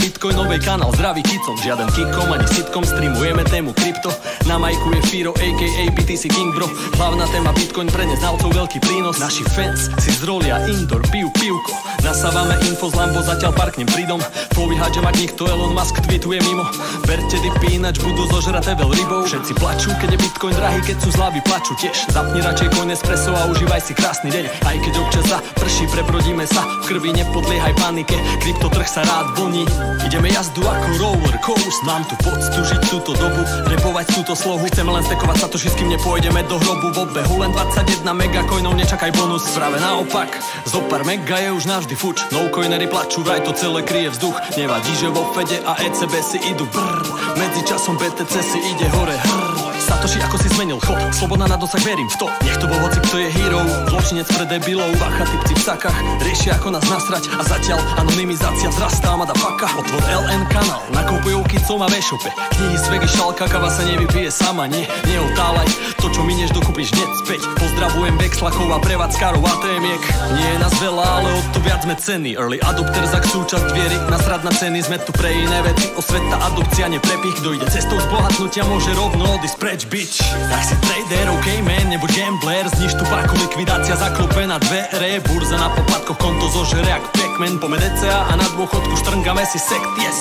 Bitcoinovej kanál, zdravý kicom, žiaden kikom ani sitkom, streamujeme tému krypto. Na majku je Firo, a.k.a. BTC King bro. Hlavná téma Bitcoin pre neznalcov veľký prínos. Naši fans si zrolia indoor, pijú pivko. Nasávame info z Lambo, zatiaľ parknem pridom. Povíhať, že mať nikto Elon Musk tweetuje mimo. Berte dipy, ináč budú zožraté veľ rybou. Všetci plačú, keď je Bitcoin drahý, keď sú zľavy, plačú tiež. Zapni radšej Coin Espresso a užívaj si krásny deň. Aj keď občas zaprší, prebrodíme sa. V krvi nepodliehaj panike, kryptotrh sa rád vlní. Ideme jazdu ako roller coaster. Mám tu poctu žiť túto dobu, repovať túto slohu. Chceme len stekovať satoshi, s kým nepôjdeme do hrobu. V obehu len 21 megacoinov, nečakaj bonus. Práve naopak, zo pár mega je už navždy fuč. No-coinery plačú, vraj to celé kryje vzduch. Nevadí, že vo Fede a ECB si idú brr. Medzi časom BTC si ide hore Satoshi, ako si zmenil chod, slobodná na dosah, verím v to. Nech to bol hoci, kto je hero, zločinec pre debilov. Bacha, typci v sakách, riešia ako nás nasrať. A zatiaľ anonymizácia vzrastá, madafaka. Otvor LN kanál, nakupujú kicom a v-shope. Knihy z vegy, šalka, kava sa nevypije sama. Neotálaj, to čo minieš dokúpiš hneď späť. Pozdravujem Vexlakov a prevádzkarov ATM-iek. Nie je nás veľa, ale o to viac sme ceny. Early adopter za súčasť viery, nasrad na ceny. Sme tu pre iné veci, osveta, adopcia, neprepich. Kto ide cestou zbohatnutia, môže rovno odísť preč, bitch. Tak si trader, ok man, nebuď gambler. Zniž tu páku, likvidácia, zaklope na dvere. Burza na poplatkoch, konto zožere jak Pac-Man. Pome DCA a na dôchodku štrngame si sekt, yes.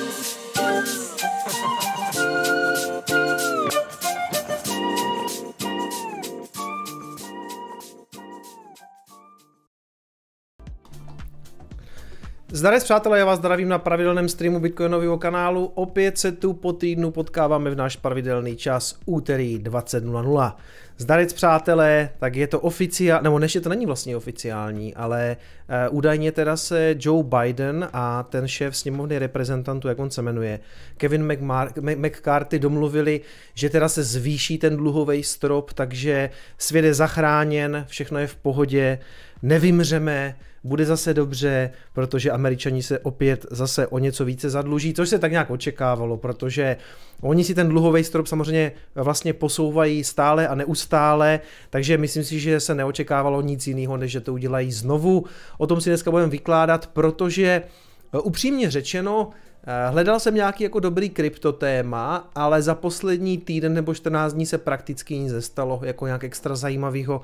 Zdarec přátelé, já vás zdravím na pravidelném streamu Bitcoinového kanálu. Opět se tu po týdnu potkáváme v náš pravidelný čas úterý 20:00. Zdarec přátelé, tak je to oficiální, nebo než to není vlastně oficiální, ale údajně teda se Joe Biden a ten šéf sněmovny reprezentantů, jak on se jmenuje, Kevin McCarthy domluvili, že teda se zvýší ten dluhový strop, takže svět je zachráněn, všechno je v pohodě, nevymřeme, bude zase dobře, protože Američani se opět zase o něco více zadluží, což se tak nějak očekávalo, protože oni si ten dluhový strop samozřejmě vlastně posouvají stále a neustále, takže myslím si, že se neočekávalo nic jiného, než že to udělají znovu. O tom si dneska budeme vykládat, protože upřímně řečeno, hledal jsem nějaký jako dobrý kryptotéma, ale za poslední týden nebo 14 dní se prakticky nic nestalo, jako nějak extra zajímavého.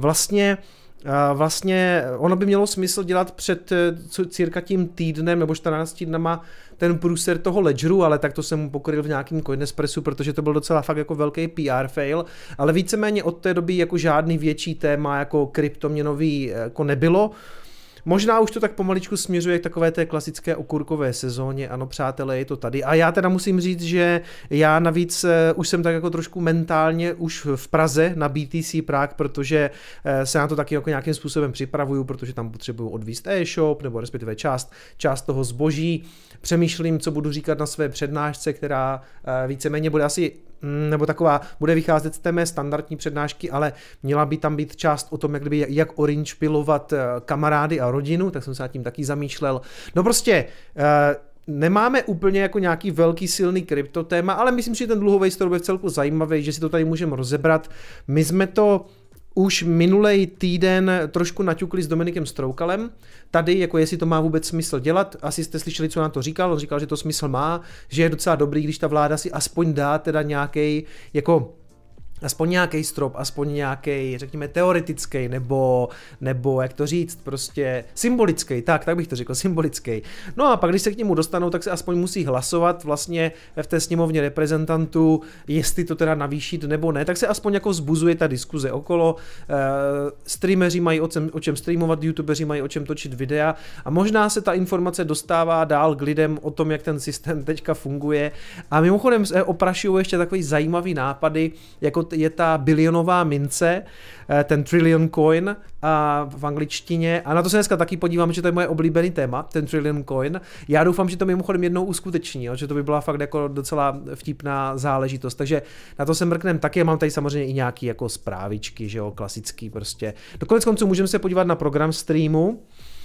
Vlastně ono by mělo smysl dělat před cirka tím týdnem nebo 14 dnama ten průser toho ledgeru, ale tak to jsem mu pokryl v nějakým Coinespressu, protože to byl docela fakt jako velký PR fail, ale víceméně od té doby jako žádný větší téma jako kryptoměnový jako nebylo. Možná už to tak pomaličku směřuje k takové té klasické okurkové sezóně, ano přátelé, je to tady. A já teda musím říct, že já navíc už jsem tak jako trošku mentálně už v Praze na BTC Prague, protože se na to taky jako nějakým způsobem připravuju, protože tam potřebuju odvízt e-shop, nebo respektive část toho zboží. Přemýšlím, co budu říkat na své přednášce, která víceméně bude asi nebo taková, bude vycházet z té mé standardní přednášky, ale měla by tam být část o tom, jak orange pilovat kamarády a rodinu, tak jsem se nad tím taky zamýšlel. No prostě nemáme úplně jako nějaký velký silný kryptotéma, ale myslím si, že ten dluhový strop je vcelku zajímavý, že si to tady můžeme rozebrat. My jsme to už minulej týden trošku naťukli s Dominikem Stroukalem, tady, jako jestli to má vůbec smysl dělat, asi jste slyšeli, co nám to říkal, on říkal, že to smysl má, že je docela dobrý, když ta vláda si aspoň dá teda nějaký jako aspoň nějaký strop, aspoň nějaký, řekněme, teoretický, nebo jak to říct, prostě symbolický, tak bych to řekl, symbolický. No a pak, když se k němu dostanou, tak se aspoň musí hlasovat vlastně v té sněmovně reprezentantů, jestli to teda navýšit nebo ne, tak se aspoň jako vzbuzuje ta diskuze okolo, streameři mají o čem streamovat, youtubeři mají o čem točit videa a možná se ta informace dostává dál k lidem o tom, jak ten systém teďka funguje. A mimochodem se oprašují ještě takový zajímavý nápady, jako je ta bilionová mince, ten trillion coin v angličtině. A na to se dneska taky podívám, že to je moje oblíbený téma, ten trillion coin. Já doufám, že to mimochodem jednou uskuteční, že to by byla fakt jako docela vtipná záležitost. Takže na to se mrknem taky. Mám tady samozřejmě i nějaký jako zprávičky, že jo, klasický prostě. Do koneckonců můžeme se podívat na program streamu.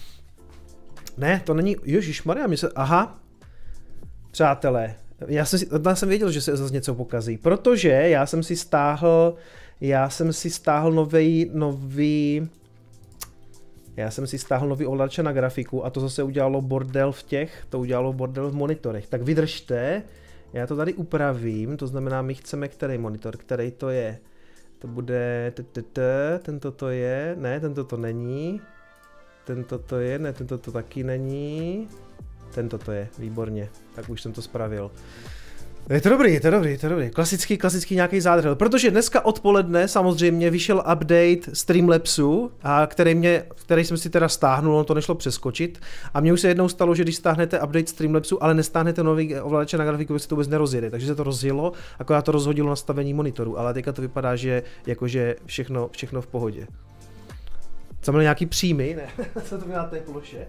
Ne, to není, ježišmarja, aha, přátelé. Já jsem věděl, že se zase něco pokazí, protože já jsem si stáhl nový, Já jsem si stáhl nový ovladače na grafiku a to zase udělalo bordel v monitorech. Tak vydržte, já to tady upravím, to znamená, my chceme který monitor, který to je. To bude, tento to je, ne, tento to není, tento to je, ne, tento to taky není, tento to je, výborně, tak už jsem to spravil. Je to dobrý. Klasický nějaký zádrhel, protože dneska odpoledne samozřejmě vyšel update Streamlabsu, který jsem si teda stáhnul, on to nešlo přeskočit a mně už se jednou stalo, že když stáhnete update Streamlabsu, ale nestáhnete nový ovladače na grafiku, se to vůbec nerozjede, takže se to rozjelo, akorát to rozhodilo nastavení monitoru, ale teďka to vypadá, že jakože všechno v pohodě. Co měl nějaký příjmy, ne? Co to měla na té ploše?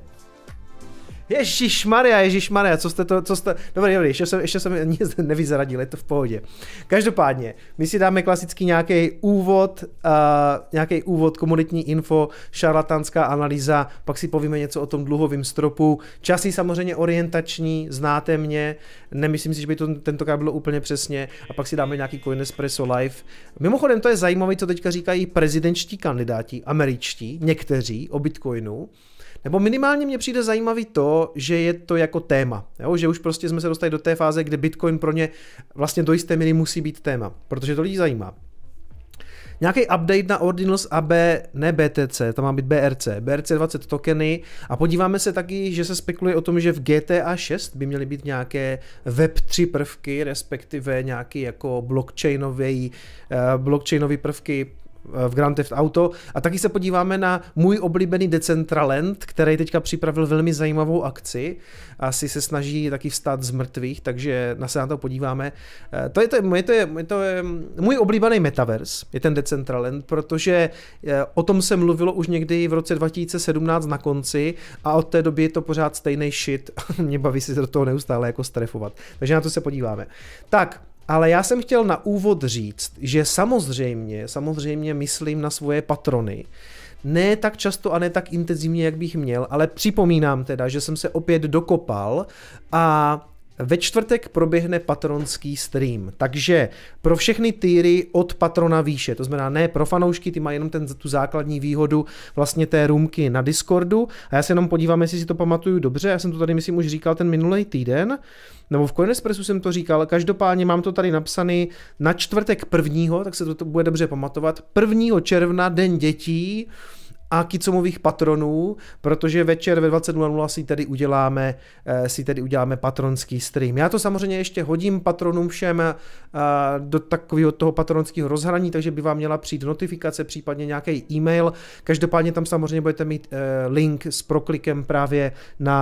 Ježišmarja, co jste, dobrý, ještě jsem nic nevyzradil, je to v pohodě. Každopádně, my si dáme klasický nějaký úvod, komunitní info, šarlatánská analýza, pak si povíme něco o tom dluhovém stropu, časy samozřejmě orientační, znáte mě, nemyslím si, že by to tentokrát bylo úplně přesně, a pak si dáme nějaký Coinespresso Live. Mimochodem to je zajímavé, co teďka říkají prezidentští kandidáti, američtí, někteří o Bitcoinu. Nebo minimálně mně přijde zajímavý to, že je to jako téma, jo? Že už prostě jsme se dostali do té fáze, kde Bitcoin pro ně vlastně do jisté míry musí být téma, protože to lidi zajímá. Nějaký update na Ordinals AB, ne BTC, to má být BRC20 tokeny a podíváme se taky, že se spekuluje o tom, že v GTA 6 by měly být nějaké Web3 prvky, respektive nějaký jako blockchainový prvky v Grand Theft Auto a taky se podíváme na můj oblíbený Decentraland, který teďka připravil velmi zajímavou akci, asi se snaží taky vstát z mrtvých, takže se na to podíváme. To je můj oblíbený metaverse, je ten Decentraland, protože o tom se mluvilo už někdy v roce 2017 na konci a od té doby je to pořád stejný shit, mě baví si do toho neustále jako strefovat, takže na to se podíváme. Tak, ale já jsem chtěl na úvod říct, že samozřejmě myslím na svoje patrony. Ne tak často a ne tak intenzivně, jak bych měl, ale připomínám teda, že jsem se opět dokopal a ve čtvrtek proběhne patronský stream, takže pro všechny týry od patrona výše, to znamená ne pro fanoušky, ty mají jenom tu základní výhodu vlastně té roomky na Discordu a já se jenom podívám, jestli si to pamatuju dobře, já jsem to tady myslím už říkal ten minulý týden, nebo v Coinespressu jsem to říkal, každopádně mám to tady napsaný na čtvrtek 1., tak se to bude dobře pamatovat, 1. června, den dětí a Kicomových patronů, protože večer ve 20:00 si tady uděláme patronský stream. Já to samozřejmě ještě hodím patronům všem do takového toho patronského rozhraní, takže by vám měla přijít notifikace, případně nějaký e-mail. Každopádně tam samozřejmě budete mít link s proklikem právě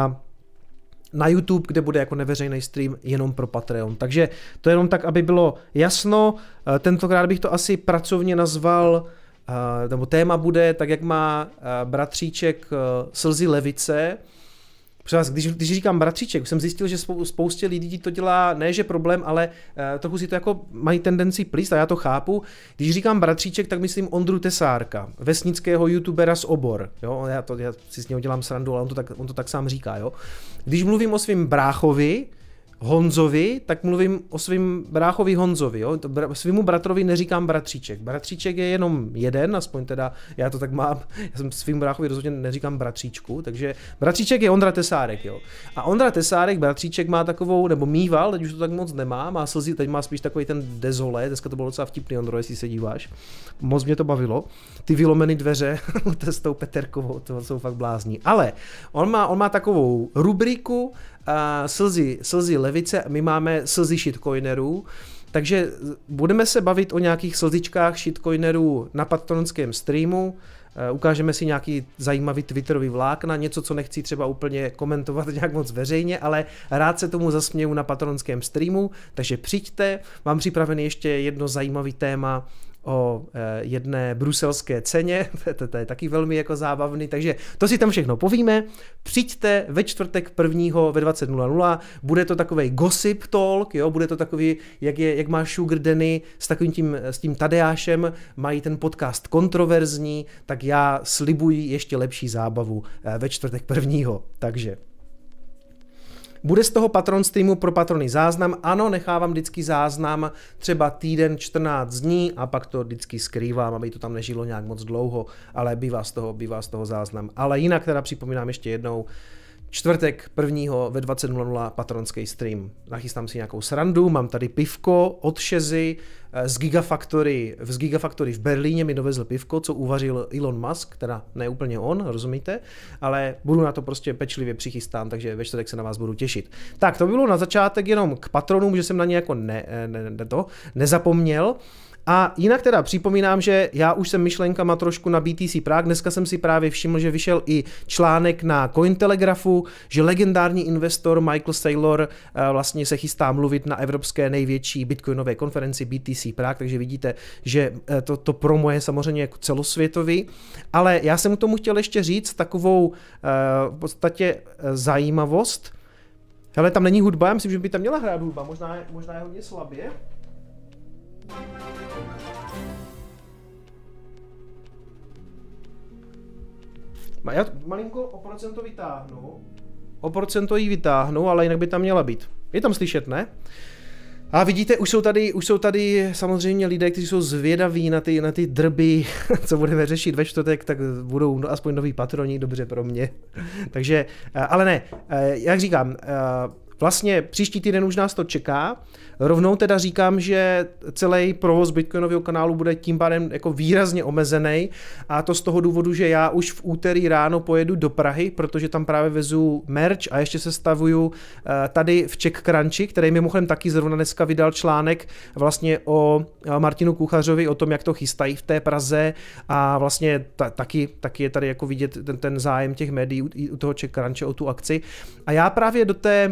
na YouTube, kde bude jako neveřejný stream jenom pro Patreon. Takže to je jenom tak, aby bylo jasno. Tentokrát bych to asi pracovně nazval, nebo téma bude, tak jak má bratříček Slzy levice. Když říkám bratříček, jsem zjistil, že spoustě lidí to dělá, ne že problém, ale trochu si to jako mají tendenci plíst a já to chápu. Když říkám bratříček, tak myslím Ondru Tesárka, vesnického youtubera z Obor. Jo? Já si s něho dělám srandu, ale on to tak sám říká. Jo? Když mluvím o svým bráchovi, Honzovi, tak mluvím o svým bráchovi Honzovi, jo? Svýmu bratrovi neříkám bratříček. Bratříček je jenom jeden, aspoň teda já to tak mám, já jsem svým bráchovi rozhodně neříkám bratříčku, takže bratříček je Ondra Tesárek, jo. A Ondra Tesárek, bratříček má takovou, nebo mýval, teď už to tak moc nemá, má slzy, teď má spíš takový ten dezolé, dneska to bylo docela vtipný, Ondro, jestli se díváš. Moc mě to bavilo. Ty vylomeny dveře s tou Peterkovou, to jsou fakt blázní. Ale on má takovou rubriku, slzy levice, my máme slzy shitcoinerů, takže budeme se bavit o nějakých slzičkách shitcoinerů na patronském streamu, ukážeme si nějaký zajímavý twitterový vlákna, něco, co nechci třeba úplně komentovat nějak moc veřejně, ale rád se tomu zasměju na patronském streamu, takže přijďte, mám připravený ještě jedno zajímavý téma o jedné bruselské ceně, to je taky velmi jako zábavný, takže to si tam všechno povíme. Přijďte ve čtvrtek 1. ve 20:00, bude to takovej gossip talk, jo, bude to takový, jak má Sugar Danny s tím Tadeášem, mají ten podcast kontroverzní, tak já slibuji ještě lepší zábavu ve čtvrtek 1. Takže Bude z toho Patron streamu pro patrony záznam? Ano, nechávám vždycky záznam třeba týden, 14 dní a pak to vždycky skrývám, aby to tam nežilo nějak moc dlouho, ale bývá z toho záznam. Ale jinak teda připomínám ještě jednou, čtvrtek 1. ve 20:00 patronský stream. Nachystám si nějakou srandu, mám tady pivko od Šezy z Gigafactory v Berlíně mi dovezl pivko, co uvařil Elon Musk, teda ne úplně on, rozumíte, ale budu na to prostě pečlivě přichystán, takže ve čtvrtek se na vás budu těšit. Tak, to bylo na začátek jenom k patronům, že jsem na ně jako nezapomněl. A jinak teda připomínám, že já už jsem myšlenkama trošku na BTC Prague, dneska jsem si právě všiml, že vyšel i článek na Cointelegrafu, že legendární investor Michael Saylor vlastně se chystá mluvit na evropské největší bitcoinové konferenci BTC Prague, takže vidíte, že to promo je samozřejmě jako celosvětový, ale já jsem k tomu chtěl ještě říct takovou v podstatě zajímavost. Hele, tam není hudba, já myslím, že by tam měla hrát hudba, možná je hodně slabě. Já malinko o procento ji vytáhnu, ale jinak by tam měla být. Je tam slyšet, ne? A vidíte, už jsou tady samozřejmě lidé, kteří jsou zvědaví na ty drby, co budeme řešit ve čtvrtek, tak budou aspoň noví patroni, dobře pro mě. Takže, ale ne, jak říkám, vlastně příští týden už nás to čeká. Rovnou teda říkám, že celý provoz bitcoinového kanálu bude tím pádem jako výrazně omezený a to z toho důvodu, že já už v úterý ráno pojedu do Prahy, protože tam právě vezu merch a ještě se stavuju tady v Czech Crunchi, který mimochodem taky zrovna dneska vydal článek vlastně o Martinu Kuchařovi, o tom, jak to chystají v té Praze a vlastně taky je tady jako vidět ten zájem těch médií u toho Czech Crunche o tu akci. A já právě do té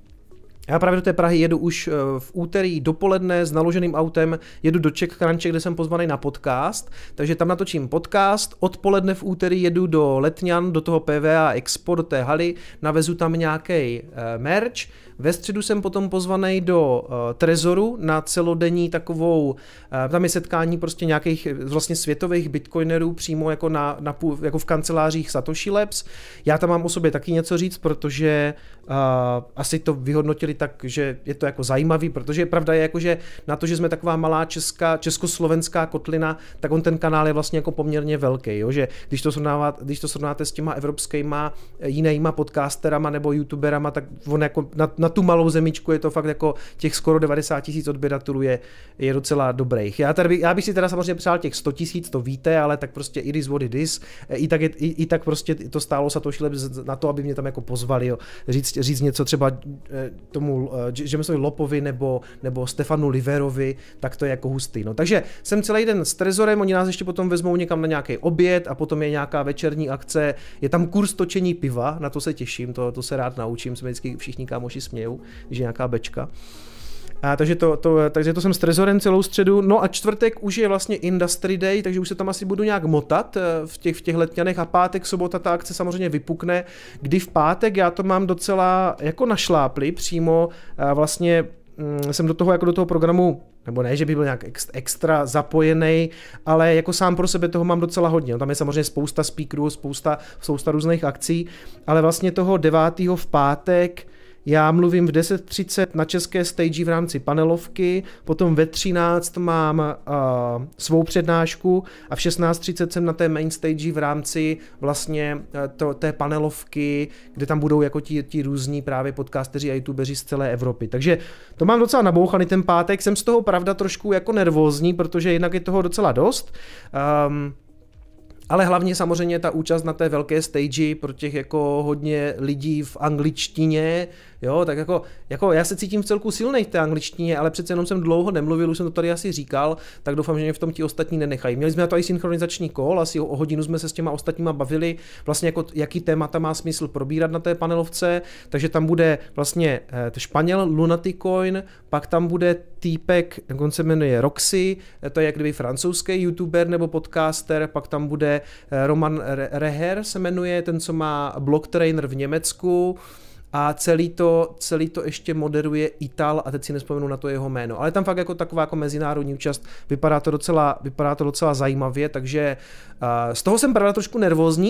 Prahy jedu už v úterý dopoledne s naloženým autem, jedu do Czech Crunche, kde jsem pozvaný na podcast, takže tam natočím podcast, odpoledne v úterý jedu do Letňan, do toho PVA Expo, do té haly, navezu tam nějaký merch, ve středu jsem potom pozvaný do Trezoru na celodenní takovou, tam je setkání prostě nějakých vlastně světových bitcoinerů přímo jako jako v kancelářích Satoshi Labs. Já tam mám o sobě taky něco říct, protože asi to vyhodnotili tak, že je to jako zajímavý, protože pravda je jako, že na to, že jsme taková malá československá kotlina, tak on ten kanál je vlastně jako poměrně velký, jo? Že když to srovnáte s těma evropskýma jinýma podcasterama nebo youtuberama, tak on jako na tu malou zemičku je to fakt jako těch skoro 90 000 odběratelů je docela dobrých. Já bych si teda samozřejmě přál těch 100 000, to víte, ale tak prostě it is what it is. I tak prostě to stálo Satoshi Labs na to, aby mě tam jako pozvali, jo? Říct něco třeba tomu Jamesovi Lopovi nebo Stefanu Liverovi, tak to je jako hustý. No. Takže jsem celý den s Trezorem, oni nás ještě potom vezmou někam na nějaký oběd a potom je nějaká večerní akce, je tam kurz točení piva, na to se těším, to se rád naučím, se vždycky všichni kámoši smějou, když je nějaká bečka. Takže to jsem s Trezorem celou středu. No a čtvrtek už je vlastně Industry Day, takže už se tam asi budu nějak motat v těch Letňanech a pátek, sobota ta akce samozřejmě vypukne, kdy v pátek já to mám docela jako našlápli přímo vlastně jsem do toho programu, nebo ne, že by byl nějak extra zapojený, ale jako sám pro sebe toho mám docela hodně. Tam je samozřejmě spousta speakerů, spousta různých akcí, ale vlastně toho 9. v pátek já mluvím v 10:30 na české stage v rámci panelovky, potom ve 13 mám svou přednášku a v 16:30 jsem na té main stage v rámci vlastně té panelovky, kde tam budou jako ti různí právě podcasteři a youtubeři z celé Evropy. Takže to mám docela nabouchaný ten pátek, jsem z toho pravda trošku jako nervózní, protože jinak je toho docela dost. Ale hlavně samozřejmě ta účast na té velké stage pro těch jako hodně lidí v angličtině, jo, tak jako já se cítím v celku silnej v té angličtině, ale přece jenom jsem dlouho nemluvil, už jsem to tady asi říkal, tak doufám, že mě v tom ti ostatní nenechají. Měli jsme na to i synchronizační call, asi o hodinu jsme se s těma ostatníma bavili, vlastně jako jaký témata má smysl probírat na té panelovce, takže tam bude vlastně Španěl Lunaticoin, pak tam bude týpek, on se jmenuje Roxy, to je jak kdyby francouzský youtuber nebo podcaster, pak tam bude Roman Reher se jmenuje, ten, co má Blocktrainer v Německu, a celý to ještě moderuje Ital a teď si nespomenu na to jeho jméno. Ale tam fakt jako taková jako mezinárodní účast, vypadá to docela zajímavě, takže z toho jsem pravda trošku nervózní,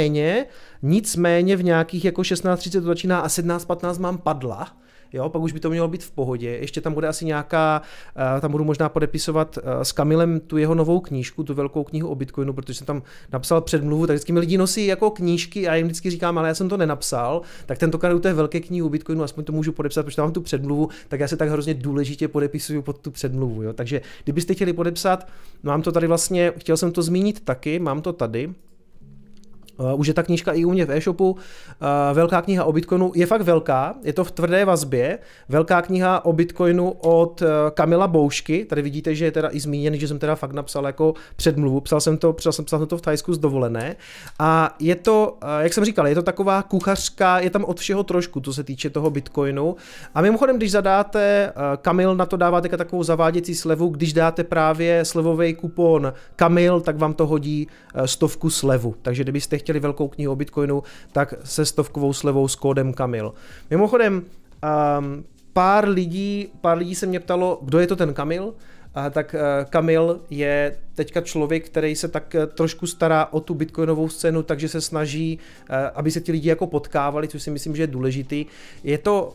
nicméně v nějakých jako 16:30 to začíná a 17:15 mám padla. Jo, pak už by to mělo být v pohodě. Ještě tam bude asi nějaká, tam budu možná podepisovat s Kamilem tu jeho novou knížku, tu velkou knihu o Bitcoinu, protože jsem tam napsal předmluvu, tak vždycky mi lidi nosí jako knížky a já jim vždycky říkám, ale já jsem to nenapsal, tak tentokrát u té velké knihy o Bitcoinu aspoň to můžu podepsat, protože tam mám tu předmluvu, tak já se tak hrozně důležitě podepisuju pod tu předmluvu. Jo. Takže kdybyste chtěli podepsat, mám to tady vlastně, chtěl jsem to zmínit taky, mám to tady. Už je ta knížka i u mě v e-shopu. Velká kniha o Bitcoinu je fakt velká, je to v tvrdé vazbě. Velká kniha o Bitcoinu od Kamila Boušky. Tady vidíte, že je teda i zmíněný, že jsem teda fakt napsal jako předmluvu. Psal jsem to v Thajsku z dovolené. A je to, jak jsem říkal, je to taková kuchařka, je tam od všeho trošku, co se týče toho Bitcoinu. A mimochodem, když zadáte, Kamil na to dává teďka takovou zaváděcí slevu, když dáte právě slevový kupon Kamil, tak vám to hodí 100 slevu. Takže kdybyste chtěli velkou knihu o Bitcoinu, tak se 100 slevou s kódem Kamil. Mimochodem, pár lidí se mě ptalo, kdo je to ten Kamil? Tak Kamil je teďka člověk, který se tak trošku stará o tu bitcoinovou scénu, takže se snaží, aby se ti lidi jako potkávali, což si myslím, že je důležitý. Je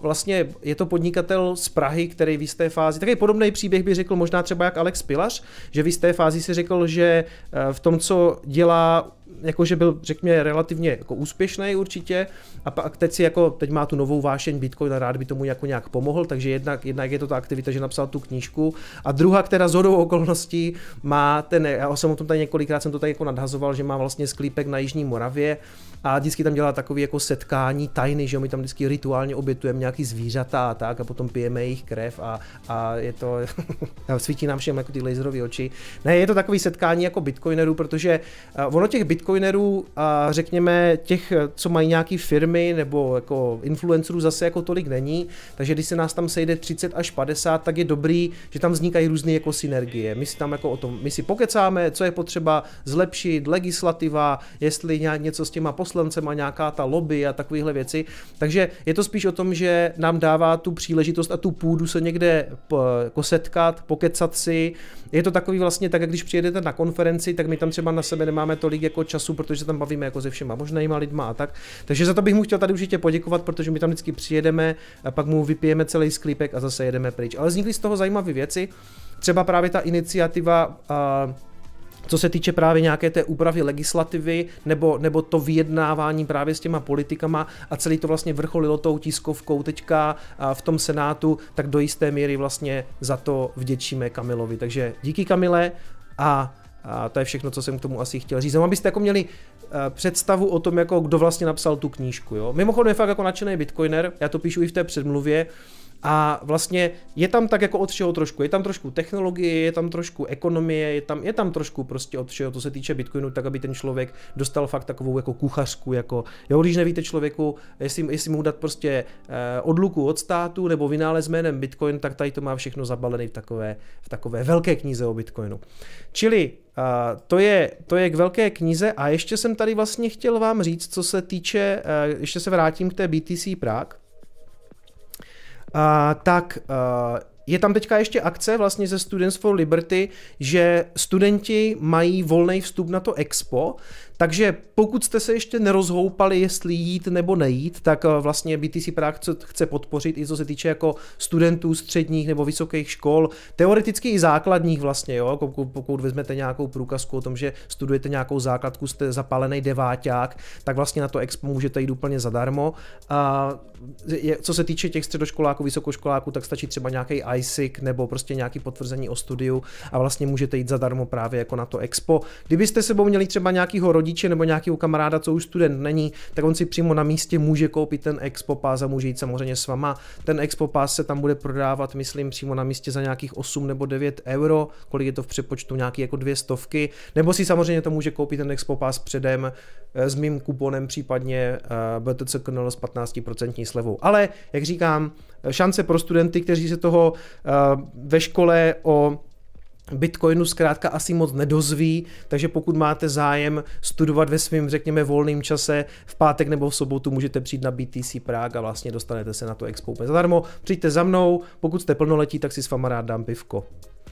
to podnikatel z Prahy, který v jisté fázi, takový podobný příběh bych řekl možná třeba jak Alex Pilař, že v jisté fázi si řekl, že v tom, co dělá, jakože byl, řekněme, relativně jako úspěšný určitě a pak teď má tu novou vášeň Bitcoin a rád by tomu jako nějak pomohl, takže jednak je to ta aktivita, že napsal tu knížku a druhá, která shodou okolností má já jsem o tom tady několikrát jsem to tady jako nadhazoval, že má vlastně sklípek na Jižní Moravě a vždycky tam dělá takový jako setkání tajný, že my tam vždycky rituálně obětujeme nějaký zvířata a tak a potom pijeme jejich krev a je to svítí nám všem jako ty laserové oči. Ne, je to takový setkání jako bitcoinerů, protože ono těch bitcoinerů, řekněme těch, co mají nějaký firmy nebo jako influencerů zase jako tolik není, takže když se nás tam sejde 30 až 50, tak je dobrý, že tam vznikají různé jako synergie. My si tam jako o tom, my si pokecáme, co je potřeba zlepšit, legislativa, jestli něco s těma poslancema, nějaká ta lobby a takovéhle věci. Takže je to spíš o tom, že nám dává tu příležitost a tu půdu se někde jako setkat, pokecat si. Je to takový vlastně tak, jak když přijedete na konferenci, tak my tam třeba na sebe nemáme tolik jako času, protože se tam bavíme jako se všema možnýma lidma a tak. Takže za to bych mu chtěl tady určitě poděkovat, protože my tam vždycky přijedeme, a pak mu vypijeme celý sklípek a zase jedeme pryč. Ale vznikly z toho zajímavé věci. Třeba právě ta iniciativa, co se týče právě nějaké té úpravy legislativy nebo to vyjednávání právě s těma politikama a celý to vlastně vrcholilo tou tiskovkou teďka v tom Senátu, tak do jisté míry vlastně za to vděčíme Kamilovi. Takže díky Kamile a to je všechno, co jsem k tomu asi chtěl říct. Abyste jako měli představu o tom, jako kdo vlastně napsal tu knížku. Jo? Mimochodem je fakt jako nadšený bitcoiner, já to píšu i v té předmluvě, a vlastně je tam tak jako od všeho trošku, je tam trošku technologie, je tam trošku ekonomie, je tam trošku prostě od všeho, co se týče Bitcoinu, tak aby ten člověk dostal fakt takovou jako kuchařku, jako jo, když nevíte člověku, jestli mu dát prostě odluku od státu nebo vynález jménem Bitcoin, tak tady to má všechno zabalené v takové velké knize o Bitcoinu. Čili to je k velké knize a ještě jsem tady vlastně chtěl vám říct, co se týče, ještě se vrátím k té BTC Prague. Je tam teďka ještě akce vlastně ze Students for Liberty, že studenti mají volný vstup na to expo, takže pokud jste se ještě nerozhoupali, jestli jít nebo nejít, tak vlastně BTC Prague chce podpořit i co se týče jako studentů středních nebo vysokých škol, teoreticky i základních vlastně, jo, pokud vezmete nějakou průkazku o tom, že studujete nějakou základku, jste zapálený deváťák, tak vlastně na to expo můžete jít úplně zadarmo. Co se týče těch středoškoláků, vysokoškoláků, tak stačí třeba nějaký ISIC nebo prostě nějaký potvrzení o studiu a vlastně můžete jít zadarmo právě jako na to expo. Kdybyste sebou měli třeba nějakýho rodiče nebo nějakého kamaráda, co už student není, tak on si přímo na místě může koupit ten expo pass a může jít samozřejmě s váma. Ten expo pass se tam bude prodávat, myslím, přímo na místě za nějakých 8 nebo 9 euro, kolik je to v přepočtu, nějaký jako 200, nebo si samozřejmě to může koupit ten expo pass předem s mým kuponem, případně BTC Kernel s 15% slevou. Ale, jak říkám, šance pro studenty, kteří se toho ve škole o Bitcoinu zkrátka asi moc nedozví, takže pokud máte zájem studovat ve svém, řekněme, volném čase, v pátek nebo v sobotu můžete přijít na BTC Prague a vlastně dostanete se na to expo úplně zadarmo. Přijďte za mnou, pokud jste plnoletí, tak si s váma rád dám pivko.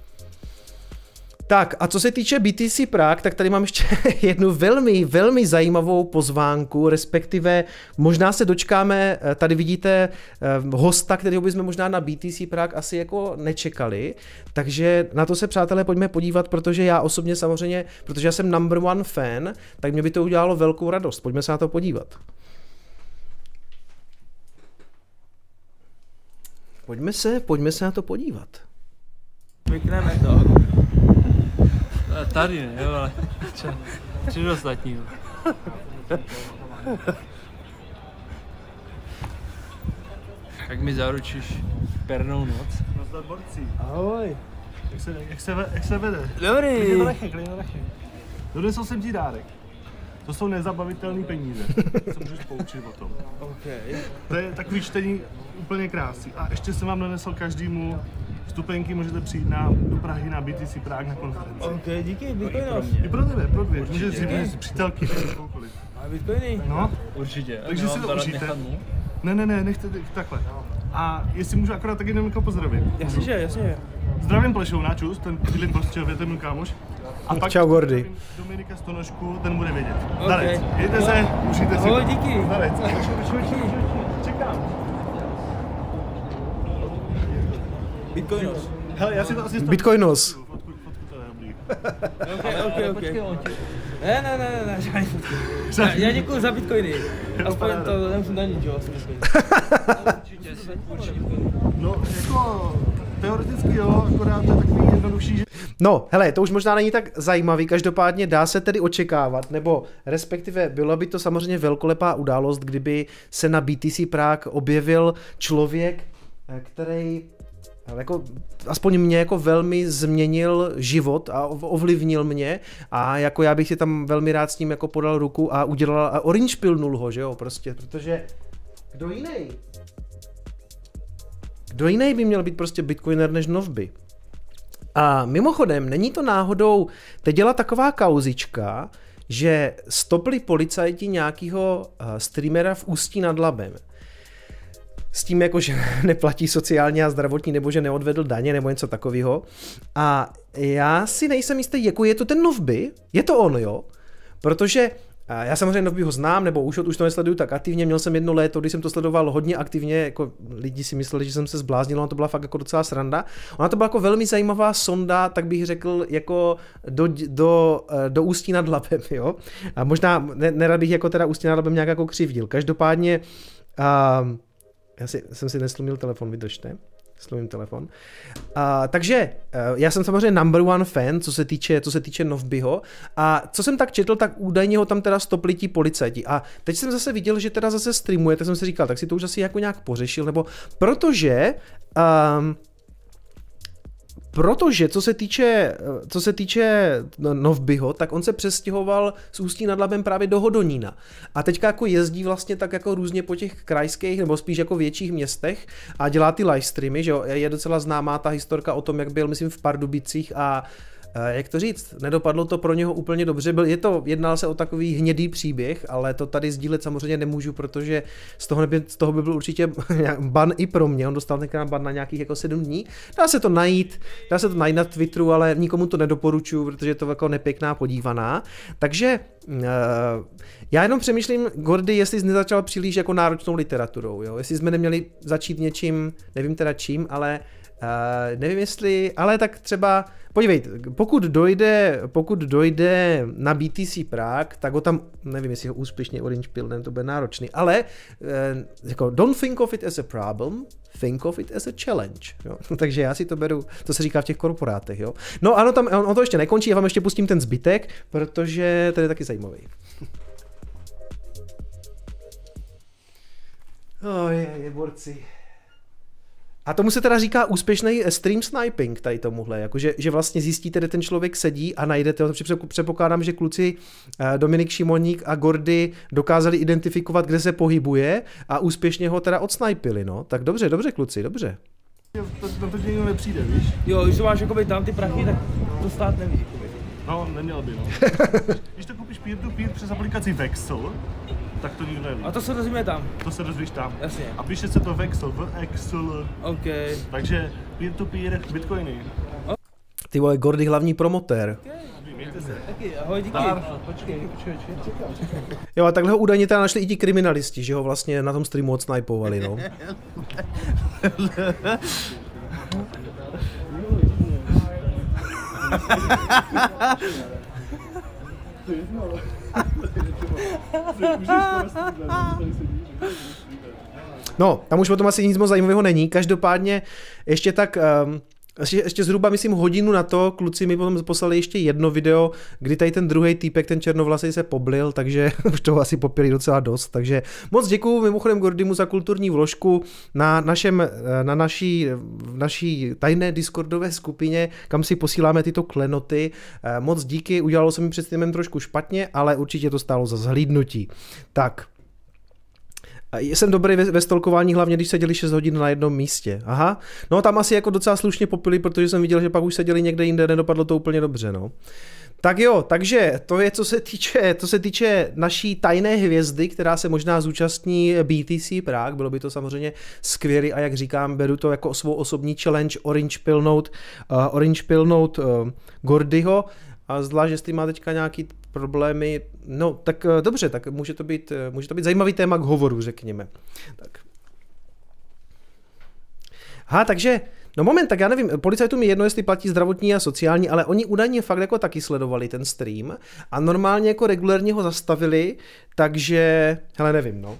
Tak a co se týče BTC Prague, tak tady mám ještě jednu velmi zajímavou pozvánku, respektive možná se dočkáme, tady vidíte hosta, kterého bychom možná na BTC Prague asi jako nečekali, takže na to se, přátelé, pojďme podívat, protože já osobně samozřejmě, protože já jsem number one fan, tak mě by to udělalo velkou radost, pojďme se na to podívat. Pojďme se na to podívat. Vykneme to. Tady ne, jo, ale čo do ostatního. Jak mi zaručíš pernou noc? Nazdar borci. Ahoj. Jak se vede? Dobrý. Klidně to nechej. Donesl jsem ti dárek. To jsou nezabavitelné peníze. Co můžeš poučit o tom. Okay. To je takový čtení úplně krásný. A ještě jsem vám donesl každému vstupenky, můžete přijít do Prahy na BTC Prague na konferenci. Ok, díky, Bitcoinos. I pro tebe, pro dvě. Můžete si přijít přítelky, koukoliv. A Bitcoiny? No. Určitě. Takže si to užijte. Ne, nechte takhle. A jestli můžu akorát tak jenom pozdravit. Jasně. Zdravím Plešouna, čus, ten bydlí Prostějově, ten můj kámoš. A pak Čau, Gordy. Dominika Stonožku, ten bude vědět. Okay. Darec, jděte se, užijte si. Ahoj, díky. Darec. Čekám. Bitcoinos. Hele, já si to asi Bitcoinos. Fotku to je dobrý. Ok. Ne, žádný fotky. Já děkuju za Bitcoiny. Aspoň to nemusím danit, jo, asi Bitcoiny. No, jako teoreticky jo, akorát to je takový jednodušší, že... No, hele, to už možná není tak zajímavý, každopádně dá se tedy očekávat, nebo respektive bylo by to samozřejmě velkolepá událost, kdyby se na BTC Prague objevil člověk, který jako, aspoň mě jako velmi změnil život a ovlivnil mě a jako já bych si tam velmi rád s ním jako podal ruku a udělal a orange pilnul ho, že jo, prostě, protože kdo jiný by měl být prostě bitcoiner než Novby. A mimochodem, není to náhodou, teď dělá taková kauzička, že stopli policajti nějakého streamera v Ústí nad Labem. S tím jako, že neplatí sociální a zdravotní, nebo že neodvedl daně, nebo něco takového. A já si nejsem jistý, jako je to ten Novby, je to on, jo? Protože já samozřejmě Novbyho znám, nebo už to nesleduju tak aktivně, měl jsem jedno léto, když jsem to sledoval hodně aktivně, jako lidi si mysleli, že jsem se zbláznil, ona to byla fakt jako docela sranda. Ona to byla jako velmi zajímavá sonda, tak bych řekl, jako do Ústí nad Labem, jo? A možná nerad bych jako teda Ústí nad Labem nějak jako křivdil. Každopádně jsem si neslumil telefon, vydržte. Slumím telefon. Takže já jsem samozřejmě number one fan, co se týče Novbyho. A co jsem tak četl, tak údajně ho tam teda stopli ti policajti. A teď jsem zase viděl, že teda zase streamuje, tak jsem si říkal, tak si to už asi jako nějak pořešil, nebo protože co se týče Novbyho, tak on se přestěhoval z Ústí nad Labem právě do Hodonína. A teďka jako jezdí vlastně tak jako různě po těch krajských nebo spíš jako větších městech a dělá ty livestreamy, že jo. Je docela známá ta historka o tom, jak byl, myslím, v Pardubicích a jak to říct, nedopadlo to pro něho úplně dobře, jednal se o takový hnědý příběh, ale to tady sdílet samozřejmě nemůžu, protože z toho by byl určitě ban i pro mě, on dostal tenkrát ban na nějakých jako 7 dní, dá se to najít na Twitteru, ale nikomu to nedoporučuju, protože je to jako nepěkná podívaná, takže já jenom přemýšlím, Gordy, jestli jsi nezačal příliš jako náročnou literaturou, jo? Jestli jsme neměli začít něčím, nevím teda čím, ale nevím jestli, ale tak třeba, podívejte, pokud dojde na BTC Prague, tak ho tam, nevím jestli ho úspěšně orange pill, to bude náročný, ale jako don't think of it as a problem, think of it as a challenge, jo? Takže já si to beru, to se říká v těch korporátech, jo. No ano, tam, on to ještě nekončí, já vám ještě pustím ten zbytek, protože to je taky zajímavý. Je borci. A tomu se teda říká úspěšný stream sniping tady tomuhle, jakože že vlastně zjistíte, kde ten člověk sedí a najdete ho. Předpokládám, že kluci Dominik Šimoník a Gordy dokázali identifikovat, kde se pohybuje a úspěšně ho teda odsnipili, no. Tak dobře kluci, dobře. Na to někdo nepřijde, víš? Jo, když to máš jakoby tam ty prachy, tak to stát neví. Jakoby. No, neměl by, no. Když to koupíš peer-to-peer přes aplikaci Vexel, tak to nikdo neví. A to se dozvíme tam. To se dozvíš tam. Jasně. A píše se to Vexel, Vexel. OK. Takže peer-to-peer bitcoiny. Ty vole, Gordy hlavní promotér. Mějte se. Taky, ahoj, díky. Počkej. Jo, a takhle ho údajně teda našli i ti kriminalisti, že ho vlastně na tom streamu odsnipovali, no. No, tam už o tom asi nic moc zajímavého není, každopádně ještě tak... Ještě zhruba, myslím, hodinu na to, kluci mi potom poslali ještě jedno video, kdy tady ten druhý týpek, ten černovlasý, se poblil, takže už toho asi popili docela dost, takže moc děkuju mimochodem Gordymu za kulturní vložku na naší tajné Discordové skupině, kam si posíláme tyto klenoty. Moc díky, udělalo se mi před tím trošku špatně, ale určitě to stálo za zhlídnutí. Tak. Jsem dobrý ve stolkování, hlavně když seděli 6 hodin na jednom místě. Aha, no tam asi jako docela slušně popili, protože jsem viděl, že pak už seděli někde jinde, nedopadlo to úplně dobře, no. Tak jo, takže to je, co se týče naší tajné hvězdy, která se možná zúčastní BTC Prague, bylo by to samozřejmě skvělé a jak říkám, beru to jako svou osobní challenge Orange pilnout Gordyho. A zvlášť, jestli má teďka nějaký problémy, no tak dobře, tak může to být zajímavý téma k hovoru, řekněme. Tak. Takže, no moment, tak já nevím, policajtům je jedno, jestli platí zdravotní a sociální, ale oni údajně fakt jako taky sledovali ten stream a normálně jako regulérně ho zastavili, takže, hele, nevím, no.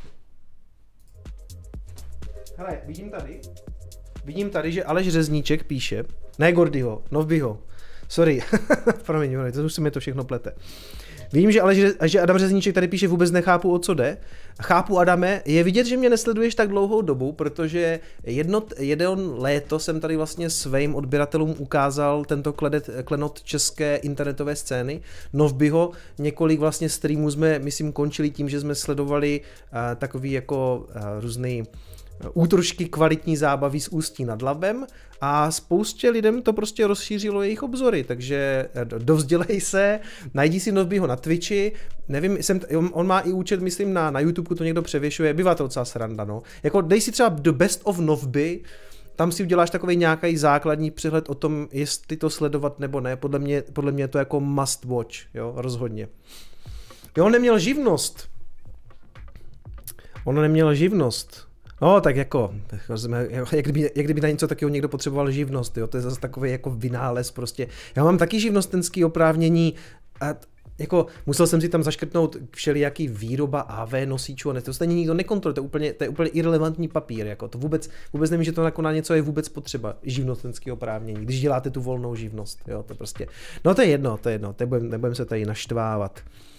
Hele, vidím tady, že Aleš Řezníček píše, ne Gordyho, Novbyho. Sorry, promiň, to už se mi to všechno plete. Vím, že Adam Řezníček tady píše, vůbec nechápu, o co jde. Chápu, Adame, je vidět, že mě nesleduješ tak dlouhou dobu, protože jeden léto jsem tady vlastně svým odběratelům ukázal tento klenot české internetové scény, Novbyho. Několik vlastně streamů jsme, myslím, končili tím, že jsme sledovali takový jako různý útržky kvalitní zábavy z Ústí nad Labem a spoustě lidem to prostě rozšířilo jejich obzory, takže dovzdělej se, najdi si Novbyho na Twitchi, nevím, on má i účet, myslím, na YouTube, to někdo převěšuje, bývá to docela sranda, no. Jako dej si třeba The Best of Novby, tam si uděláš takový nějaký základní přehled o tom, jestli to sledovat nebo ne, podle mě je to jako must watch, jo, rozhodně. Jo, on neměl živnost. No, tak jako jak kdyby na něco takového někdo potřeboval živnost, jo, to je zase takový jako vynález prostě. Já mám taky živnostenský oprávnění a jako musel jsem si tam zaškrtnout všelijaký výroba AV nosičů a to stejně nikdo nekontroluje, to je úplně irelevantní papír, jako to vůbec nevím, že to jako na něco je vůbec potřeba, živnostenský oprávnění, když děláte tu volnou živnost, jo, to prostě, no to je jedno, nebudem se tady naštvávat.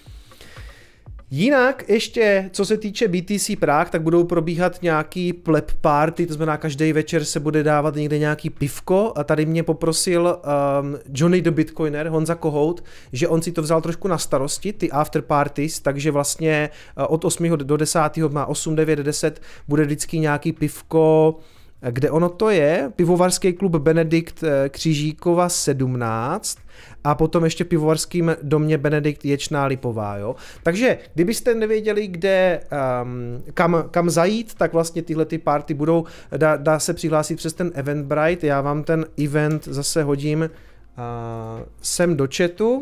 Jinak ještě, co se týče BTC Prague, tak budou probíhat nějaký pleb party, to znamená každý večer se bude dávat někde nějaký pivko a tady mě poprosil Johnny the Bitcoiner, Honza Kohout, že on si to vzal trošku na starosti, ty after parties, takže vlastně od 8. do 10. má 8, 9, 10 bude vždycky nějaký pivko, kde ono to je, pivovarský klub Benedikt Křižíkova 17 a potom ještě pivovarským domě Benedikt Ječná Lipová, jo. Takže kdybyste nevěděli, kde, kam zajít, tak vlastně tyhle ty party budou, dá se přihlásit přes ten Eventbrite, já vám ten event zase hodím sem do chatu,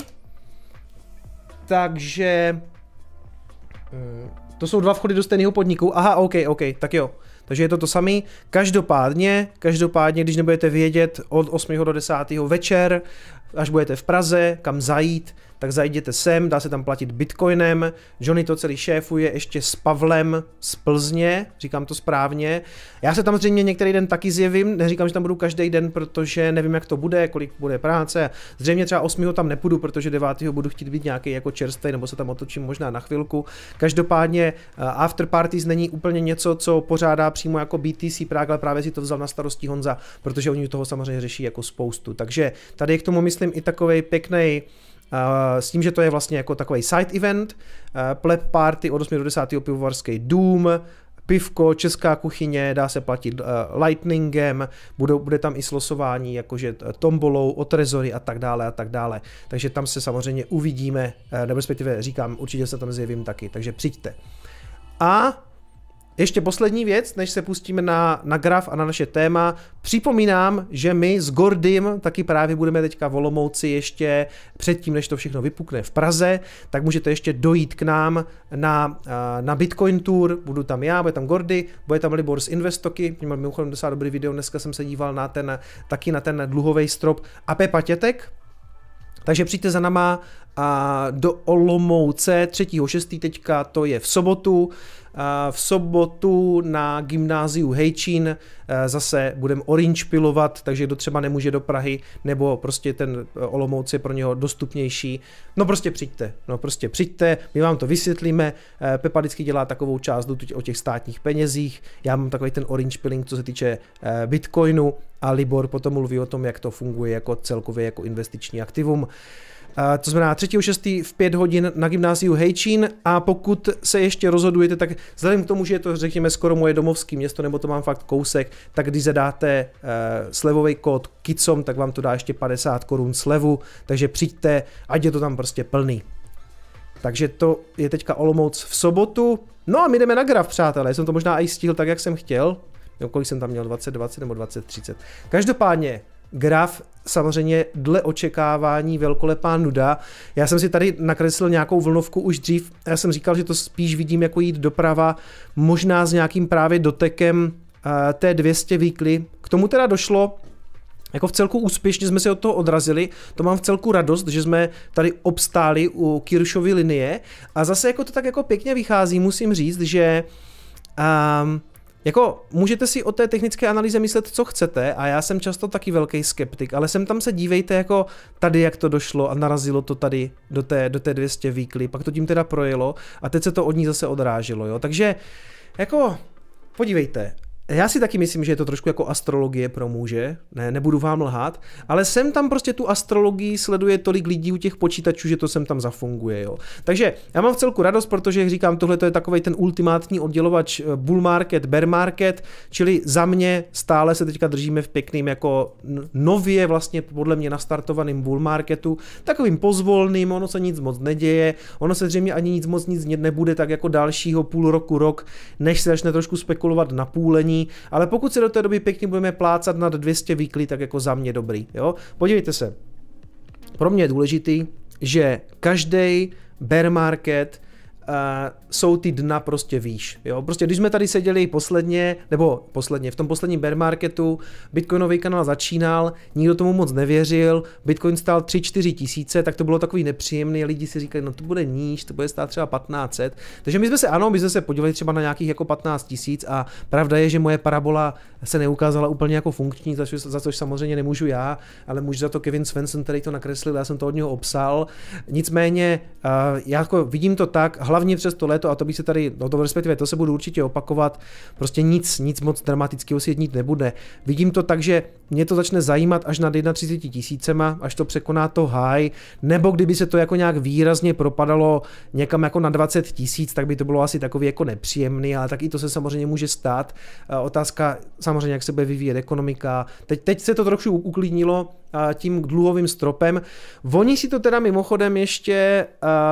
takže to jsou 2 vchody do stejného podniku, aha, OK, tak jo. Takže je to samé. Každopádně, když nebudete vědět od 8. do 10. večer, až budete v Praze, kam zajít, tak zajděte sem, dá se tam platit bitcoinem. Johnny to celý šéfuje ještě s Pavlem z Plzně, říkám to správně. Já se tam zřejmě některý den taky zjevím, neříkám, že tam budu každý den, protože nevím, jak to bude, kolik bude práce. Zřejmě třeba 8. tam nepůjdu, protože 9. budu chtít být nějaký jako čerstvý, nebo se tam otočím možná na chvilku. Každopádně after parties není úplně něco, co pořádá přímo jako BTC Prague, ale právě si to vzal na starosti Honza, protože oni toho samozřejmě řeší jako spoustu. Takže tady je k tomu myslím i takovej pěkný. S tím, že to je vlastně jako takový side event, pleb party od 8. do 10. pivovarský dům, pivko, česká kuchyně, dá se platit lightningem, bude tam i slosování, jakože tombolou, o trezory a tak dále a tak dále. Takže tam se samozřejmě uvidíme, nebo respektive říkám, určitě se tam zjevím taky, takže přijďte. A ještě poslední věc, než se pustíme na graf a na naše téma. Připomínám, že my s Gordym taky právě budeme teďka v Olomouci ještě předtím, než to všechno vypukne v Praze, tak můžete ještě dojít k nám na Bitcoin Tour. Budu tam já, bude tam Gordy, bude tam Libor z Investoky, měl mimochodem docela dobrý video, dneska jsem se díval taky na ten dluhový strop a Pepa Tětek. Takže přijďte za náma do Olomouce 3.6. teďka, to je v sobotu. V sobotu na gymnáziu Hejčín zase budeme orange pilovat, takže kdo třeba nemůže do Prahy, nebo prostě ten Olomouc je pro něho dostupnější, no prostě přijďte, my vám to vysvětlíme. Pepa vždycky dělá takovou část o těch státních penězích, já mám takový ten orange pilling, co se týče Bitcoinu, a Libor potom mluví o tom, jak to funguje jako celkově jako investiční aktivum. To znamená 3.6. v 5 hodin na gymnáziu Hejčín, a pokud se ještě rozhodujete, tak vzhledem k tomu, že je to, řekněme, skoro moje domovské město, nebo to mám fakt kousek, tak když zadáte slevový kód KICOM, tak vám to dá ještě 50 korun slevu, takže přijďte, ať je to tam prostě plný. Takže to je teďka Olomouc v sobotu. No a my jdeme na graf, přátelé, jsem to možná i stihl tak, jak jsem chtěl. Jo, kolik jsem tam měl, 2020 nebo 2030. Každopádně, graf samozřejmě dle očekávání velkolepá nuda. Já jsem si tady nakreslil nějakou vlnovku už dřív. Já jsem říkal, že to spíš vidím jako jít doprava, možná s nějakým právě dotekem té 200 weekly. K tomu teda došlo, jako v celku úspěšně jsme se od toho odrazili, to mám v celku radost, že jsme tady obstáli u Kiršovy linie, a zase jako to tak jako pěkně vychází, musím říct, že jako můžete si o té technické analýze myslet, co chcete, a já jsem často taky velký skeptik, ale sem tam se dívejte jako tady, jak to došlo a narazilo to tady do té 200 weekly, pak to tím teda projelo a teď se to od ní zase odráželo, jo, takže jako podívejte. Já si taky myslím, že je to trošku jako astrologie pro muže, nebudu vám lhát, ale sem tam prostě tu astrologii sleduje tolik lidí u těch počítačů, že to sem tam zafunguje, jo. Takže já mám v celku radost, protože, jak říkám, tohle to je takovej ten ultimátní oddělovač bull market, bear market, čili za mě stále se teďka držíme v pěkným jako nově vlastně podle mě nastartovaným bull marketu, takovým pozvolným, ono se nic moc neděje, ono se zřejmě ani nic nebude tak jako dalšího půl roku, rok, než se začne trošku spekulovat na půlení. Ale pokud se do té doby pěkně budeme plácat nad 200 weekly, tak jako za mě dobrý. Jo? Podívejte se, pro mě je důležitý, že každý bear market jsou ty dna prostě výš. Jo? Prostě když jsme tady seděli v tom posledním bear marketu, bitcoinový kanál začínal, nikdo tomu moc nevěřil, bitcoin stál 3-4 tisíce, tak to bylo takový nepříjemný, lidi si říkali, no to bude níž, to bude stát třeba 1500. Takže my jsme se podívali třeba na nějakých jako 15 tisíc, a pravda je, že moje parabola se neukázala úplně jako funkční, za což samozřejmě nemůžu já, ale může za to Kevin Svensson, který to nakreslil, já jsem to od něho obsal. Nicméně já jako vidím to tak, hlavně přes to léto, a to by se tady, respektive to se budu určitě opakovat, prostě nic moc dramatického si jednít nebude. Vidím to tak, že mě to začne zajímat až nad 31 tisícema, až to překoná to high, nebo kdyby se to jako nějak výrazně propadalo někam jako na 20 tisíc, tak by to bylo asi takový jako nepříjemný, ale tak i to se samozřejmě může stát. Otázka samozřejmě, jak se bude vyvíjet ekonomika. Teď se to trošku uklidnilo tím dluhovým stropem. Oni si to teda mimochodem ještě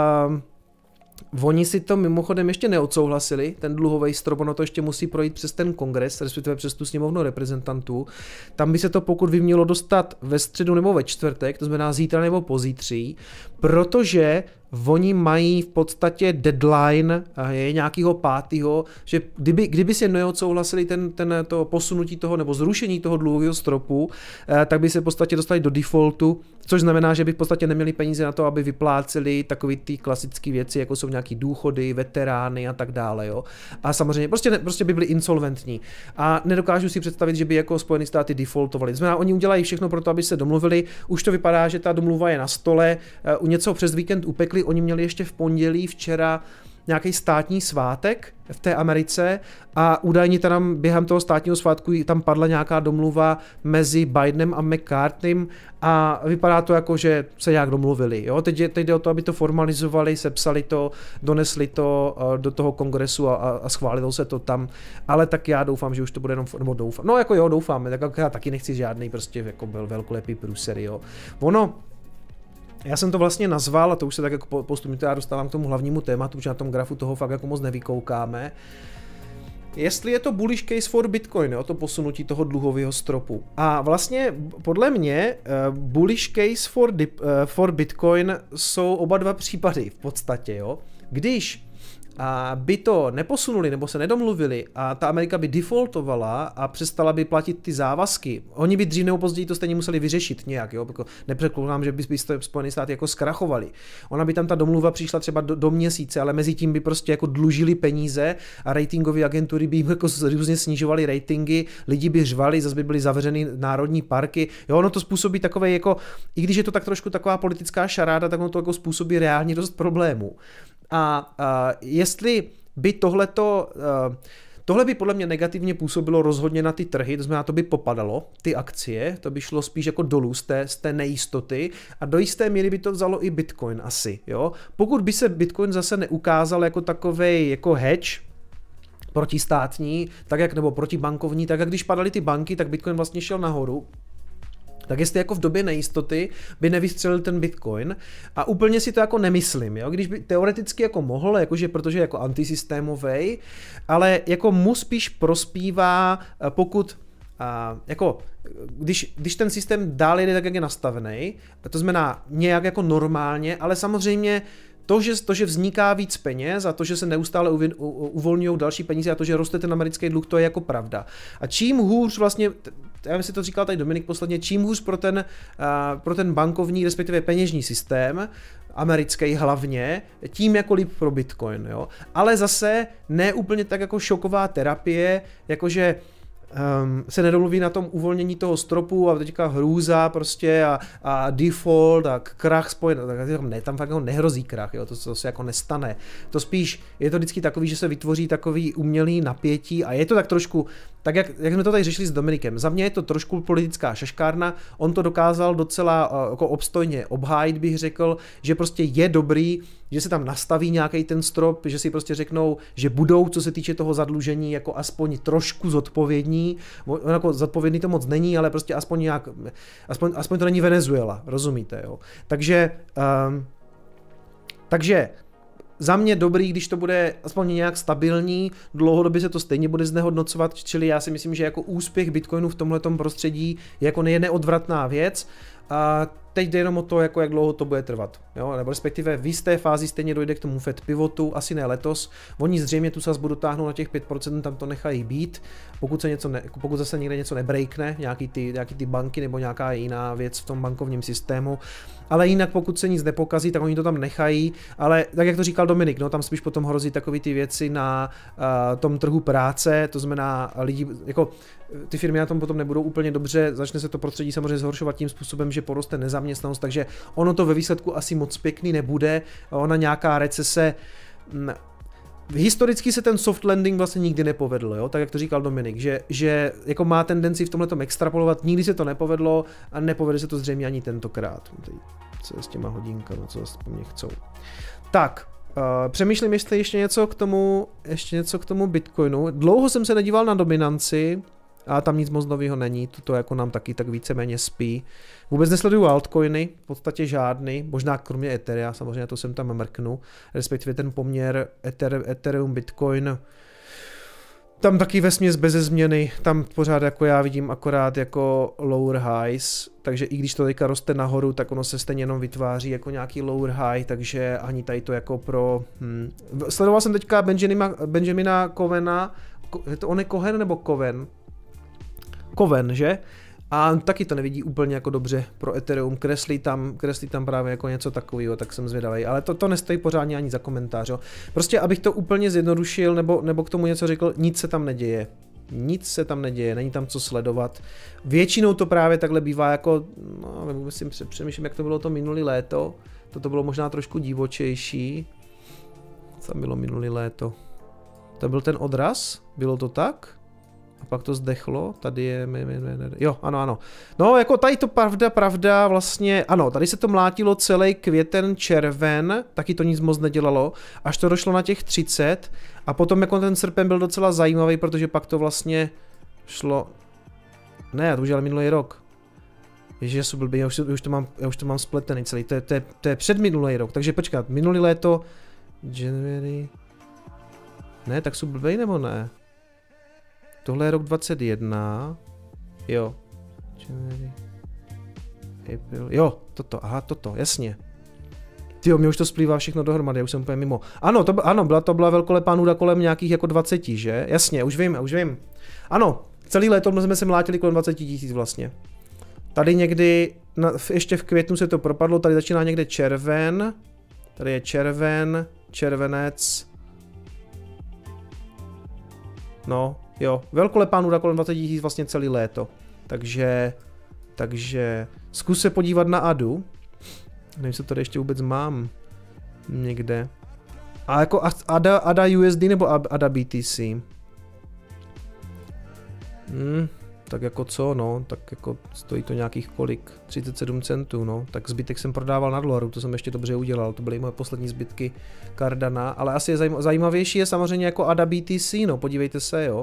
neodsouhlasili, ten dluhový strop, ono to ještě musí projít přes ten kongres, respektive přes tu sněmovnu reprezentantů. Tam by se to, pokud by mělo dostat ve středu nebo ve čtvrtek, to znamená zítra nebo pozítří, protože oni mají v podstatě deadline, je nějakýho 5., že kdyby se neodsouhlasili to posunutí toho nebo zrušení toho dluhového stropu, tak by se v podstatě dostali do defaultu, což znamená, že by v podstatě neměli peníze na to, aby vypláceli takové ty klasické věci, jako jsou nějaký důchody, veterány a tak dále, jo. A samozřejmě prostě by byli insolventní. A nedokážu si představit, že by jako Spojené státy defaultovali. Znamená, oni udělají všechno pro to, aby se domluvili. Už to vypadá, že ta domluva je na stole. Něco přes víkend upekli. Oni měli ještě v pondělí včera nějaký státní svátek v té Americe a údajně tam během toho státního svátku tam padla nějaká domluva mezi Bidenem a McCartneym a vypadá to jako, že se nějak domluvili. Jo? Teď jde o to, aby to formalizovali, sepsali to, donesli to do toho kongresu a schválilo se to tam, ale tak já doufám, že už to bude jenom, nebo doufám, no jako jo, doufám, tak já taky nechci žádný prostě jako byl velkolepý průser, jo. Já jsem to vlastně nazval, a to už se tak jako postupně já dostávám k tomu hlavnímu tématu, že na tom grafu toho fakt jako moc nevykoukáme. Jestli je to bullish case for Bitcoin, jo, to posunutí toho dluhového stropu. A vlastně podle mě bullish case for Bitcoin jsou oba dva případy v podstatě, jo. Když by to neposunuli nebo se nedomluvili a ta Amerika by defaultovala a přestala by platit ty závazky, oni by dřív nebo později to stejně museli vyřešit nějak, jo, nepředpokládám, že by Spojené státy jako zkrachovali. Ona by tam ta domluva přišla třeba do měsíce, ale mezi tím by prostě jako dlužili peníze a ratingové agentury by jim jako různě snižovaly ratingy, lidi by řvali, zase by byly zavřeny národní parky, jo, ono to způsobí takové jako, i když je to tak trošku taková politická šaráda, tak ono to jako způsobí reálně dost problémů. A jestli by tohle by podle mě negativně působilo rozhodně na ty trhy, to znamená, to by popadalo, ty akcie, to by šlo spíš jako dolů z té nejistoty a do jisté míry by to vzalo i Bitcoin asi, jo. Pokud by se Bitcoin zase neukázal jako takovej jako hedge, protistátní, tak jak, nebo protibankovní, tak jak když padaly ty banky, tak Bitcoin vlastně šel nahoru. Tak jestli jako v době nejistoty by nevystřelil ten Bitcoin a úplně si to jako nemyslím, jo? Když by teoreticky jako mohl, jakože protože je jako antisystémovej, ale jako mu spíš prospívá, pokud jako když ten systém dál jde tak, jak je nastavený, to znamená nějak jako normálně, ale samozřejmě to, že vzniká víc peněz a to, že se neustále uvolňují další peníze a to, že roste ten americký dluh, to je jako pravda. A čím hůř vlastně, já bych si to říkal tady Dominik posledně, čím hůř pro ten bankovní, respektive peněžní systém, americký hlavně, tím jako líp pro Bitcoin, jo. Ale zase ne úplně tak jako šoková terapie, jakože se nedomluví na tom uvolnění toho stropu a teďka hrůza prostě a default a krach spojený, ne, tam fakt jako nehrozí krach, jo, to se jako nestane. To spíš je to vždycky takový, že se vytvoří takový umělý napětí a je to tak trošku, tak jak jsme to tady řešili s Dominikem, za mě je to trošku politická šaškárna, on to dokázal docela jako obstojně obhájit, bych řekl, že prostě je dobrý, že se tam nastaví nějaký ten strop, že si prostě řeknou, že budou, co se týče toho zadlužení, jako aspoň trošku zodpovědní. On jako zodpovědný to moc není, ale prostě aspoň nějak, aspoň to není Venezuela, rozumíte, jo. Takže za mě dobrý, když to bude aspoň nějak stabilní, dlouhodobě se to stejně bude znehodnocovat, čili já si myslím, že jako úspěch Bitcoinu v tomhletom prostředí je jako neodvratná věc. A teď jde jenom o to, jako jak dlouho to bude trvat, jo? Nebo respektive v jisté fázi stejně dojde k tomu Fed pivotu, asi ne letos, oni zřejmě tu sazbu dotáhnou na těch 5%, tam to nechají být, pokud zase někde něco nebreakne, nějaký ty banky nebo nějaká jiná věc v tom bankovním systému, ale jinak pokud se nic nepokazí, tak oni to tam nechají, ale tak jak to říkal Dominik, no tam spíš potom hrozí takový ty věci na tom trhu práce, to znamená lidi, jako ty firmy na tom potom nebudou úplně dobře, začne se to prostředí samozřejmě zhoršovat tím způsobem, že poroste nezaměstnanost, takže ono to ve výsledku asi moc pěkný nebude, ona nějaká recese. Historicky se ten soft landing vlastně nikdy nepovedl, jo? Tak jak to říkal Dominik, že jako má tendenci v tomhletom extrapolovat, nikdy se to nepovedlo a nepovede se to zřejmě ani tentokrát. Co je s těma hodinkama, co po mě chcou. Tak, přemýšlím ještě něco k tomu Bitcoinu. Dlouho jsem se nedíval na dominanci, a tam nic moc nového není, to jako nám taky tak víceméně spí. Vůbec nesleduju altcoiny, v podstatě žádný, možná kromě Etherea, samozřejmě to jsem tam mrknu, respektive ten poměr Ethereum, Bitcoin, tam taky vesměs beze změny, tam pořád jako já vidím akorát jako lower highs, takže i když to teďka roste nahoru, tak ono se stejně jenom vytváří jako nějaký lower high, takže ani tady to jako Sledoval jsem teďka Benjamina Covena, on je Cohen nebo Coven? Coven, že? A taky to nevidí úplně jako dobře pro Ethereum, kreslí tam právě jako něco takového, tak jsem zvědavý, ale to nestojí pořádně ani za komentář, jo. Prostě abych to úplně zjednodušil nebo k tomu něco řekl, nic se tam neděje, není tam co sledovat. Většinou to právě takhle bývá jako, no, vůbec si přemýšlím, jak to bylo to minulý léto, toto bylo možná trošku divočejší. tam bylo minulý léto? To byl ten odraz? Bylo to tak? A pak to zdechlo, tady je, jo, ano. No, jako tady to pravda, vlastně, ano, tady se to mlátilo celý květen, červen, taky to nic moc nedělalo, až to došlo na těch 30 a potom jako ten srpen byl docela zajímavý, protože pak to vlastně šlo, ne, to už dělal minulý rok. Ježiš, já jsem blbý, já už to mám spletený celý, to je předminulý rok, takže počkat, minulý léto, January, ne, tak jsou blbej nebo ne? Tohle je rok 21, jo, January, April, jo, toto, jasně. Tyjo, mě už to splývá všechno dohromady, já už jsem úplně mimo. Ano, to byla velkolepá nuda kolem nějakých jako 20, že? Jasně, už vím. Ano, celý léto jsme se mlátili kolem 20 000 vlastně. Tady někdy, ještě v květnu se to propadlo, tady začíná někde červen, tady je červen, červenec, no, jo, velkolepá nuda kolem 20 000 vlastně celý léto, takže zkus se podívat na Adu, nevím, co tady ještě vůbec mám, někde, a jako Ada USD nebo Ada BTC, tak jako co, no, tak jako stojí to nějakých kolik, 37 centů, no, tak zbytek jsem prodával na dolaru, to jsem ještě dobře udělal, to byly moje poslední zbytky Cardana, ale asi je zajímavější je samozřejmě jako ADA BTC, no, podívejte se, jo.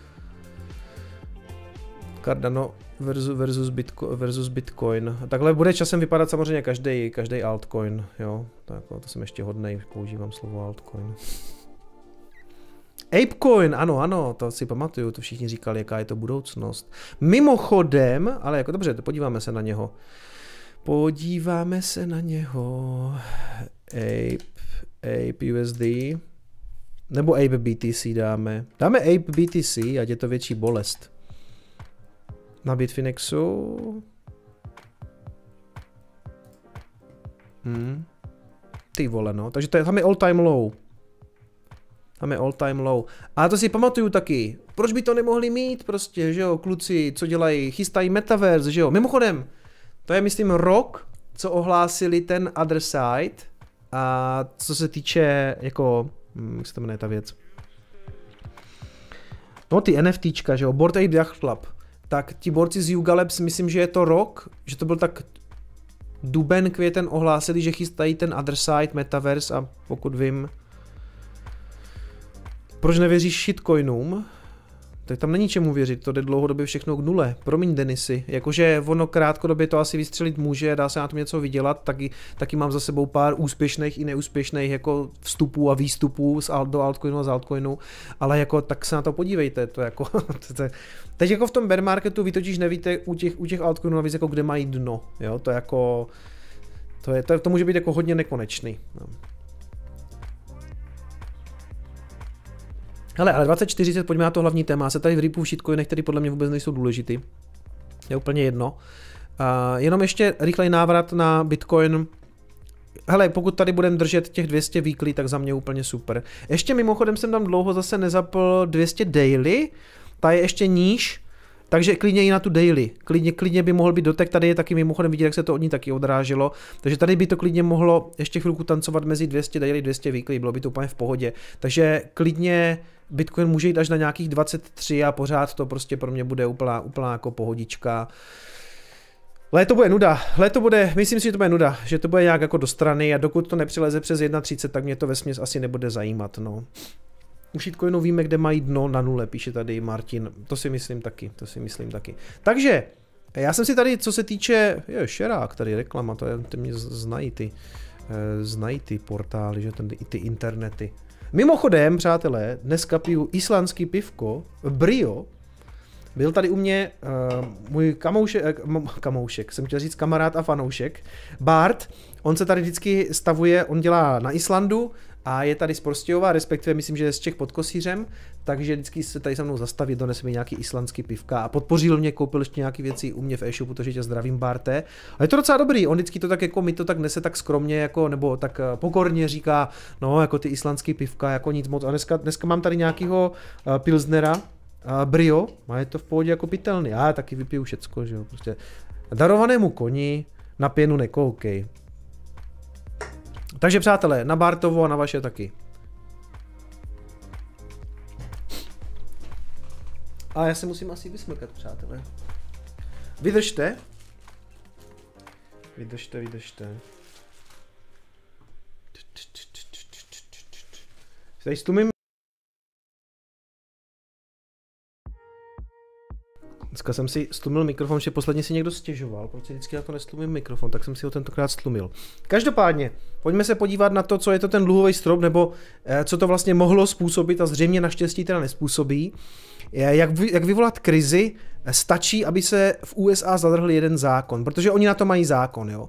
Cardano versus Bitcoin, takhle bude časem vypadat samozřejmě každý altcoin, jo, tak to jsem ještě hodnej, používám slovo altcoin. Apecoin, ano, to si pamatuju, to všichni říkali, jaká je to budoucnost. Mimochodem, ale jako dobře, podíváme se na něho. Ape USD, nebo Ape BTC dáme. Dáme Ape BTC, ať je to větší bolest. Na Bitfinexu. Ty vole, no, takže tam je all time low. A to si pamatuju taky. Proč by to nemohli mít prostě, že jo, kluci, co dělají, chystají metaverse, že jo. Mimochodem, to je myslím rok, co ohlásili ten Other Side a co se týče, jako, jak se to jmenuje ta věc. No ty NFTčka, že jo, Bored Ape Yacht Club. Tak ti borci z Yuga Labs, myslím, že je to rok, že to byl tak duben, květen ohlásili, že chystají ten Other Side metaverse a pokud vím, proč nevěříš shitcoinům? Tak tam není čemu věřit, to jde dlouhodobě všechno k nule. Promiň, Denisy, jakože ono krátkodobě to asi vystřelit může, dá se na tom něco vydělat, taky mám za sebou pár úspěšných i neúspěšných jako vstupů a výstupů do altcoinu a z altcoinu, ale jako tak se na to podívejte, to jako teď jako v tom bear marketu vy totiž nevíte u těch altcoinů navíc jako kde mají dno, jo, to jako to může být jako hodně nekonečný. No. Hele, ale 2040, pojďme na to hlavní téma, se tady v ripu v shitcoinech, které podle mě vůbec nejsou důležitý. Je úplně jedno. Jenom ještě rychlej návrat na Bitcoin. Hele, pokud tady budeme držet těch 200 weekly, tak za mě úplně super. Ještě mimochodem jsem tam dlouho zase nezapl 200 daily, ta je ještě níž, takže klidně i na tu daily. Klidně by mohl být dotek, tady je taky mimochodem vidět, jak se to od ní taky odráželo. Takže tady by to klidně mohlo ještě chvilku tancovat mezi 200 daily, 200 weekly, bylo by to úplně v pohodě. Takže klidně Bitcoin může jít až na nějakých 23 a pořád to prostě pro mě bude úplná jako pohodička. Léto bude nuda, myslím si, že to bude nuda, že to bude nějak jako do strany a dokud to nepřileze přes 1,30, tak mě to vesměs asi nebude zajímat, no. U shitcoinu víme, kde mají dno na nule, píše tady Martin, to si myslím taky. Takže, já jsem si tady, co se týče, šerák, tady reklama, to mě znají ty portály, že ty internety. Mimochodem, přátelé, dneska piju islandský pivko, Brio. Byl tady u mě můj kamoušek, jsem chtěl říct kamarád a fanoušek, Bart. On se tady vždycky stavuje, on dělá na Islandu a je tady z Prostějova, respektive myslím, že je z Čech pod Kosířem, takže vždycky se tady se mnou zastaví, donese mi nějaký islandský pivka a podpořil mě, koupil ještě nějaké věci u mě v e-shopu, takže tě zdravím, Barte. A je to docela dobrý, on vždycky to tak jako mi to tak nese tak skromně, jako, nebo tak pokorně říká, no jako ty islandský pivka, jako nic moc. A dneska mám tady nějakýho pilsnera, Brio, a je to v pohodě jako pitelný. Já taky vypiju všecko, že jo, prostě darovanému koni na pěnu nekoukej. Takže přátelé, na Bartovo a na vaše taky. Ale já se musím asi vysmrkat, přátelé. Vydržte. Vydržte. Tady stlumím. Dneska jsem si stlumil mikrofon, že posledně si někdo stěžoval, proč si vždycky na to nestlumím mikrofon, tak jsem si ho tentokrát stlumil. Každopádně, pojďme se podívat na to, co je to ten dluhový strop, nebo co to vlastně mohlo způsobit a zřejmě naštěstí teda nespůsobí. Jak vyvolat krizi, stačí, aby se v USA zadrhl jeden zákon, protože oni na to mají zákon. Jo.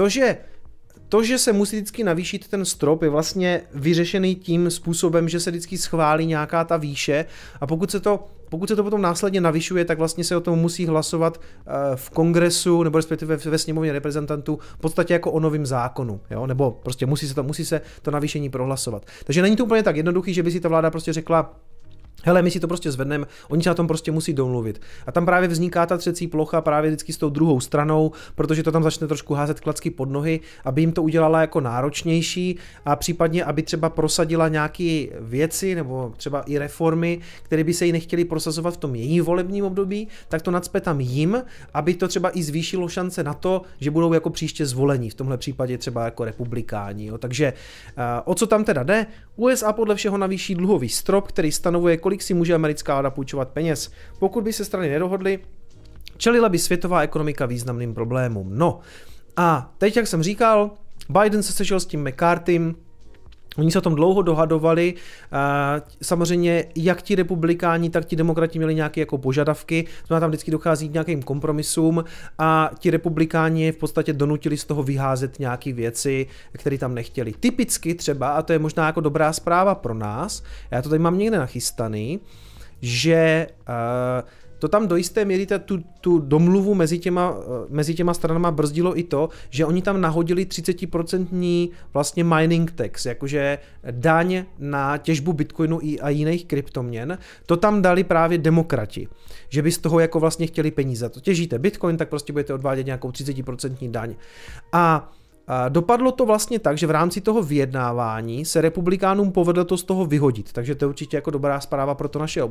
To, že se musí vždycky navýšit ten strop, je vlastně vyřešený tím způsobem, že se vždycky schválí nějaká ta výše a pokud se to potom následně navyšuje, tak vlastně se o tom musí hlasovat v kongresu nebo respektive ve sněmovně reprezentantů v podstatě jako o novém zákonu, jo? Nebo prostě musí se to navýšení prohlasovat. Takže není to úplně tak jednoduchý, že by si ta vláda prostě řekla, hele, my si to prostě zvedneme, oni se na tom prostě musí domluvit. A tam právě vzniká ta třecí plocha právě vždycky s tou druhou stranou, protože to tam začne trošku házet klacky pod nohy, aby jim to udělala jako náročnější a případně, aby třeba prosadila nějaké věci nebo třeba i reformy, které by se jí nechtěly prosazovat v tom její volebním období, tak to nacpe tam jim, aby to třeba i zvýšilo šance na to, že budou jako příště zvolení, v tomhle případě třeba jako republikáni. Jo. Takže o co tam teda jde? USA podle všeho navýší dluhový strop, který stanovuje, kolik si může americká vláda půjčovat peněz. Pokud by se strany nedohodly, čelila by světová ekonomika významným problémům. No a teď, jak jsem říkal, Biden se sešel s tím McCarthym, oni se o tom dlouho dohadovali, samozřejmě jak ti republikáni, tak ti demokrati měli nějaké jako požadavky, to tam vždycky dochází k nějakým kompromisům a ti republikáni v podstatě donutili z toho vyházet nějaké věci, které tam nechtěli. Typicky třeba, a to je možná jako dobrá zpráva pro nás, já to tady mám někde nachystaný, že to tam do jisté míry tu domluvu mezi těma stranama brzdilo i to, že oni tam nahodili 30% vlastně mining tax, jakože daň na těžbu bitcoinu a jiných kryptoměn. To tam dali právě demokrati, že by z toho jako vlastně chtěli peníze. To těžíte bitcoin, tak prostě budete odvádět nějakou 30% daň. A dopadlo to vlastně tak, že v rámci toho vyjednávání se republikánům povedlo to z toho vyhodit, takže to je určitě jako dobrá zpráva pro to naše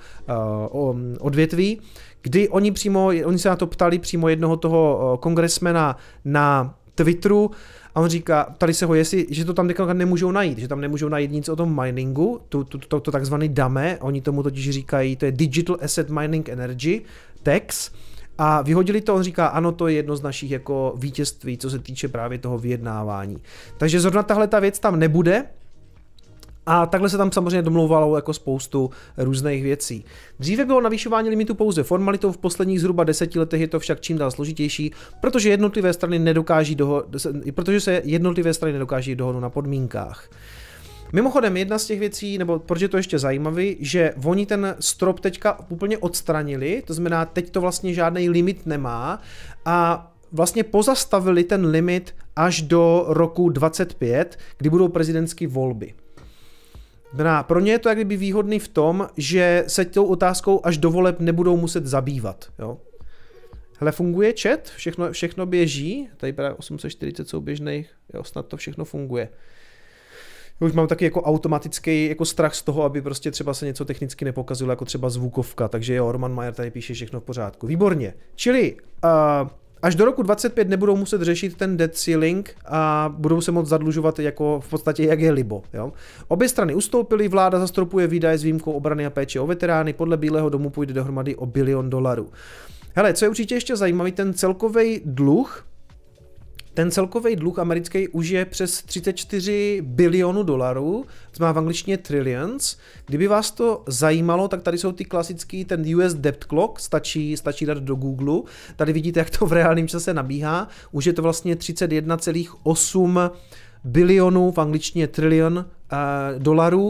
odvětví, kdy oni se na to ptali přímo jednoho toho kongresmena na Twitteru a on říká, ptali se ho, že to tam nemůžou najít, že tam nemůžou najít nic o tom miningu, to takzvaný DAME, oni tomu totiž říkají, to je Digital Asset Mining Energy Tax, a vyhodili to, on říká, ano, to je jedno z našich jako vítězství, co se týče právě toho vyjednávání. Takže zrovna tahle ta věc tam nebude a takhle se tam samozřejmě domlouvalo jako spoustu různých věcí. Dříve bylo navýšování limitu pouze formalitou, v posledních zhruba 10 letech je to však čím dál složitější, protože se jednotlivé strany nedokáží dohodnout na podmínkách. Mimochodem, jedna z těch věcí, nebo proč je to ještě zajímavý, že oni ten strop teďka úplně odstranili, to znamená, teď to vlastně žádný limit nemá a vlastně pozastavili ten limit až do roku 2025, kdy budou prezidentské volby. Pro ně je to jak kdyby výhodný v tom, že se tou otázkou až do voleb nebudou muset zabývat. Jo? Hele, funguje chat? Všechno běží? Tady právě 840 souběžných, jo, snad to všechno funguje. Už mám taky jako automatický jako strach z toho, aby prostě třeba se něco technicky nepokazilo, jako třeba zvukovka, takže jo, Roman Majer tady píše všechno v pořádku. Výborně. Čili až do roku 2025 nebudou muset řešit ten debt ceiling a budou se moct zadlužovat jako v podstatě jak je libo. Jo? Obě strany ustoupily, vláda zastropuje výdaje s výjimkou obrany a péče o veterány, podle Bílého domu půjde dohromady o $1 billion. Hele, co je určitě ještě zajímavý, ten celkový dluh americký už je přes $34 bilionů, to znamená v angličtině trillions. Kdyby vás to zajímalo, tak tady jsou ty klasický, ten US debt clock, stačí dát do Google. Tady vidíte, jak to v reálném čase nabíhá. Už je to vlastně 31,8 bilionů, v angličtině trillion dolarů.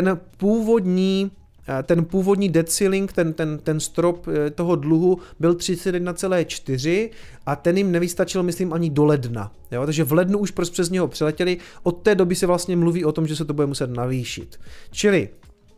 Ten původní debt ceiling, ten strop toho dluhu byl 31,4 a ten jim nevystačil, myslím, ani do ledna. Jo? Takže v lednu už přes něho přeletěli, od té doby se vlastně mluví o tom, že se to bude muset navýšit. Čili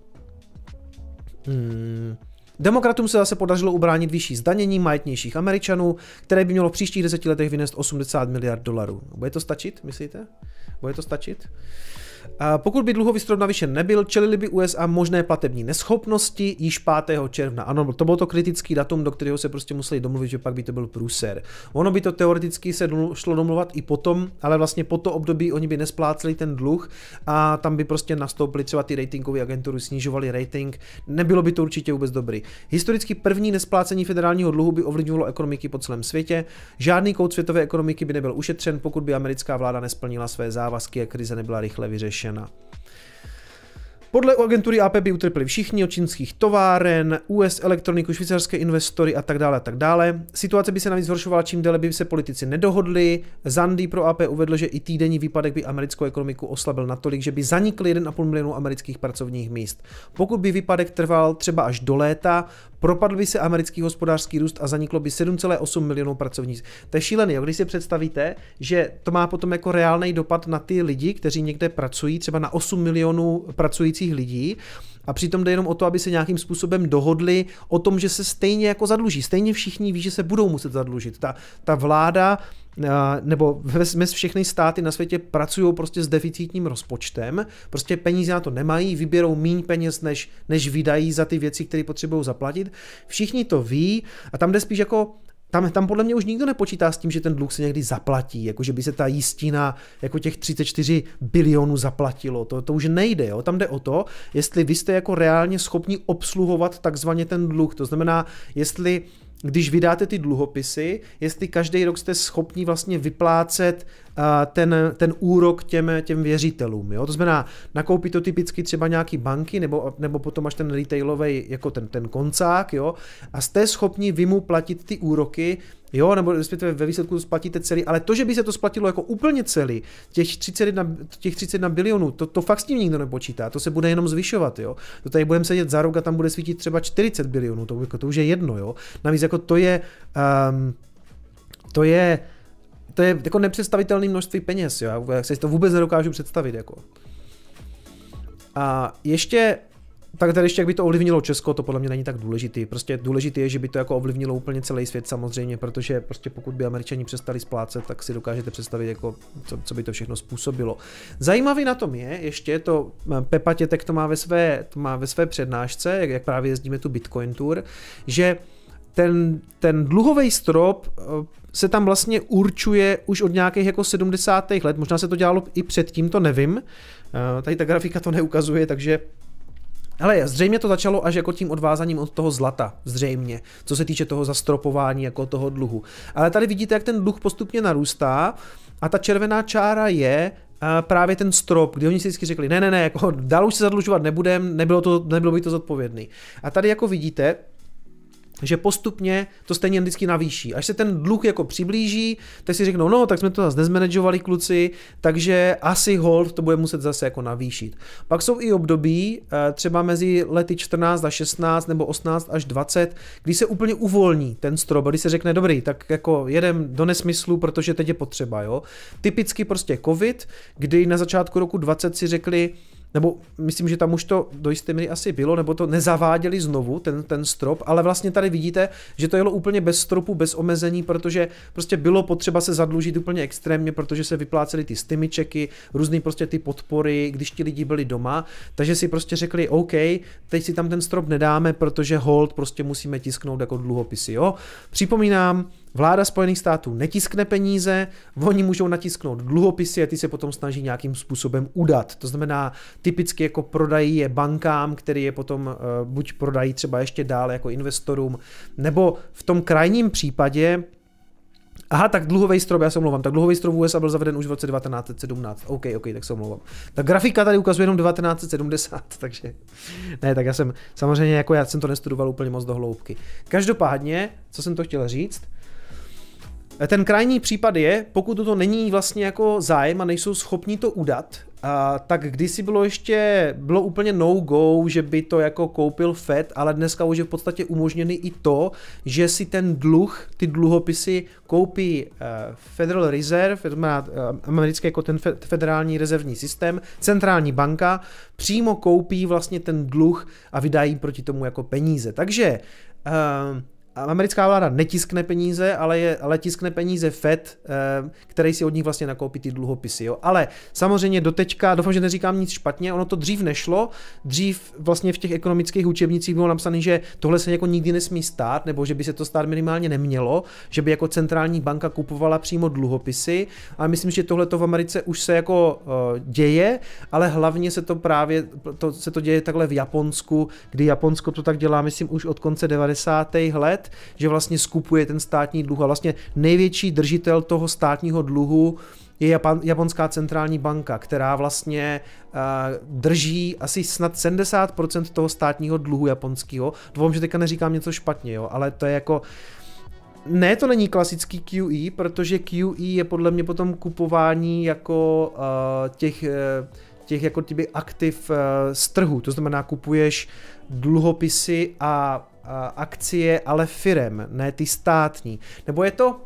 demokratům se zase podařilo ubránit vyšší zdanění majetnějších Američanů, které by mělo v příštích 10 letech vynést $80 miliard. Bude to stačit, myslíte? Bude to stačit? Pokud by dluhový strop navýšen nebyl, čelili by USA možné platební neschopnosti již 5. června. Ano, to bylo to kritický datum, do kterého se prostě museli domluvit, že pak by to byl průser. Ono by to teoreticky se šlo domluvat i potom, ale vlastně po to období oni by nespláceli ten dluh a tam by prostě nastoupili třeba ty ratingové agentury, snižovali rating. Nebylo by to určitě vůbec dobrý. Historicky první nesplácení federálního dluhu by ovlivňovalo ekonomiky po celém světě. Žádný kout světové ekonomiky by nebyl ušetřen, pokud by americká vláda nesplnila své závazky a krize nebyla rychle vyřešena. Podle agentury AP by utrpěli všichni, od čínských továren, US elektroniku, švýcarské investory a tak dále a tak dále. Situace by se navíc zhoršovala, čím déle by se politici nedohodli. Zandy pro AP uvedl, že i týdenní výpadek by americkou ekonomiku oslabil natolik, že by zanikly 1,5 milionu amerických pracovních míst. Pokud by výpadek trval třeba až do léta, propadl by se americký hospodářský růst a zaniklo by 7,8 milionů pracovních míst. To je šílený, když si představíte, že to má potom jako reálný dopad na ty lidi, kteří někde pracují, třeba na 8 milionů pracujících lidí, a přitom jde jenom o to, aby se nějakým způsobem dohodli o tom, že se stejně jako zadluží. Stejně všichni ví, že se budou muset zadlužit. Ta vláda nebo všechny státy na světě pracují prostě s deficitním rozpočtem, prostě peníze na to nemají, vyběrou míň peněz, než vydají za ty věci, které potřebují zaplatit. Všichni to ví a tam jde spíš jako tam podle mě už nikdo nepočítá s tím, že ten dluh se někdy zaplatí, jako že by se ta jistina jako těch 34 bilionů zaplatilo. To už nejde, jo? Tam jde o to, jestli vy jste jako reálně schopni obsluhovat takzvaně ten dluh. To znamená, jestli když vydáte ty dluhopisy, jestli každý rok jste schopni vlastně vyplácet ten úrok těm věřitelům. Jo? To znamená, nakoupí to typicky třeba nějaký banky, nebo potom až ten retailový, jako ten koncák, jo? A jste schopni vy mu platit ty úroky, jo, nebo respektive ve výsledku to splatíte celý, ale to, že by se to splatilo jako úplně celý, těch 31 bilionů, to fakt s tím nikdo nepočítá, to se bude jenom zvyšovat, jo. To tady budeme sedět za rok a tam bude svítit třeba 40 bilionů, to už je jedno, jo. Navíc jako to je jako nepředstavitelné množství peněz, jo. Já si to vůbec nedokážu představit, jako. A ještě tak tady ještě, jak by to ovlivnilo Česko, to podle mě není tak důležitý. Prostě důležité je, že by to jako ovlivnilo úplně celý svět samozřejmě, protože prostě pokud by Američani přestali splácet, tak si dokážete představit, jako, co by to všechno způsobilo. Zajímavý na tom je ještě, to Pepa Tětek to má ve své přednášce, jak právě jezdíme tu Bitcoin Tour, že ten dluhový strop se tam vlastně určuje už od nějakých jako 70. let, možná se to dělalo i předtím, to nevím, tady ta grafika to neukazuje, takže ale zřejmě to začalo až jako tím odvázaním od toho zlata, zřejmě, co se týče toho zastropování jako toho dluhu. Ale tady vidíte, jak ten dluh postupně narůstá a ta červená čára je právě ten strop, kdy oni si vždycky řekli, ne, jako dál už se zadlužovat nebudem, nebylo by to zodpovědný. A tady jako vidíte, že postupně to stejně vždycky navýší. Až se ten dluh jako přiblíží, tak si řeknou, no, tak jsme to zase nezmanageovali kluci, takže asi hold to bude muset zase jako navýšit. Pak jsou i období, třeba mezi lety 14 a 16 nebo 18 až 20, kdy se úplně uvolní ten strop, kdy se řekne, dobrý, tak jako jedem do nesmyslu, protože teď je potřeba, jo. Typicky prostě covid, kdy na začátku roku 20 si řekli, nebo myslím, že tam už to do jisté míry asi bylo, nebo to nezaváděli znovu, ten strop, ale vlastně tady vidíte, že to jelo úplně bez stropu, bez omezení, protože prostě bylo potřeba se zadlužit úplně extrémně, protože se vyplácely ty stymičeky, různý prostě ty podpory, když ti lidi byli doma, takže si prostě řekli, OK, teď si tam ten strop nedáme, protože hold prostě musíme tisknout jako dluhopisy, jo. Připomínám, vláda Spojených států netiskne peníze, oni můžou natisknout dluhopisy a ty se potom snaží nějakým způsobem udat. To znamená, typicky jako prodají je bankám, který je potom buď prodají třeba ještě dále jako investorům, nebo v tom krajním případě, tak dluhový strop, já se omlouvám, tak dluhový strop v USA byl zaveden už v roce 1917. OK, tak se omlouvám. Ta grafika tady ukazuje jenom 1970, takže ne, tak já jsem to nestudoval úplně moc do hloubky. Každopádně, co jsem to chtěl říct, ten krajní případ je, pokud to není vlastně jako zájem a nejsou schopni to udat, tak kdysi bylo úplně no-go, že by to jako koupil Fed, ale dneska už je v podstatě umožněný i to, že si ty dluhopisy koupí Federal Reserve, to znamená americký jako ten federální rezervní systém, centrální banka, přímo koupí vlastně ten dluh a vydají proti tomu jako peníze. Takže americká vláda netiskne peníze, ale tiskne peníze Fed, který si od nich vlastně nakoupí ty dluhopisy. Jo. Ale samozřejmě doteďka, doufám, že neříkám nic špatně, ono to dřív nešlo, dřív vlastně v těch ekonomických učebnicích bylo napsané, že tohle se jako nikdy nesmí stát, nebo že by se to stát minimálně nemělo, že by jako centrální banka kupovala přímo dluhopisy, ale myslím, že tohle to v Americe už se jako děje, ale hlavně se to právě, se to děje takhle v Japonsku, kdy Japonsko to tak dělá, myslím, už od konce 90. let, že vlastně skupuje ten státní dluh a vlastně největší držitel toho státního dluhu je japonská centrální banka, která vlastně drží asi snad 70% toho státního dluhu japonského. Doufám, že teďka neříkám něco špatně, jo, ale to je jako... Ne, to není klasický QE, protože QE je podle mě potom kupování jako těch jako typy aktiv z trhu, to znamená kupuješ dluhopisy a akcie, ale firem, ne ty státní. Nebo je to...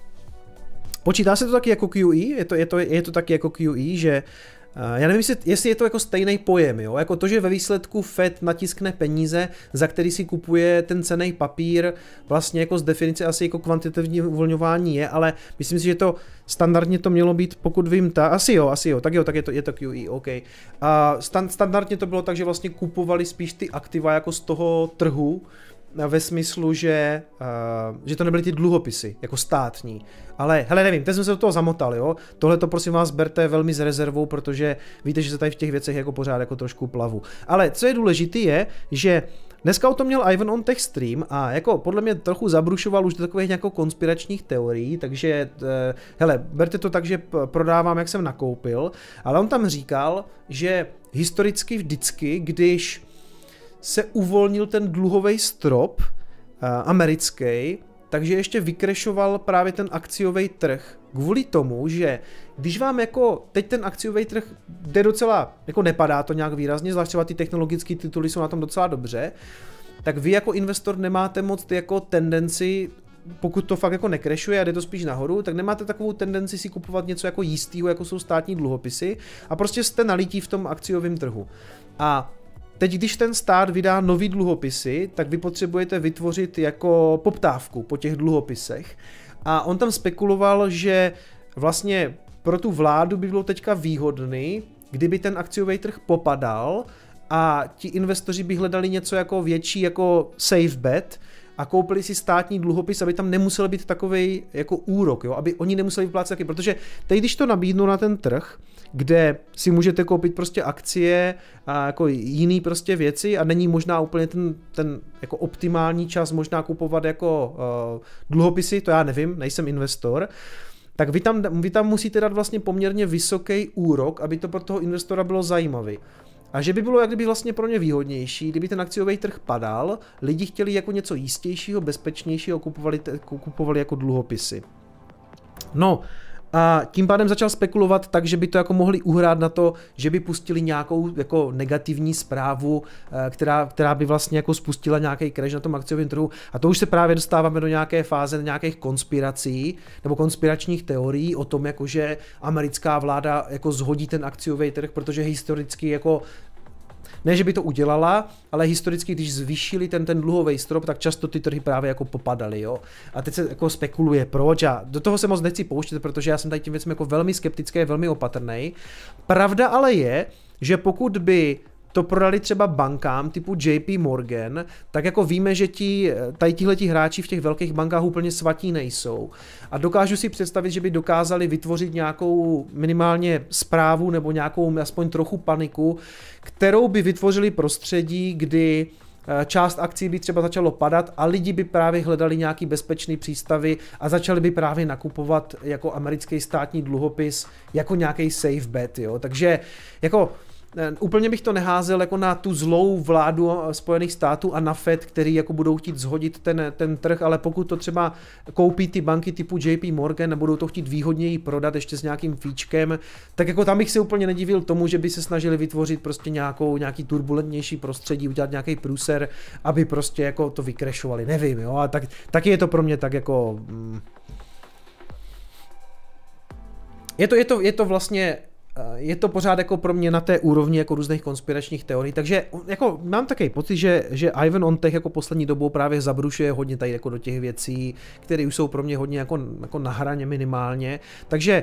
Počítá se to taky jako QE? Je to taky jako QE, že... Já nevím, jestli je to jako stejný pojem, jo? Jako to, že ve výsledku Fed natiskne peníze, za který si kupuje ten cenný papír, vlastně jako z definice asi jako kvantitativní uvolňování je, ale myslím si, že to standardně to mělo být, pokud vím, asi jo, tak je to QE, OK. Standardně to bylo tak, že vlastně kupovali spíš ty aktiva jako z toho trhu, ve smyslu, že to nebyly ty dluhopisy, jako státní. Ale hele, nevím, teď jsme se do toho zamotali, jo. Tohle to prosím vás berte velmi s rezervou, protože víte, že se tady v těch věcech jako pořád jako trošku plavu. Ale co je důležité je, že dneska o tom měl Ivan on Tech Stream a jako podle mě trochu zabrušoval už do takových nějakou konspiračních teorií, takže hele, berte to tak, že prodávám, jak jsem nakoupil, ale on tam říkal, že historicky vždycky, když se uvolnil ten dluhový strop americký, takže ještě vykrešoval právě ten akciový trh. Kvůli tomu, že když vám jako teď ten akciový trh jde docela, jako nepadá to nějak výrazně, zvlášť třeba ty technologické tituly jsou na tom docela dobře, tak vy jako investor nemáte moc jako tendenci, pokud to fakt jako nekrešuje a jde to spíš nahoru, tak nemáte takovou tendenci si kupovat něco jako jistýho, jako jsou státní dluhopisy a prostě jste nalití v tom akciovém trhu. A teď, když ten stát vydá nový dluhopisy, tak vy potřebujete vytvořit jako poptávku po těch dluhopisech. A on tam spekuloval, že vlastně pro tu vládu by bylo teďka výhodný, kdyby ten akciový trh popadal a ti investoři by hledali něco jako větší jako safe bet a koupili si státní dluhopis, aby tam nemusel být takovej jako úrok, jo? Aby oni nemuseli vyplácet taky, protože teď, když to nabídnou na ten trh, kde si můžete koupit prostě akcie a jako jiný prostě věci a není možná úplně ten jako optimální čas možná kupovat jako dluhopisy, to já nevím, nejsem investor, tak vy tam musíte dát vlastně poměrně vysoký úrok, aby to pro toho investora bylo zajímavý. A že by bylo jak kdyby vlastně pro ně výhodnější, kdyby ten akciový trh padal, lidi chtěli jako něco jistějšího, bezpečnějšího, kupovali jako dluhopisy. No, a tím pádem začal spekulovat tak, že by to jako mohli uhrát na to, že by pustili nějakou jako negativní zprávu, která by vlastně jako spustila nějaký crash na tom akciovém trhu. A to už se právě dostáváme do nějaké fáze nějakých konspirací nebo konspiračních teorií o tom, jako že americká vláda jako zhodí ten akciový trh, protože historicky jako ne, že by to udělala, ale historicky, když zvýšili ten dluhový strop, tak často ty trhy právě jako popadaly, jo. A teď se jako spekuluje, proč, a do toho se moc nechci pouštět, protože já jsem tady tím věcem jako velmi skeptický, velmi opatrný. Pravda ale je, že pokud by to prodali třeba bankám typu JP Morgan, tak jako víme, že tihleti hráči v těch velkých bankách úplně svatí nejsou. A dokážu si představit, že by dokázali vytvořit nějakou minimálně zprávu nebo nějakou aspoň trochu paniku, kterou by vytvořili prostředí, kdy část akcí by třeba začalo padat a lidi by právě hledali nějaký bezpečný přístavy a začali by právě nakupovat jako americký státní dluhopis jako nějaký safe bet, jo. Takže jako úplně bych to neházel jako na tu zlou vládu Spojených států a na Fed, který jako budou chtít zhodit ten trh, ale pokud to třeba koupí ty banky typu JP Morgan a budou to chtít výhodněji prodat ještě s nějakým fíčkem, tak jako tam bych se úplně nedivil tomu, že by se snažili vytvořit prostě nějaký turbulentnější prostředí, udělat nějaký průser, aby prostě jako to vykrešovali, nevím, jo, a taky je to pro mě tak jako je to vlastně je to pořád jako pro mě na té úrovni jako různých konspiračních teorií, takže jako mám takový pocit, že Ivan OnTech jako poslední dobou právě zabrušuje hodně tady jako do těch věcí, které už jsou pro mě hodně jako na hraně minimálně, takže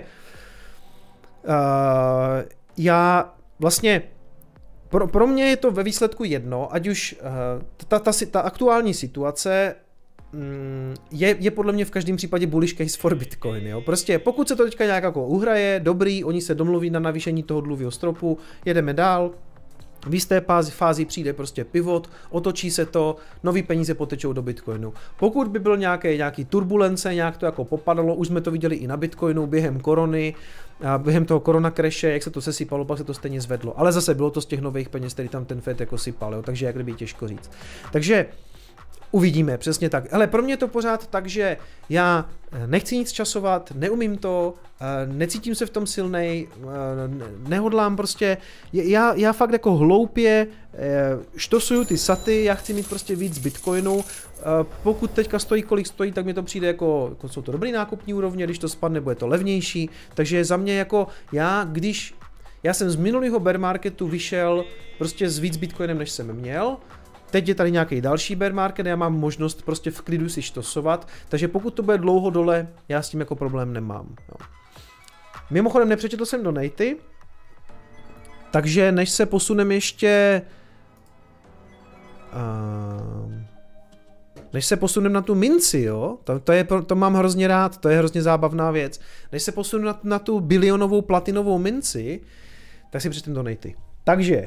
já vlastně pro mě je to ve výsledku jedno, ať už ta aktuální situace je podle mě v každém případě bullish case for Bitcoin. Jo? Prostě pokud se to teďka nějak jako uhraje, dobrý, oni se domluví na navýšení toho dluhového stropu, jedeme dál, v jisté fázi přijde prostě pivot, otočí se to, nový peníze potečou do Bitcoinu. Pokud by byl nějaký turbulence, nějak to jako popadalo, už jsme to viděli i na Bitcoinu během korony, a během toho korona crashe, jak se to sesypalo, pak se to stejně zvedlo. Ale zase bylo to z těch nových peněz, který tam ten Fed jako sypal, jo? Takže jak kdyby těžko říct. Takže uvidíme, přesně tak. Ale pro mě je to pořád tak, že já nechci nic časovat, neumím to, necítím se v tom silnej, nehodlám prostě, já fakt jako hloupě štosuju ty saty, já chci mít prostě víc Bitcoinu, pokud teďka stojí, kolik stojí, tak mi to přijde jako jsou to dobrý nákupní úrovně, když to spadne, bude to levnější, takže za mě jako já jsem z minulého bear marketu vyšel prostě s víc Bitcoinem, než jsem měl. Teď je tady nějaký další bear market, já mám možnost prostě v klidu si štosovat, takže pokud to bude dlouho dole, já s tím jako problém nemám. Jo. Mimochodem nepřečetl jsem donaty, takže než se posuneme ještě... Než se posuneme na tu minci, jo, to mám hrozně rád, to je hrozně zábavná věc. Než se posuneme na tu bilionovou platinovou minci, tak si přečtem donaty. Takže...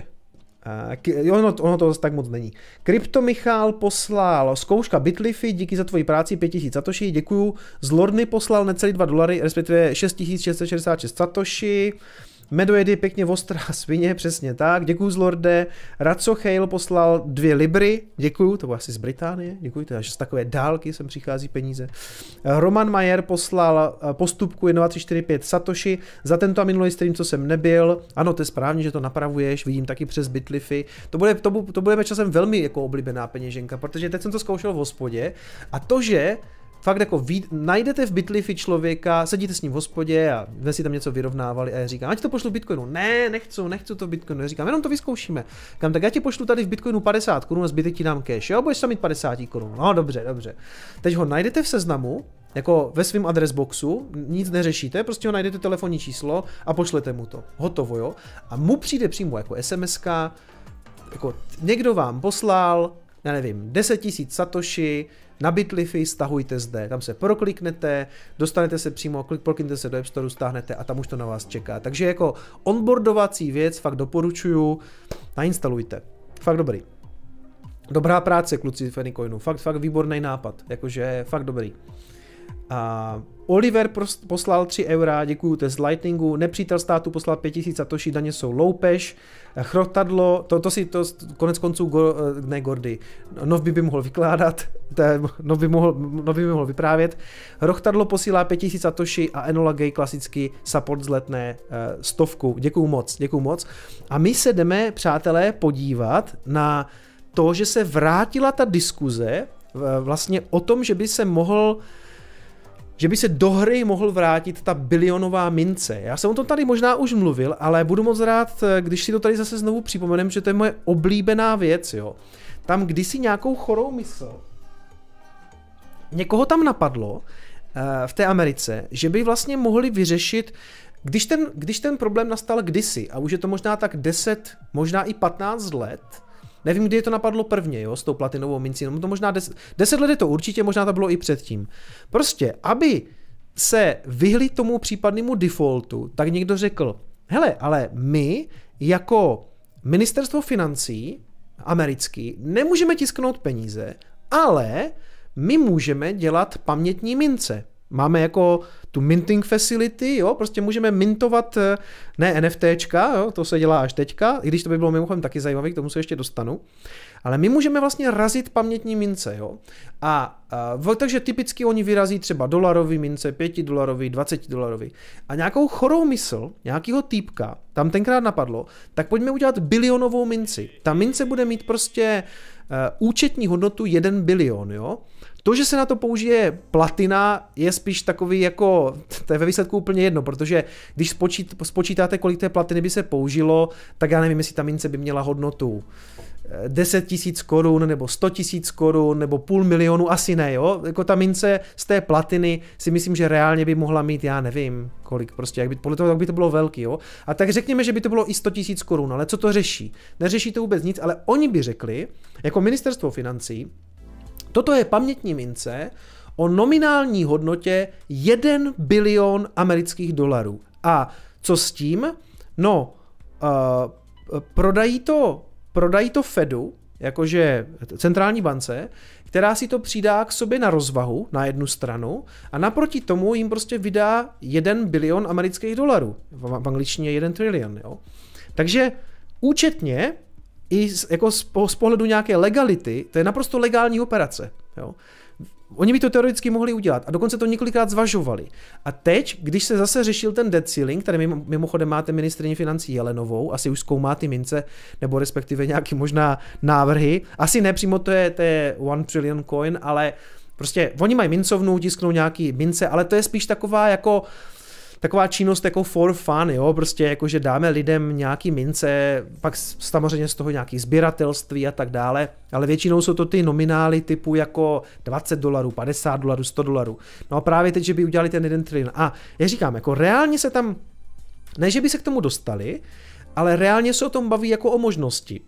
ono to tak moc není. Krypto Michal poslal zkouška Bitlify, díky za tvoji práci 5000 satoshi, děkuju. Zlordny poslal necelý $2, respektive 6666 satoshi. Medojedy pěkně ostrá svině, přesně tak, děkuju Zlorde. Raco Chale poslal 2 libry, děkuju, to bylo asi z Británie, děkuju, to je až z takové dálky sem přichází peníze. Roman Majer poslal postupku 12345 satoshi, za tento a minulý stream, co jsem nebyl, ano, to je správně, že to napravuješ, vidím taky přes Bitlify, to bude časem velmi jako oblíbená peněženka, protože teď jsem to zkoušel v hospodě a to, že fakt jako najdete v Bitlify člověka, sedíte s ním v hospodě a vy si tam něco vyrovnávali a já říkám, ať to pošlu Bitcoinu. Ne, nechci to Bitcoinu. Já říkám, jenom to vyzkoušíme. Kam tak já ti pošlu tady v Bitcoinu 50 korun a zbytek ti dám cash. Jo, budeš tam mít 50 korun. No, dobře. Teď ho najdete v seznamu, jako ve svém adresboxu, nic neřešíte, prostě ho najdete telefonní číslo a pošlete mu to. Hotovo, jo. A mu přijde přímo jako SMSka, jako někdo vám poslal, já nevím, 10 000 satoshi, na Bitlify stahujte zde, tam se prokliknete, dostanete se přímo, prokliknete se do App Store, stáhnete a tam už to na vás čeká. Takže jako onboardovací věc fakt doporučuju, nainstalujte. Fakt dobrý. Dobrá práce, kluci v Anycoinu, fakt výborný nápad, jakože fakt dobrý. A Oliver poslal 3 eura, děkuju, to je z Lightningu, nepřítel státu poslal 5000 satoshi, daně jsou loupež, Chrotadlo, to konec konců, ne Gordy, Nov by mohl vykládat, Nov by mohl vyprávět, Chrotadlo posílá 5000 satoshi a Enola Gay klasicky support z letné 100, děkuju moc. A my se jdeme, přátelé, podívat na to, že se vrátila ta diskuze vlastně o tom, že by se do hry mohl vrátit ta bilionová mince. Já jsem o tom tady možná už mluvil, ale budu moc rád, když si to tady zase znovu připomenem, že to je moje oblíbená věc, jo. Tam kdysi nějakou chorou mysl, někoho tam napadlo v té Americe, že by vlastně mohli vyřešit, když ten problém nastal kdysi, a už je to možná tak 10, možná i 15 let, nevím, kdy je to napadlo prvně, jo, s tou platinovou mincí, no to možná 10 let je to určitě, možná to bylo i předtím. Prostě, aby se vyhli tomu případnému defaultu, tak někdo řekl, hele, ale my jako ministerstvo financí americký nemůžeme tisknout peníze, ale my můžeme dělat pamětní mince. Máme jako tu minting facility, jo, prostě můžeme mintovat, ne NFTčka, jo, to se dělá až teďka, i když to by bylo mimochodem taky zajímavé, k tomu se ještě dostanu, ale my můžeme vlastně razit pamětní mince, jo, takže typicky oni vyrazí třeba dolarový mince, $5, $20 a nějakou chorou mysl, nějakýho týpka, tam tenkrát napadlo, tak pojďme udělat bilionovou minci. Ta mince bude mít prostě účetní hodnotu 1 bilion, jo. To, že se na to použije platina, je spíš takový jako, to je ve výsledku úplně jedno, protože když spočítáte, kolik té platiny by se použilo, tak já nevím, jestli ta mince by měla hodnotu 10 000 korun, nebo 100 000 korun, nebo 500 000, asi ne, jo. Jako ta mince z té platiny si myslím, že reálně by mohla mít, já nevím, kolik prostě, jak by, podle toho, jak by to bylo velký, jo. A tak řekněme, že by to bylo i 100 000 korun, ale co to řeší? Neřeší to vůbec nic, ale oni by řekli, jako ministerstvo financí, toto je pamětní mince o nominální hodnotě 1 bilion amerických dolarů. A co s tím? No, prodají to Fedu, jakože centrální bance, která si to přidá k sobě na rozvahu na jednu stranu a naproti tomu jim prostě vydá 1 bilion amerických dolarů. V angličtině 1 trilion. Jo? Takže účetně i jako z pohledu nějaké legality, to je naprosto legální operace. Jo? Oni by to teoreticky mohli udělat a dokonce to několikrát zvažovali. A teď, když se zase řešil ten debt ceiling, tady mimochodem máte ministryni financí Jelenovou, asi už zkoumá ty mince, nebo respektive nějaký možná návrhy, asi ne přímo to je 1 trillion coin, ale prostě oni mají mincovnu, tisknou nějaký mince, ale to je spíš taková činnost jako for fun, jo, prostě jako, že dáme lidem nějaký mince, pak samozřejmě z toho nějaký sběratelství a tak dále, ale většinou jsou to ty nominály typu jako $20, $50, $100. No a právě teď, že by udělali ten 1 trilion. A jak říkám, jako reálně se tam, ne, že by se k tomu dostali, ale reálně se o tom baví jako o možnosti.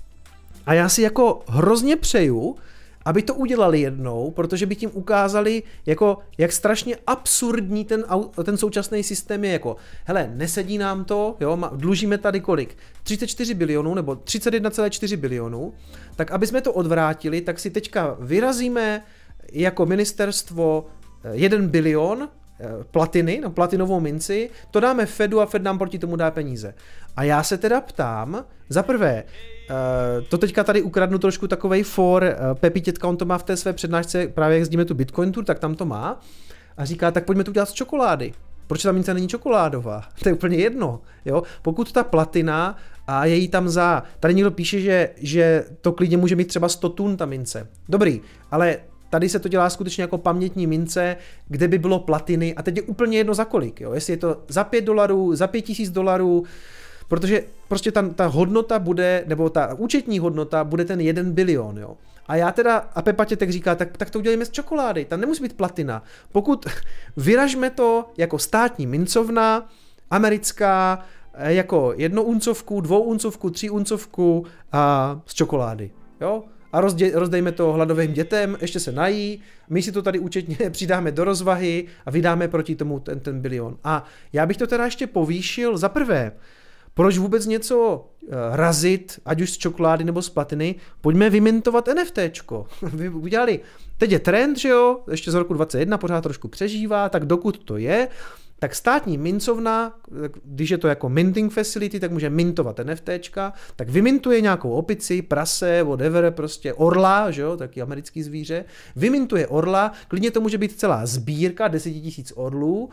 A já si jako hrozně přeju, aby to udělali jednou, protože by tím ukázali, jako, jak strašně absurdní ten současný systém je. Jako, hele, nesedí nám to, jo, dlužíme tady kolik? 34 bilionů nebo 31,4 bilionů, tak aby jsme to odvrátili, tak si teďka vyrazíme jako ministerstvo 1 bilion platiny, no, platinovou minci, to dáme Fedu a Fed nám proti tomu dá peníze. A já se teda ptám, za prvé, to teďka tady ukradnu trošku takovej for, Pepi Tětka, on to má v té své přednášce, právě jak jezdíme tu Bitcoin Tour, tak tam to má a říká, tak pojďme to udělat z čokolády. Proč ta mince není čokoládová? To je úplně jedno, jo? Pokud ta platina a je jí tam tady někdo píše, že to klidně může mít třeba 100 tun ta mince. Dobrý, ale tady se to dělá skutečně jako pamětní mince, kde by bylo platiny a teď je úplně jedno za kolik, jo? Jestli je to za $5, za $5,000, protože prostě ta hodnota bude, nebo ta účetní hodnota bude ten 1 bilion, jo. A já teda, a Pepa Tětek říká, tak to udělejme z čokolády, tam nemusí být platina. Pokud vyražme to jako státní mincovna, americká, jako 1 uncovku, 2 uncovku, 3 uncovku a z čokolády, jo. A rozdejme to hladovým dětem, ještě se nají, my si to tady účetně přidáme do rozvahy a vydáme proti tomu ten bilion. A já bych to teda ještě povýšil za prvé, proč vůbec něco razit, ať už z čokolády nebo z platiny, pojďme vymintovat NFTčko. Udělali, teď je trend, že jo, ještě z roku 2021 pořád trošku přežívá, tak dokud to je, tak státní mincovna, když je to jako minting facility, tak může mintovat NFTčka, tak vymintuje nějakou opici, prase, whatever, prostě orla, že jo, taky americký zvíře, vymintuje orla, klidně to může být celá sbírka 10 000 orlů,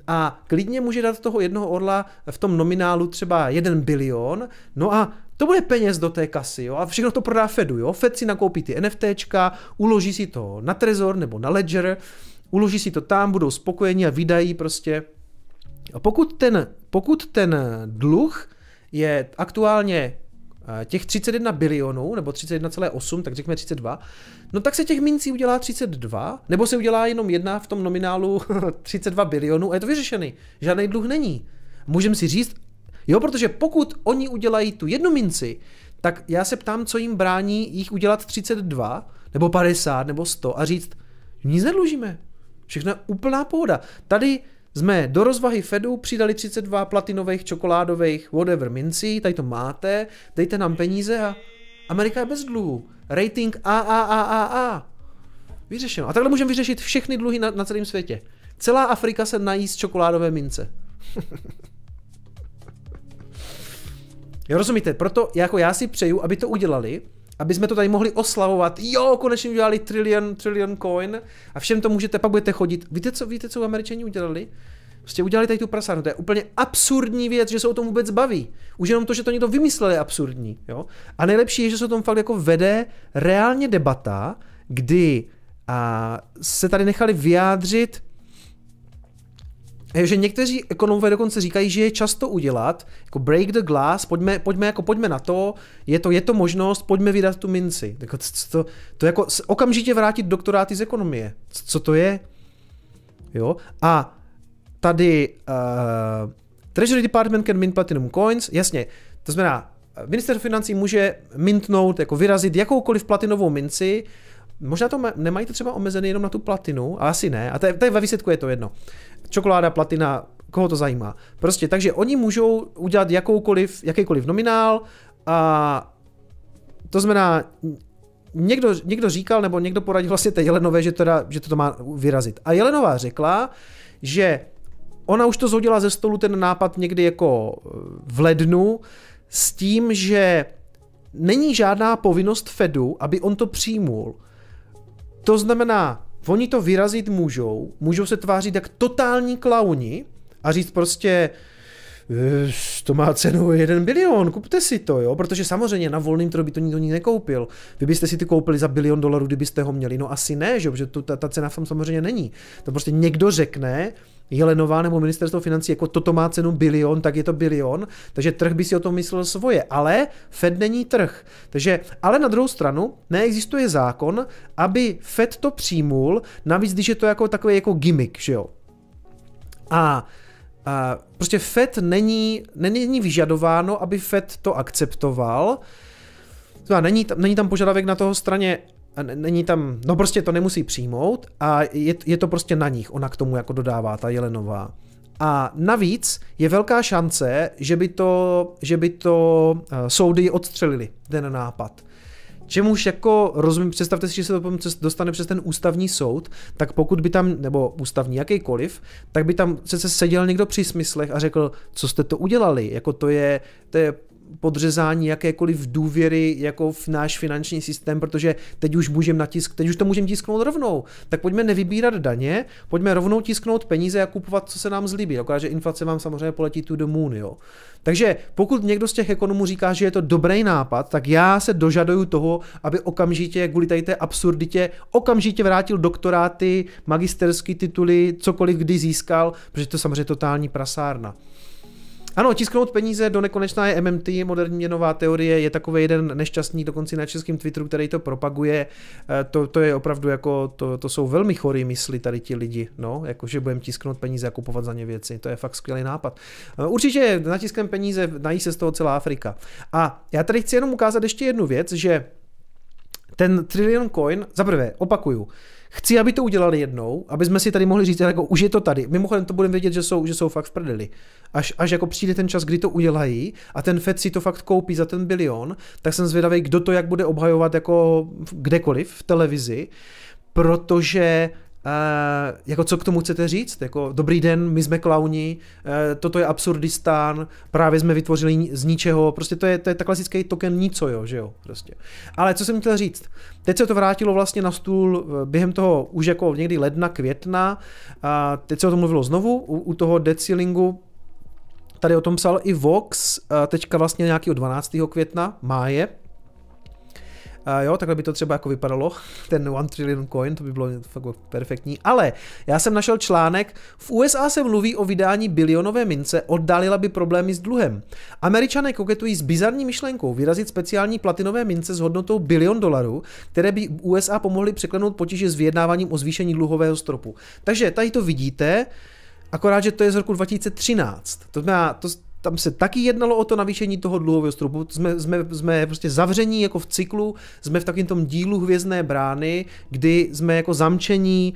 a klidně může dát toho jednoho orla v tom nominálu třeba 1 bilion, no a to bude peněz do té kasy, jo, a všechno to prodá Fedu, jo, Fed si nakoupí ty NFTčka, uloží si to na Trezor nebo na Ledger, uloží si to tam, budou spokojení a vydají prostě. A pokud ten dluh je aktuálně těch 31 bilionů, nebo 31,8, tak řekněme 32, no tak se těch mincí udělá 32, nebo se udělá jenom jedna v tom nominálu 32 bilionů a je to vyřešený. Žádný dluh není. Můžeme si říct, jo, protože pokud oni udělají tu jednu minci, tak já se ptám, co jim brání jich udělat 32, nebo 50, nebo 100 a říct, nic nedlužíme. Všechno je úplná pohoda. Tady jsme do rozvahy Fedu přidali 32 platinových, čokoládových, whatever mincí, tady to máte, dejte nám peníze a Amerika je bez dluhu. Rating AAAAA. Vyřešeno. A takhle můžeme vyřešit všechny dluhy na celém světě. Celá Afrika se nají z čokoládové mince. Jo, rozumíte? Proto jako já si přeju, aby to udělali, aby jsme to tady mohli oslavovat. Jo, konečně udělali trillion coin a všem to můžete, pak budete chodit. Víte, co Američani udělali? Prostě udělali tady tu prasárnu, to je úplně absurdní věc, že se o tom vůbec baví. Už jenom to, že to někdo vymyslel, je absurdní. Jo? A nejlepší je, že se o tom fakt jako vede reálně debata, kdy se tady nechali vyjádřit, že někteří ekonomové dokonce říkají, že je často udělat, jako break the glass, pojďme na to, je to možnost, pojďme vydat tu minci. To jako okamžitě vrátit doktoráty z ekonomie. Co to je? Jo? A tady Treasury Department can mint platinum coins, jasně, to znamená, minister financí může mintnout, jako vyrazit jakoukoliv platinovou minci, možná to nemají to třeba omezené jenom na tu platinu, ale asi ne, a tady ve výsledku je to jedno. Čokoláda, platina, koho to zajímá. Prostě, takže oni můžou udělat jakýkoliv nominál a to znamená, někdo říkal, nebo někdo poradil vlastně té Jelenové, že to má vyrazit. A Jelenová řekla, že ona už to zhodila ze stolu ten nápad někdy jako v lednu s tím, že není žádná povinnost Fedu, aby on to přijmul. To znamená, oni to vyrazit můžou se tvářit jak totální klauni a říct prostě to má cenu 1 bilion, kupte si to, jo, protože samozřejmě na volném trhu by to nikdo nekoupil. Vy byste si ty koupili za $1 bilion, kdybyste ho měli, no asi ne, že? Protože ta cena tam samozřejmě není. To prostě někdo řekne, Jelenová nebo ministerstvo financí, jako toto má cenu bilion, tak je to bilion, takže trh by si o tom myslel svoje, ale Fed není trh. Takže, ale na druhou stranu neexistuje zákon, aby Fed to přijmul, navíc když je to jako takový jako gimmick, že jo. A prostě Fed není vyžadováno, aby Fed to akceptoval. Není tam požadavek na toho straně, není tam, no prostě to nemusí přijmout a je to prostě na nich, ona k tomu jako dodává, ta Jelenová. A navíc je velká šance, že by to soudy odstřelili, ten nápad. Čemuž jako rozumím, představte si, že se to dostane přes ten ústavní soud, tak pokud by tam, nebo ústavní jakýkoliv, tak by tam se seděl někdo při smyslech a řekl, co jste to udělali, jako to je podřezání jakékoliv důvěry jako v náš finanční systém, protože teď už to můžeme tisknout rovnou. Tak pojďme nevybírat daně, pojďme rovnou tisknout peníze a kupovat, co se nám zlíbí. Akorát, že inflace vám samozřejmě poletí to the moon, jo. Takže pokud někdo z těch ekonomů říká, že je to dobrý nápad, tak já se dožaduju toho, aby okamžitě kvůli tady té absurditě okamžitě vrátil doktoráty, magisterské tituly, cokoliv kdy získal, protože to je samozřejmě totální prasárna. Ano, tisknout peníze do nekonečna je MMT, moderní měnová teorie, je takový jeden nešťastník dokonce na českém Twitteru, který to propaguje. To je opravdu jako, to jsou velmi chorý mysli tady ti lidi, no, jakože budeme tisknout peníze a kupovat za ně věci. To je fakt skvělý nápad. Určitě natiskneme peníze, nají se z toho celá Afrika. A já tady chci jenom ukázat ještě jednu věc, že ten Trillion Coin, zaprvé, opakuju, chci, aby to udělali jednou, aby jsme si tady mohli říct, jako už je to tady. Mimochodem to budeme vědět, že jsou fakt v prdeli. Až jako přijde ten čas, kdy to udělají a ten Fed si to fakt koupí za ten bilion, tak jsem zvědavý, kdo to jak bude obhajovat jako kdekoliv v televizi, protože jako co k tomu chcete říct? Jako dobrý den, my jsme klauni, toto je Absurdistán, právě jsme vytvořili z ničeho, prostě to je ta klasický token nicojo, že jo, prostě. Ale co jsem chtěl říct? Teď se to vrátilo vlastně na stůl během toho už jako někdy ledna, května, a teď se o tom mluvilo znovu, u toho debt ceilingu, tady o tom psal i Vox, teďka vlastně nějakého 12. května, máje. Jo, takhle by to třeba jako vypadalo, ten 1 trillion coin, to by bylo fakt perfektní, ale já jsem našel článek, v USA se mluví o vydání bilionové mince, oddálila by problémy s dluhem. Američané koketují s bizarní myšlenkou vyrazit speciální platinové mince s hodnotou $1 bilion, které by USA pomohly překlenout potíže s vyjednáváním o zvýšení dluhového stropu. Takže tady to vidíte, akorát, že to je z roku 2013. To znamená, tam se taky jednalo o to navýšení toho dluhového stropu. Jsme prostě zavření jako v cyklu, jsme v takovém tom dílu Hvězdné brány, kdy jsme jako zamčení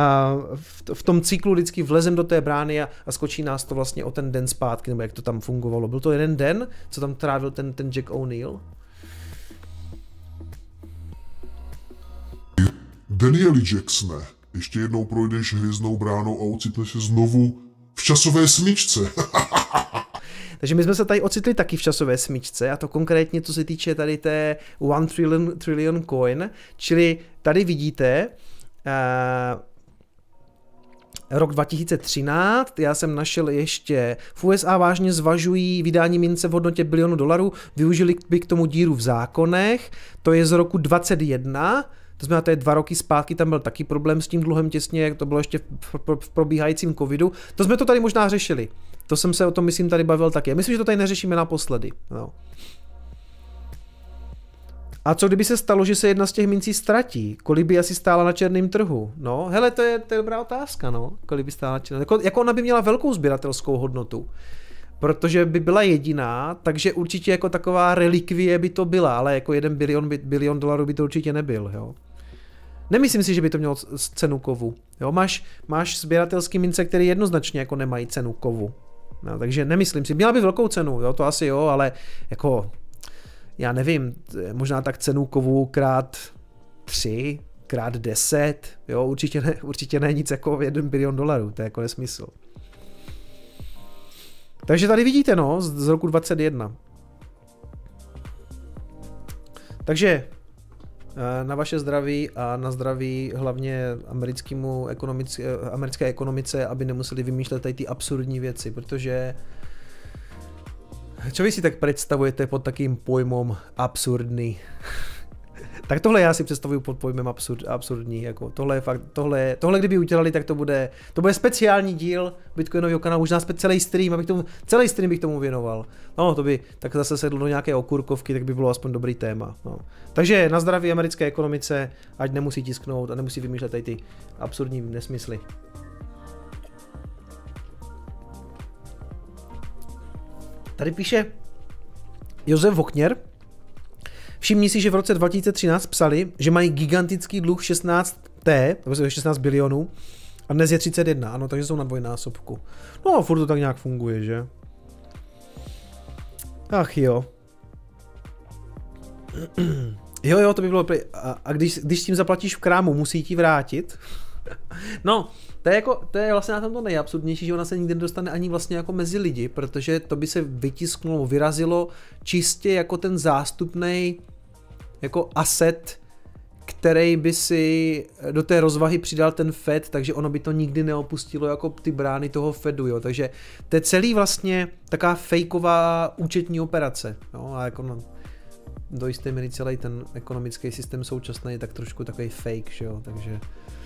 v tom cyklu vždycky vlezem do té brány a skočí nás to vlastně o ten den zpátky, nebo jak to tam fungovalo. Byl to jeden den, co tam trávil ten Jack O'Neill? Danieli Jacksone, ještě jednou projdeš Hvězdnou bránou a ocitneš se znovu v časové smyčce. Takže my jsme se tady ocitli taky v časové smyčce, a to konkrétně, co se týče tady té 1 trillion coin, čili tady vidíte, Rok 2013, já jsem našel ještě, v USA vážně zvažují vydání mince v hodnotě $1 bilionu, využili by k tomu díru v zákonech, to je z roku 2021, to znamená, to je 2 roky zpátky, tam byl taky problém s tím dluhem těsně, jak to bylo ještě v probíhajícím covidu, to jsme to tady možná řešili, to jsem se o tom, myslím, tady bavil taky, myslím, že to tady neřešíme naposledy, no. A co kdyby se stalo, že se jedna z těch mincí ztratí? Kolik by asi stála na černém trhu? No, hele, to je dobrá otázka, no. Kolik by stála na černém trhu? Jako ona by měla velkou sběratelskou hodnotu. Protože by byla jediná, takže určitě jako taková relikvie by to byla, ale jako $1 bilion by to určitě nebyl, jo. Nemyslím si, že by to mělo cenu kovu. Jo, máš sběratelský mince, které jednoznačně jako nemají cenu kovu. No, takže nemyslím si. Měla by velkou cenu, jo, to asi jo, ale jako já nevím, možná tak cenu kovu krát 3, krát 10, jo, určitě ne nic jako $1 bilion, to je jako nesmysl. Takže tady vidíte, no, z roku 2021. Takže na vaše zdraví a na zdraví hlavně americké ekonomice, aby nemuseli vymýšlet tady ty absurdní věci, protože co vy si tak představujete pod takým pojmom absurdný? Tak tohle já si představuju pod pojmem absurdní, jako tohle je fakt, tohle kdyby udělali, tak to bude speciální díl Bitcoinového kanálu, možná celý stream bych tomu věnoval. No, to by tak zase sedlo do nějaké okurkovky, tak by bylo aspoň dobrý téma. No. Takže na zdraví americké ekonomice, ať nemusí tisknout a nemusí vymýšlet tady ty absurdní nesmysly. Tady píše Josef Vokněr. Všimni si, že v roce 2013 psali, že mají gigantický dluh 16 bilionů a dnes je 31, ano, takže jsou na dvojnásobku. No a furt to tak nějak funguje, že? Ach jo. Jo, to by bylo... A když s tím zaplatíš v krámu, musí ti vrátit? No, to je vlastně na tom to nejabsurdnější, že ona se nikdy nedostane ani vlastně jako mezi lidi, protože to by se vytisknulo, vyrazilo čistě jako ten zástupnej jako asset, který by si do té rozvahy přidal ten Fed, takže ono by to nikdy neopustilo jako ty brány toho Fedu, jo, takže to je celý vlastně taková fejková účetní operace, jo, a jako do jisté míry celý ten ekonomický systém současný je tak trošku takový fake, že jo, takže...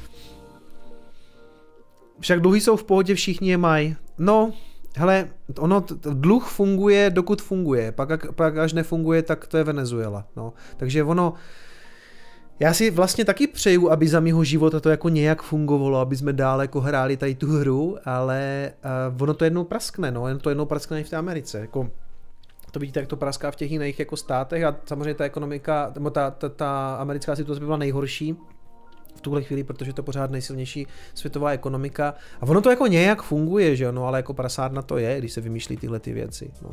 Však dluhy jsou v pohodě, všichni je mají. No, hele, dluh funguje, dokud funguje, pak až nefunguje, tak to je Venezuela, no. Takže já si vlastně taky přeju, aby za mýho života to jako nějak fungovalo, aby jsme dále jako hráli tady tu hru, ale ono to jednou praskne, no, jen to jednou praskne i v té Americe, jako to vidíte, jak to praská v těch jiných jako státech a samozřejmě ta ekonomika, nebo ta americká situace by byla nejhorší v tuhle chvíli, protože to je pořád nejsilnější světová ekonomika a ono to jako nějak funguje, že jo, no, ale jako prasárna to je, když se vymýšlí tyhle ty věci, no.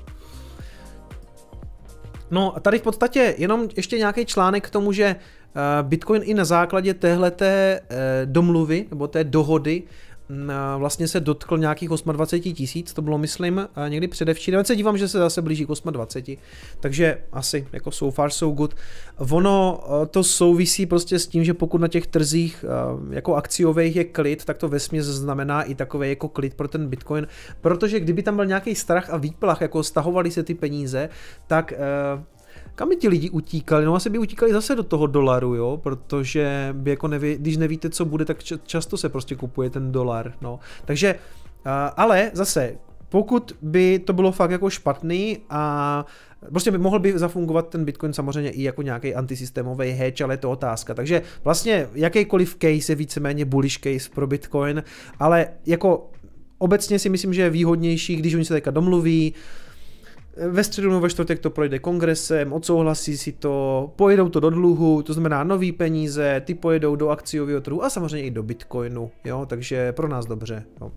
No a tady v podstatě jenom ještě nějaký článek k tomu, že Bitcoin i na základě téhleté domluvy, nebo té dohody, vlastně se dotkl nějakých 28 000, to bylo myslím někdy předevčírem, se dívám, že se zase blíží k 28, takže asi jako so far so good. Ono to souvisí prostě s tím, že pokud na těch trzích jako akciových je klid, tak to vesměs znamená i takový jako klid pro ten Bitcoin, protože kdyby tam byl nějaký strach a výplach, jako stahovali se ty peníze, tak kam by ti lidi utíkali? No asi by utíkali zase do toho dolaru, jo, protože by jako když nevíte, co bude, tak často se prostě kupuje ten dolar, no. Takže, ale zase, pokud by to bylo fakt jako špatný a prostě mohl by zafungovat ten Bitcoin samozřejmě i jako nějaký antisystémový hedge, ale je to otázka. Takže vlastně jakýkoliv case je víceméně bullish case pro Bitcoin, ale jako obecně si myslím, že je výhodnější, když oni se teďka domluví, ve středu nebo ve čtvrtek to projde kongresem, odsouhlasí si to, pojedou to do dluhu, to znamená nový peníze, ty pojedou do akciového trhu a samozřejmě i do Bitcoinu, jo, takže pro nás dobře, jo.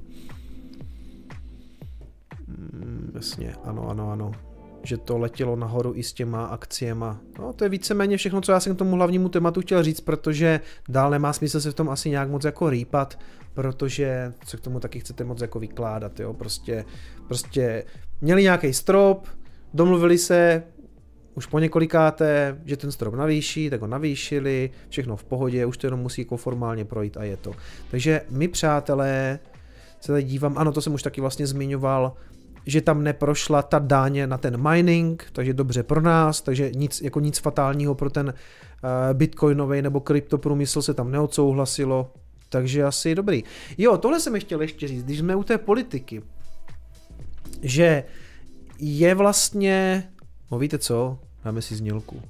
Jasně, ano, že to letělo nahoru i s těma akciema. No, to je víceméně všechno, co já jsem k tomu hlavnímu tématu chtěl říct, protože dál nemá smysl se v tom asi nějak moc jako rýpat, protože co k tomu taky chcete moc jako vykládat, jo, prostě měli nějaký strop, domluvili se už po několikáté, že ten strop navýší, tak ho navýšili, všechno v pohodě, už to jenom musí jako formálně projít a je to. Takže my, přátelé, se tady dívám, ano, to jsem už taky vlastně zmiňoval, že tam neprošla ta daň na ten mining, takže dobře pro nás, takže nic fatálního pro ten bitcoinový nebo kryptoprůmysl se tam neodsouhlasilo, takže asi dobrý. Jo, tohle jsem chtěl ještě říct, když jsme u té politiky, že je vlastně, no víte co, dáme si znělku.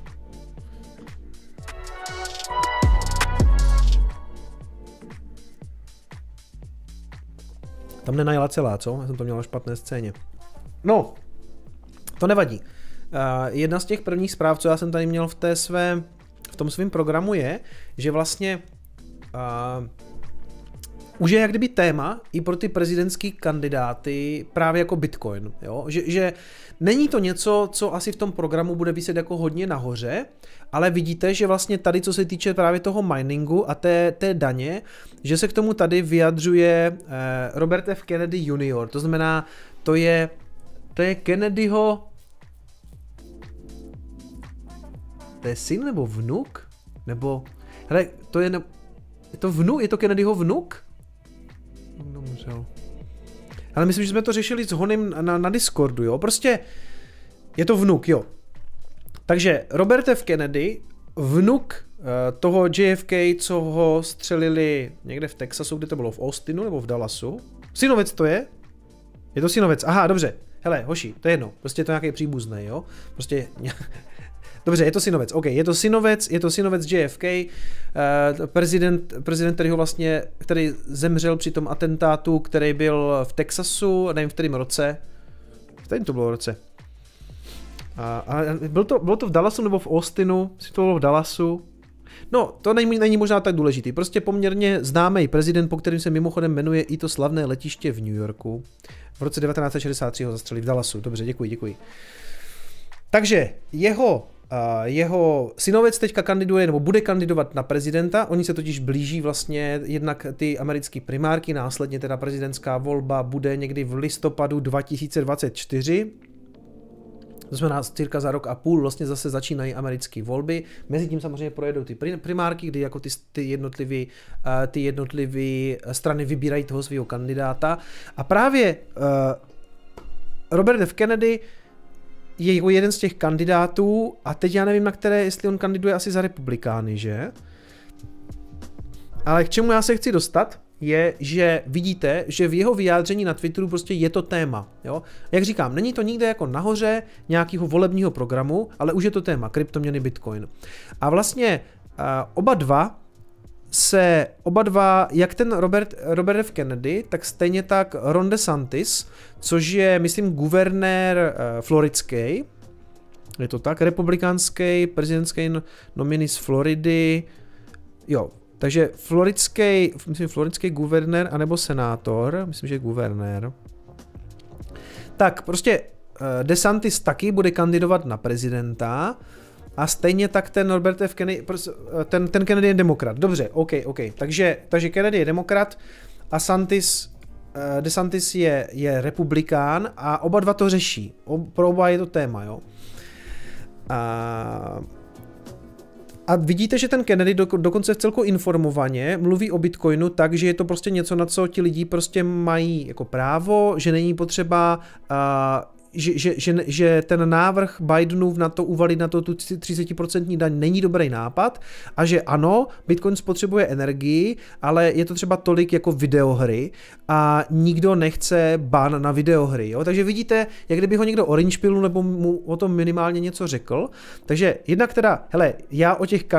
Tam nenajela celá, co? Já jsem to měl na špatné scéně. No, to nevadí. Jedna z těch prvních zpráv, co já jsem tady měl v tom svém programu je, že vlastně už je jak kdyby téma i pro ty prezidentský kandidáty právě jako Bitcoin. Jo? Že není to něco, co asi v tom programu bude viset jako hodně nahoře, ale vidíte, že vlastně tady, co se týče právě toho miningu a té daně, že se k tomu tady vyjadřuje Robert F. Kennedy Jr. To znamená, to je Kennedyho... To je syn nebo vnuk? Nebo... Hele, je to Kennedyho vnuk? Umřel. Ale myslím, že jsme to řešili s Honem na Discordu, jo? Prostě je to vnuk, jo. Takže Robert F. Kennedy, vnuk toho JFK, co ho střelili někde v Texasu, kde to bylo, v Austinu nebo v Dallasu. Synovec to je? Je to synovec, aha, dobře. Hele, hoši, to je jedno, prostě je to nějaký příbuzný, jo? Prostě... Dobře, je to synovec, ok, je to synovec JFK, prezident, který zemřel při tom atentátu, který byl v Texasu, nevím v kterém roce, v kterém to bylo roce. A bylo to v Dallasu nebo v Austinu, jestli to bylo v Dallasu. No, to není možná tak důležitý, prostě poměrně známý prezident, po kterým se mimochodem jmenuje i to slavné letiště v New Yorku. V roce 1963 ho zastřelili v Dallasu, dobře, děkuji. Takže jeho synovec teďka kandiduje, nebo bude kandidovat na prezidenta, oni se totiž blíží vlastně jednak ty americké primárky, následně teda prezidentská volba bude někdy v listopadu 2024, to znamená cirka za rok a půl vlastně zase začínají americké volby, mezi tím samozřejmě projedou ty primárky, kdy jako ty jednotlivé strany vybírají toho svého kandidáta a právě Robert F. Kennedy je jako jeden z těch kandidátů a teď já nevím, na které, jestli on kandiduje asi za republikány, že? Ale k čemu já se chci dostat, je, že vidíte, že v jeho vyjádření na Twitteru prostě je to téma, jo? Jak říkám, není to nikde jako nahoře nějakého volebního programu, ale už je to téma, kryptoměny Bitcoin. A vlastně oba dva, jak ten Robert F. Kennedy, tak stejně tak Ron DeSantis, což je, myslím, guvernér floridský, je to tak, republikánský, prezidentský nominee z Floridy, jo, takže floridský guvernér, anebo senátor, myslím, že guvernér. Tak, prostě DeSantis taky bude kandidovat na prezidenta, a stejně tak ten Robert F. Kennedy, ten Kennedy je demokrat. Dobře, OK. Takže Kennedy je demokrat a DeSantis je republikán a oba dva to řeší. Pro oba je to téma, jo. A vidíte, že ten Kennedy dokonce v informovaně mluví o Bitcoinu tak, že je to prostě něco, na co ti lidi prostě mají jako právo, že není potřeba... Že ten návrh Bidenův na to uvalit na to tu 30% daň není dobrý nápad a že ano, Bitcoin spotřebuje energii, ale je to třeba tolik jako videohry a nikdo nechce ban na videohry, jo? Takže vidíte, jak kdyby ho někdo orange pillu nebo mu o tom minimálně něco řekl. Takže jednak teda, hele, já o těch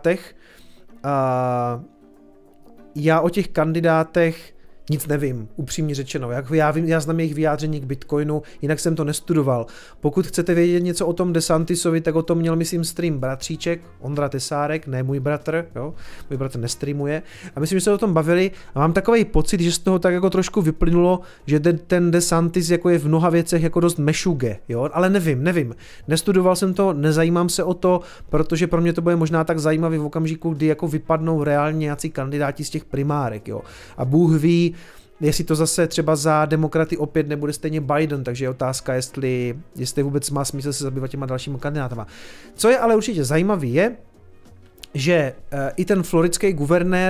kandidátech nic nevím, upřímně řečeno. Já znám jejich vyjádření k Bitcoinu, jinak jsem to nestudoval. Pokud chcete vědět něco o tom DeSantisovi, tak o tom měl, myslím, stream bratříček, Ondra Tesárek, ne můj bratr, jo? Můj bratr nestreamuje. A myslím, že se o tom bavili a mám takový pocit, že z toho tak jako trošku vyplynulo, že ten DeSantis jako je v mnoha věcech jako dost mešuge, jo? Ale nevím. Nestudoval jsem to, nezajímám se o to, protože pro mě to bude možná tak zajímavý v okamžiku, kdy jako vypadnou reálně nějací kandidáti z těch primárek, jo? A Bůh ví, jestli to zase třeba za demokraty opět nebude stejně Biden, takže je otázka, jestli vůbec má smysl se zabývat těma dalšíma kandidátama. Co je ale určitě zajímavý je, že i ten floridský guvernér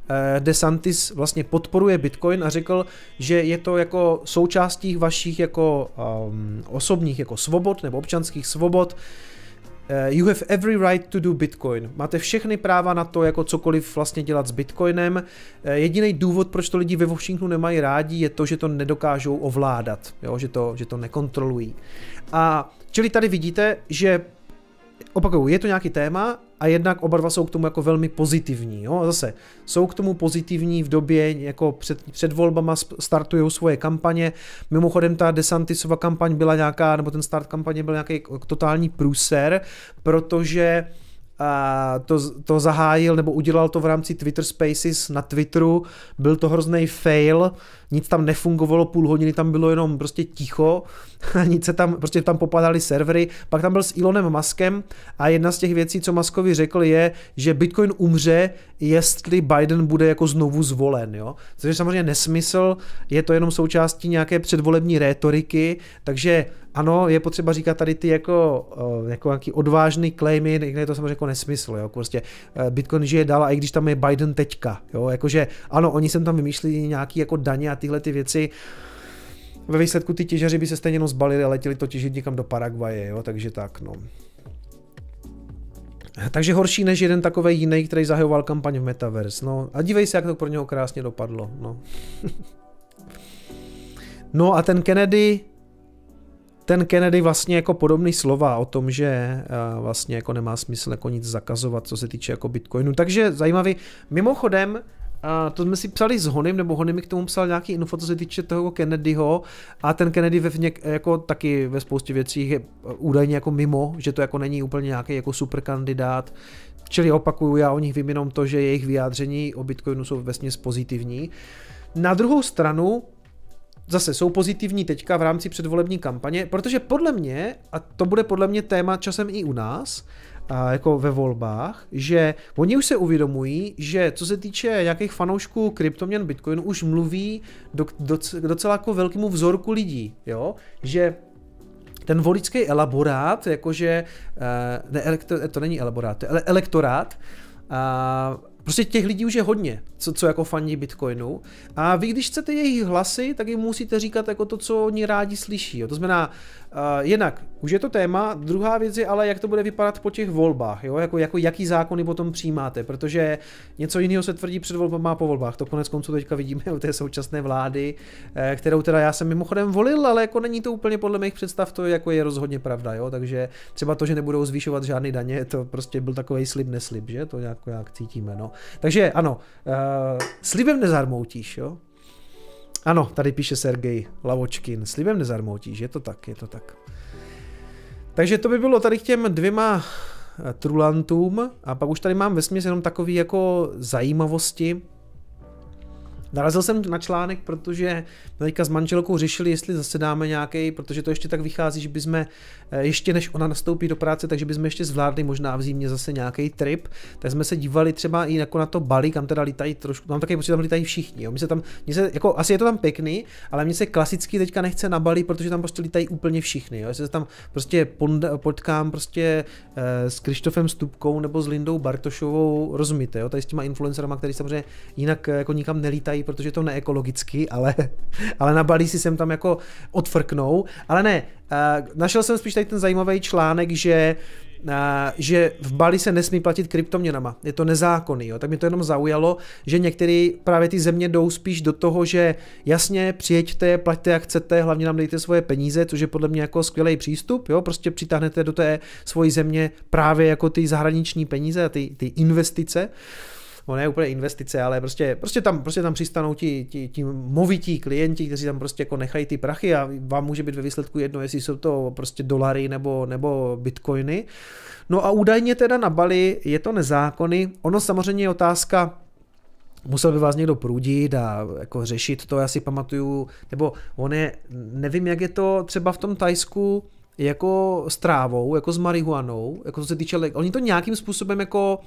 DeSantis vlastně podporuje Bitcoin a řekl, že je to jako součástí vašich jako osobních jako svobod nebo občanských svobod. You have every right to do Bitcoin. Máte všechny práva na to, jako cokoliv vlastně dělat s Bitcoinem. Jediný důvod, proč to lidi ve Washingtonu nemají rádi, je to, že to nedokážou ovládat, jo? Že to nekontrolují. A čili tady vidíte, že opakuju, je to nějaký téma a jednak oba dva jsou k tomu jako velmi pozitivní. Jo? A zase jsou k tomu pozitivní v době, jako před volbama startují svoje kampaně. Mimochodem ta DeSantisova kampaň byla nějaká, nebo ten start kampaně byl nějaký totální průser, protože to zahájil nebo udělal to v rámci Twitter Spaces na Twitteru, byl to hrozný fail, nic tam nefungovalo, půl hodiny tam bylo jenom prostě ticho, nic se tam, prostě tam popadaly servery, pak tam byl s Elonem Muskem a jedna z těch věcí, co Muskovi řekl je, že Bitcoin umře, jestli Biden bude jako znovu zvolen, jo, což je samozřejmě nesmysl, je to jenom součástí nějaké předvolební rétoriky, takže ano, je potřeba říkat tady ty jako nějaký odvážný claimy, je to samozřejmě jako nesmysl, jo, prostě Bitcoin žije dál a i když tam je Biden teďka, jo, jakože ano, oni sem tam vymýšlí nějaký jako daně a tyhle ty věci, ve výsledku ty těžaři by se stejně jenom zbalili a letěli to těžit někam do Paraguaje, jo, takže tak, no. Takže horší než jeden takovej jiný, který zahajoval kampaň v Metaverse, no. A dívej se, jak to pro něho krásně dopadlo, no. No a ten Kennedy vlastně jako podobný slova o tom, že vlastně jako nemá smysl jako nic zakazovat, co se týče jako Bitcoinu. Takže zajímavý. Mimochodem, to jsme si psali s Honym, nebo Hony mi k tomu psal nějaký info, co se týče toho Kennedyho a ten Kennedy jako taky ve spoustě věcí je údajně jako mimo, že to jako není úplně nějaký jako super kandidát. Čili opakuju, já o nich vím jenom to, že jejich vyjádření o Bitcoinu jsou vesměs pozitivní. Na druhou stranu zase jsou pozitivní teďka v rámci předvolební kampaně, protože podle mě, a to bude podle mě téma časem i u nás, jako ve volbách, že oni už se uvědomují, že co se týče nějakých fanoušků kryptoměn Bitcoinu, už mluví docela jako velkému vzorku lidí, jo, že ten voličský elaborát, jakože, to není elaborát, to je elektorát, prostě těch lidí už je hodně, co jako fandí Bitcoinu. A vy, když chcete jejich hlasy, tak jim musíte říkat jako to, co oni rádi slyší. Jo. To znamená, jednak už je to téma, druhá věc je ale, jak to bude vypadat po těch volbách, jo? Jako jaký zákony potom přijímáte, protože něco jiného se tvrdí před volbama a po volbách. To konec konců teďka vidíme u té současné vlády, kterou teda já jsem mimochodem volil, ale jako není to úplně podle mých představ, to jako je rozhodně pravda, jo? Takže třeba to, že nebudou zvýšovat žádný daně, to prostě byl takovej slib neslib, že? To nějak cítíme, no. Takže ano, slibem nezarmoutíš, jo? Ano, tady píše Sergej Lavočkin, slibem nezarmoutíš, je to tak, je to tak. Takže to by bylo tady k těm dvěma trulantům a pak už tady mám vesměs jenom takový jako zajímavosti. Narazil jsem na článek, protože teďka s manželkou řešili, jestli zase dáme nějaký, protože to ještě tak vychází, že bychom ještě než ona nastoupí do práce, takže bychom ještě zvládli možná v zimě zase nějaký trip. Tak jsme se dívali třeba i jako na to Bali, kam teda lítají trošku, mám taky pocit, že tam lítají všichni. Jo. Jako, asi je to tam pěkný, ale mně se klasicky teďka nechce na Bali, protože tam prostě lítají úplně všichni. Jo. Jestli se tam prostě potkám prostě s Krištofem Stupkou nebo s Lindou Bartošovou, rozumíte, jo, tady s těma influencerama, který samozřejmě jinak jako nikam nelítají, protože to neekologicky, ale na Bali si sem tam jako odfrknou. Ale ne, našel jsem spíš tady ten zajímavý článek, že v Bali se nesmí platit kryptoměnama. Je to nezákonný, jo. Tak mě to jenom zaujalo, že některé právě ty země jdou spíš do toho, že jasně přijeďte, plaťte jak chcete, hlavně nám dejte svoje peníze, což je podle mě jako skvělý přístup, jo. Prostě přitáhnete do té svojí země právě jako ty zahraniční peníze a ty investice. No ne úplně investice, ale prostě tam přistanou ti movití klienti, kteří tam prostě jako nechají ty prachy a vám může být ve výsledku jedno, jestli jsou to prostě dolary nebo bitcoiny. No a údajně teda na Bali je to nezákonný. Ono samozřejmě je otázka, musel by vás někdo prudit a jako řešit to, já si pamatuju, nebo nevím, jak je to třeba v tom Thajsku, jako s trávou, jako s marihuanou, jako co se týče, oni to nějakým způsobem jako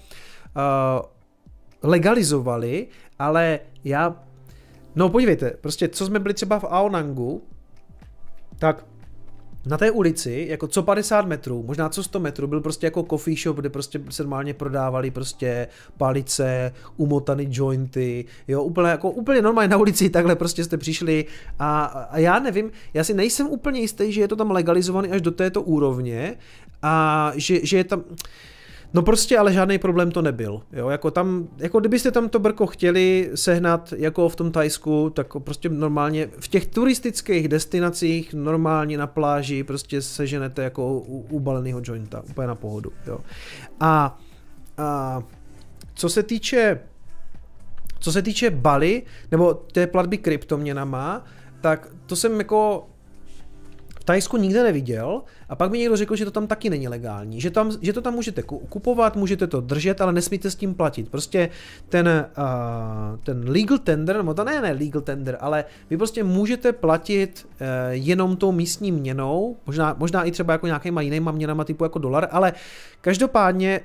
legalizovali, ale no podívejte, prostě co jsme byli třeba v Aonangu, tak na té ulici, jako co 50 metrů, možná co 100 metrů, byl prostě jako coffee shop, kde prostě se normálně prodávali prostě palice, umotaný jointy, jo, úplně normálně na ulici, takhle prostě jste přišli a já nevím, já si nejsem úplně jistý, že je to tam legalizovaný až do této úrovně a že je tam... No prostě, ale žádný problém to nebyl, jo, jako kdybyste tam to brko chtěli sehnat jako v tom Thajsku, tak prostě normálně v těch turistických destinacích normálně na pláži prostě seženete jako ubalenýho jointa, úplně na pohodu, jo. A co se týče Bali, nebo té platby kryptoměnama, tak to jsem jako v Thajsku nikde neviděl a pak mi někdo řekl, že to tam taky není legální, že to tam můžete kupovat, můžete to držet, ale nesmíte s tím platit. Prostě ten legal tender, nebo to ne legal tender, ale vy prostě můžete platit jenom tou místní měnou, možná i třeba jako nějakýma jinýma měnama typu jako dolar, ale každopádně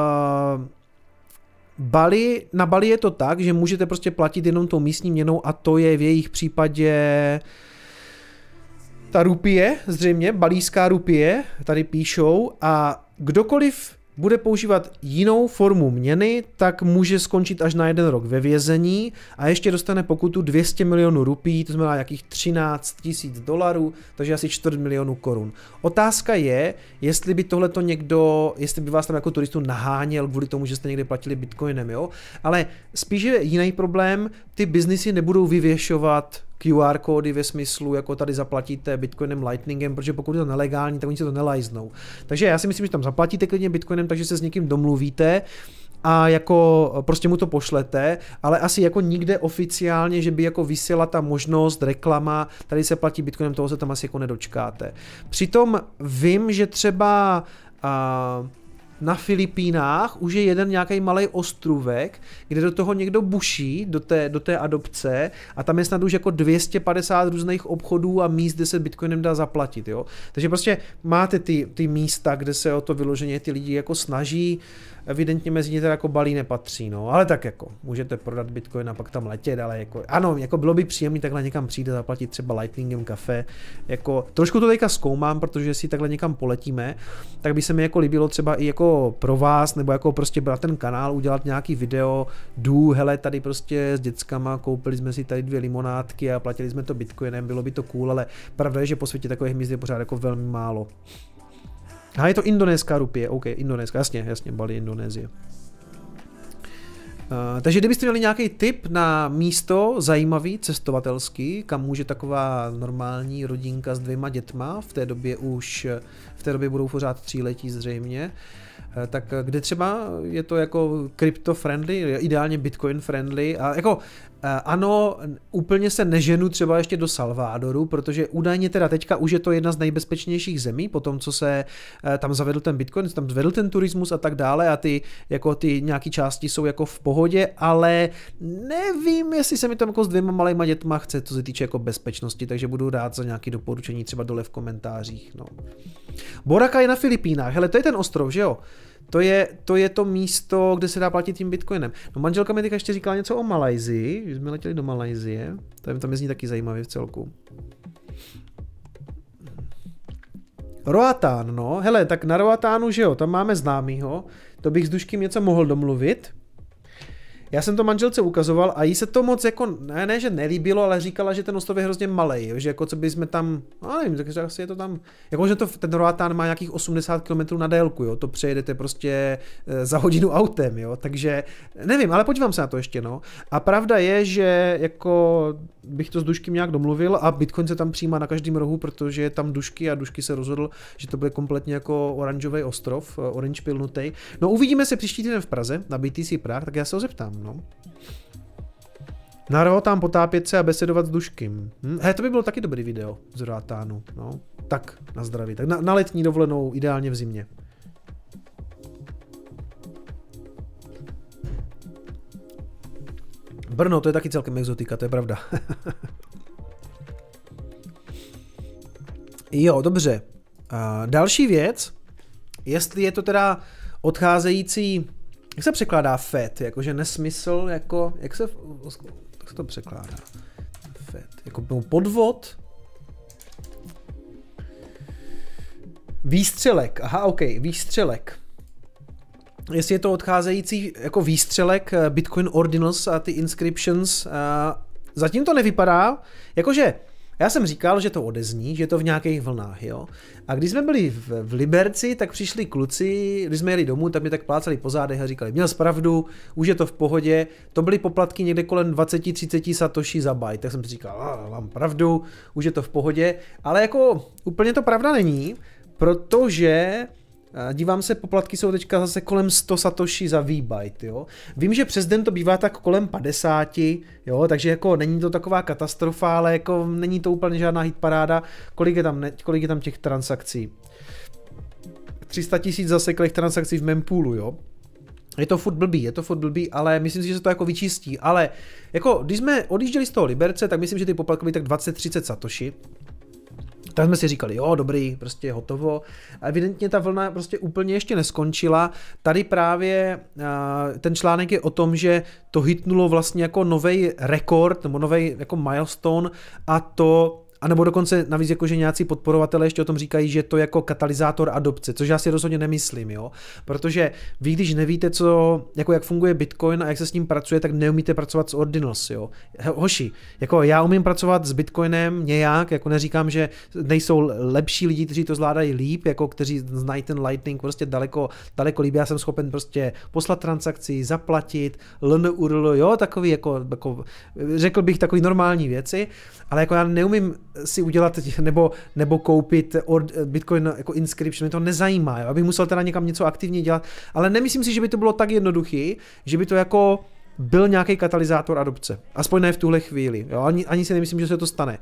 na Bali je to tak, že můžete prostě platit jenom tou místní měnou a to je v jejich případě ta rupie, zřejmě, balijská rupie, tady píšou, a kdokoliv bude používat jinou formu měny, tak může skončit až na 1 rok ve vězení a ještě dostane pokutu 200 milionů rupí, to znamená jakých 13 000 dolarů, takže asi 4 milionů korun. Otázka je, jestli by tohleto jestli by vás tam jako turistu naháněl kvůli tomu, že jste někde platili bitcoinem, jo? Ale spíš je jiný problém, ty biznisy nebudou vyvěšovat QR kódy ve smyslu, jako tady zaplatíte bitcoinem, lightningem, protože pokud je to nelegální, tak oni se to nelajznou. Takže já si myslím, že tam zaplatíte klidně bitcoinem, takže se s někým domluvíte a jako prostě mu to pošlete, ale asi jako nikde oficiálně, že by jako vysela ta možnost, reklama, tady se platí bitcoinem, toho se tam asi jako nedočkáte. Přitom vím, že třeba na Filipínách už je jeden nějaký malý ostrůvek, kde do toho někdo buší, do té adopce a tam je snad už jako 250 různých obchodů a míst, kde se bitcoinem dá zaplatit, jo. Takže prostě máte ty místa, kde se o to vyloženě ty lidi jako snaží, evidentně mezi ně teda jako Bali nepatří, no, ale tak jako můžete prodat bitcoin a pak tam letět, ale jako ano, jako bylo by příjemný takhle někam přijde zaplatit třeba lightningem kafe, jako trošku to teďka zkoumám, protože si takhle někam poletíme, tak by se mi jako líbilo třeba i jako pro vás, nebo jako prostě brát ten kanál, udělat nějaký video, hele, tady prostě s dětskama, koupili jsme si tady 2 limonádky a platili jsme to bitcoinem, bylo by to cool, ale pravda je, že po světě takových míst je pořád jako velmi málo. A je to indonéská rupie, OK, indonéská, jasně, Bali, Indonésie. Takže kdybyste měli nějaký tip na místo zajímavý, cestovatelský, kam může taková normální rodinka s 2 dětma, v té době budou pořád 3letí zřejmě, tak kde třeba je to jako crypto friendly, ideálně bitcoin friendly a jako ano, úplně se neženu třeba ještě do Salvadoru, protože údajně teda teďka už je to jedna z nejbezpečnějších zemí, po tom, co se tam zavedl ten bitcoin, tam zvedl ten turismus a tak dále a ty nějaký části jsou jako v pohodě, ale nevím, jestli se mi tam jako s 2 malejma dětma chce, co se týče jako bezpečnosti, takže budu rád za nějaké doporučení třeba dole v komentářích, no. Boracay je na Filipínách, hele, to je ten ostrov, že jo? To je to místo, kde se dá platit tím bitcoinem. No manželka mi teďka ještě říkala něco o Malajsii, že jsme letěli do Malajsie, tam je zní taky zajímavě v celku. Roatán, no, hele, tak na Roatánu, že jo, tam máme známýho, to bych s Duškým něco mohl domluvit. Já jsem to manželce ukazoval a jí se to moc jako, ne, že nelíbilo, ale říkala, že ten ostrov je hrozně malej, jo, že jako co by jsme tam, no nevím, takže asi je to tam, jako že ten Roatán má nějakých 80 km na délku, jo, to přejedete prostě za hodinu autem, jo, takže nevím, ale podívám se na to ještě, no. A pravda je, že jako bych to s Duškým nějak domluvil a Bitcoin se tam přijímá na každém rohu, protože je tam Dušky a Dušky se rozhodl, že to bude kompletně jako oranžový ostrov, orange pilnutej. No uvidíme se příští týden v Praze na BTC Prague, tak já se ho zeptám, no. Na Roatán potápět se a besedovat s Duškým. To by bylo taky dobrý video z Roatánu, no. Tak, na zdraví. Tak na letní dovolenou, ideálně v zimě. Brno, to je taky celkem exotika, to je pravda. Jo, dobře. Další věc, jestli je to teda odcházející, jak se překládá FED, jakože nesmysl, jako, jak se to překládá? FED, jako podvod? Výstřelek, aha, ok, výstřelek. Jestli je to odcházející jako výstřelek Bitcoin Ordinals a ty inscriptions, zatím to nevypadá, jakože já jsem říkal, že to odezní, že je to v nějakých vlnách, jo. A když jsme byli v Liberci, tak přišli kluci, když jsme jeli domů, tak mě tak plácali po zádech a říkali, měl jsi pravdu, už je to v pohodě, to byly poplatky někde kolem 20-30 satoshi za byte, tak jsem si říkal, mám pravdu, už je to v pohodě, ale jako úplně to pravda není, protože dívám se, poplatky jsou teďka zase kolem 100 satoshi za V-byte, jo. Vím, že přes den to bývá tak kolem 50, jo, takže jako není to taková katastrofa, ale jako není to úplně žádná hitparáda. Kolik je tam těch transakcí? 300 000 zaseklých transakcí v mempoolu, jo. Je to furt blbý, ale myslím si, že se to jako vyčistí, ale jako když jsme odjížděli z toho Liberce, tak myslím, že ty poplatky byly tak 20-30 satoshi. Tak jsme si říkali, jo, dobrý, prostě hotovo. A evidentně ta vlna prostě úplně ještě neskončila. Tady právě ten článek je o tom, že to hitnulo vlastně jako novej rekord, nebo novej jako milestone a to, anebo dokonce navíc jako, že nějací podporovatelé ještě o tom říkají, že to jako katalyzátor adopce, což já si rozhodně nemyslím, jo. Protože vy, když nevíte, jak funguje Bitcoin a jak se s ním pracuje, tak neumíte pracovat s Ordinals, jo. Hoši, jako já umím pracovat s Bitcoinem nějak, jako neříkám, že nejsou lepší lidi, kteří to zvládají líp, jako kteří znají ten Lightning prostě daleko líp. Já jsem schopen prostě poslat transakci, zaplatit, LNURL, jo, takový jako řekl bych takový normální věci, ale jako já neumím si udělat nebo koupit Bitcoin jako inscription, mě to nezajímá, jo? Abych musel teda někam něco aktivně dělat, ale nemyslím si, že by to bylo tak jednoduchý, že by to jako byl nějaký katalyzátor adopce, aspoň ne v tuhle chvíli, jo? Ani si nemyslím, že se to stane.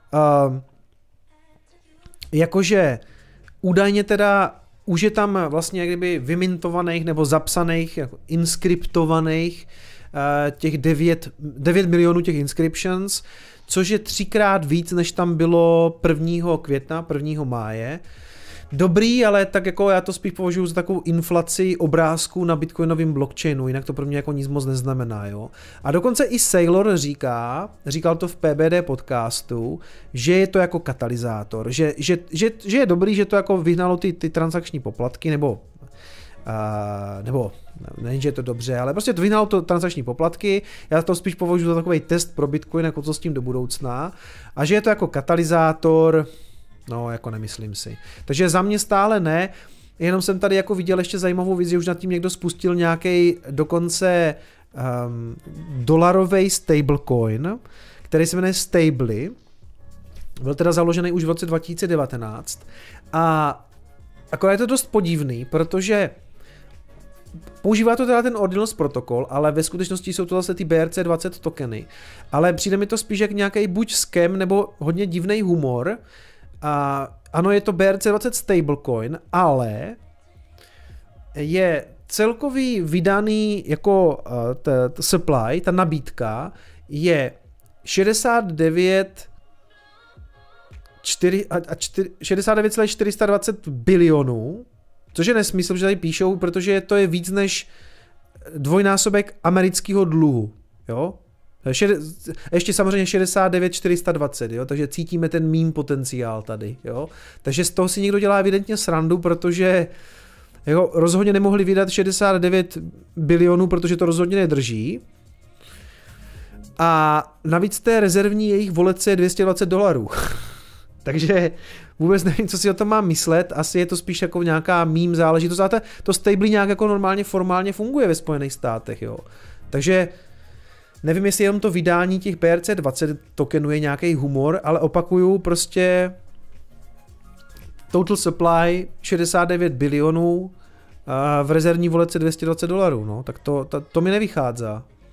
Jakože údajně teda už je tam vlastně jak kdyby vymintovaných nebo zapsaných, jako inskriptovaných těch 9 milionů těch inscriptions, což je 3x víc, než tam bylo 1. května, 1. máje. Dobrý, ale tak jako já to spíš považuji za takovou inflaci obrázků na bitcoinovém blockchainu, jinak to pro mě jako nic moc neznamená, jo. A dokonce i Saylor říkal to v PBD podcastu, že je to jako katalyzátor, že je dobrý, že to jako vyhnalo ty transakční poplatky, nebo není, že je to dobře, ale prostě to vyhnalo to transakční poplatky, já to spíš považuji za takový test pro Bitcoin, jako co s tím do budoucna, a že je to jako katalyzátor, no jako nemyslím si. Takže za mě stále ne, jenom jsem tady jako viděl ještě zajímavou věc, že už nad tím někdo spustil nějaký dokonce dolarový stablecoin, který se jmenuje Stably, byl teda založený už v roce 2019 a akorát je to dost podivný, protože používá to teda ten Ordinals protokol, ale ve skutečnosti jsou to zase ty BRC20 tokeny. Ale přijde mi to spíš jak nějaký buď scam nebo hodně divný humor. A ano, je to BRC20 stablecoin, ale je celkový vydaný jako supply, ta nabídka je 69,420 bilionů, což je nesmysl, že tady píšou, protože to je víc než dvojnásobek amerického dluhu, jo? Ještě samozřejmě 69,420, jo? Takže cítíme ten meme potenciál tady, jo? Takže z toho si někdo dělá evidentně srandu, protože jako rozhodně nemohli vydat 69 bilionů, protože to rozhodně nedrží. A navíc té rezervní jejich volece je $220. Takže vůbec nevím, co si o tom mám myslet, asi je to spíš jako nějaká meme záležitost, ale to Stably nějak jako normálně formálně funguje ve Spojených státech, jo. Takže nevím, jestli jenom to vydání těch BRC20 tokenů je nějaký humor, ale opakuju, prostě total supply 69 bilionů a v rezervní volece $220, no, tak to mi nevychází.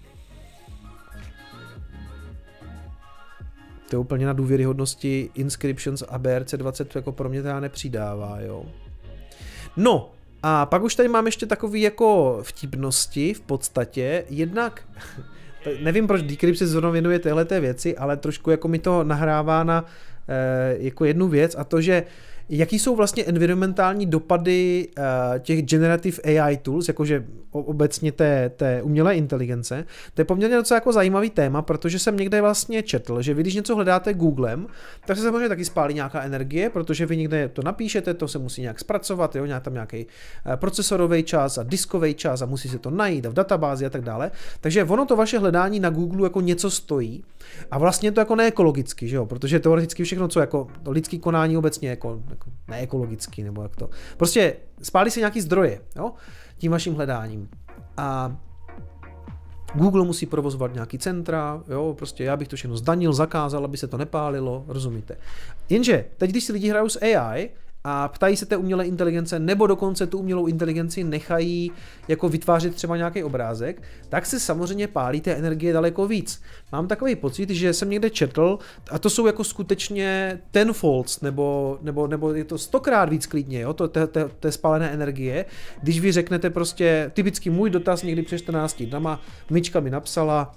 To úplně na důvěryhodnosti Inscriptions a BRC20 jako pro mě teda nepřidává, jo. No, a pak už tady mám ještě takový jako vtipnosti v podstatě, jednak, nevím proč Decrypt se zrovna věnuje téhleté věci, ale trošku jako mi to nahrává na jako jednu věc a to, že jaký jsou vlastně environmentální dopady těch generative AI tools, jakože obecně té umělé inteligence. To je poměrně docela jako zajímavý téma, protože jsem někde vlastně četl, že vy když něco hledáte Googlem, tak se samozřejmě taky spálí nějaká energie, protože vy někde to napíšete, to se musí nějak zpracovat, jo, tam nějaký procesorový čas a diskový čas a musí se to najít a v databázi a tak dále. Takže ono to vaše hledání na Google jako něco stojí a vlastně to jako neekologicky, že jo, protože teoreticky všechno, co jako lidský konání obecně jako neekologický, nebo jak to. Prostě spálí se nějaký zdroje, jo, tím vaším hledáním. A Google musí provozovat nějaký centra, jo, prostě já bych to všechno zdanil, zakázal, aby se to nepálilo, rozumíte. Jenže teď, když si lidi hrajou s AI a ptají se té umělé inteligence, nebo dokonce tu umělou inteligenci nechají jako vytvářet třeba nějaký obrázek, tak se samozřejmě pálí té energie daleko víc. Mám takový pocit, že jsem někde četl, a to jsou jako skutečně tenfolds, nebo je to 100krát víc klidně, jo, té spálené energie, když vy řeknete prostě, typicky můj dotaz někdy před 14 dnama, Myčka mi napsala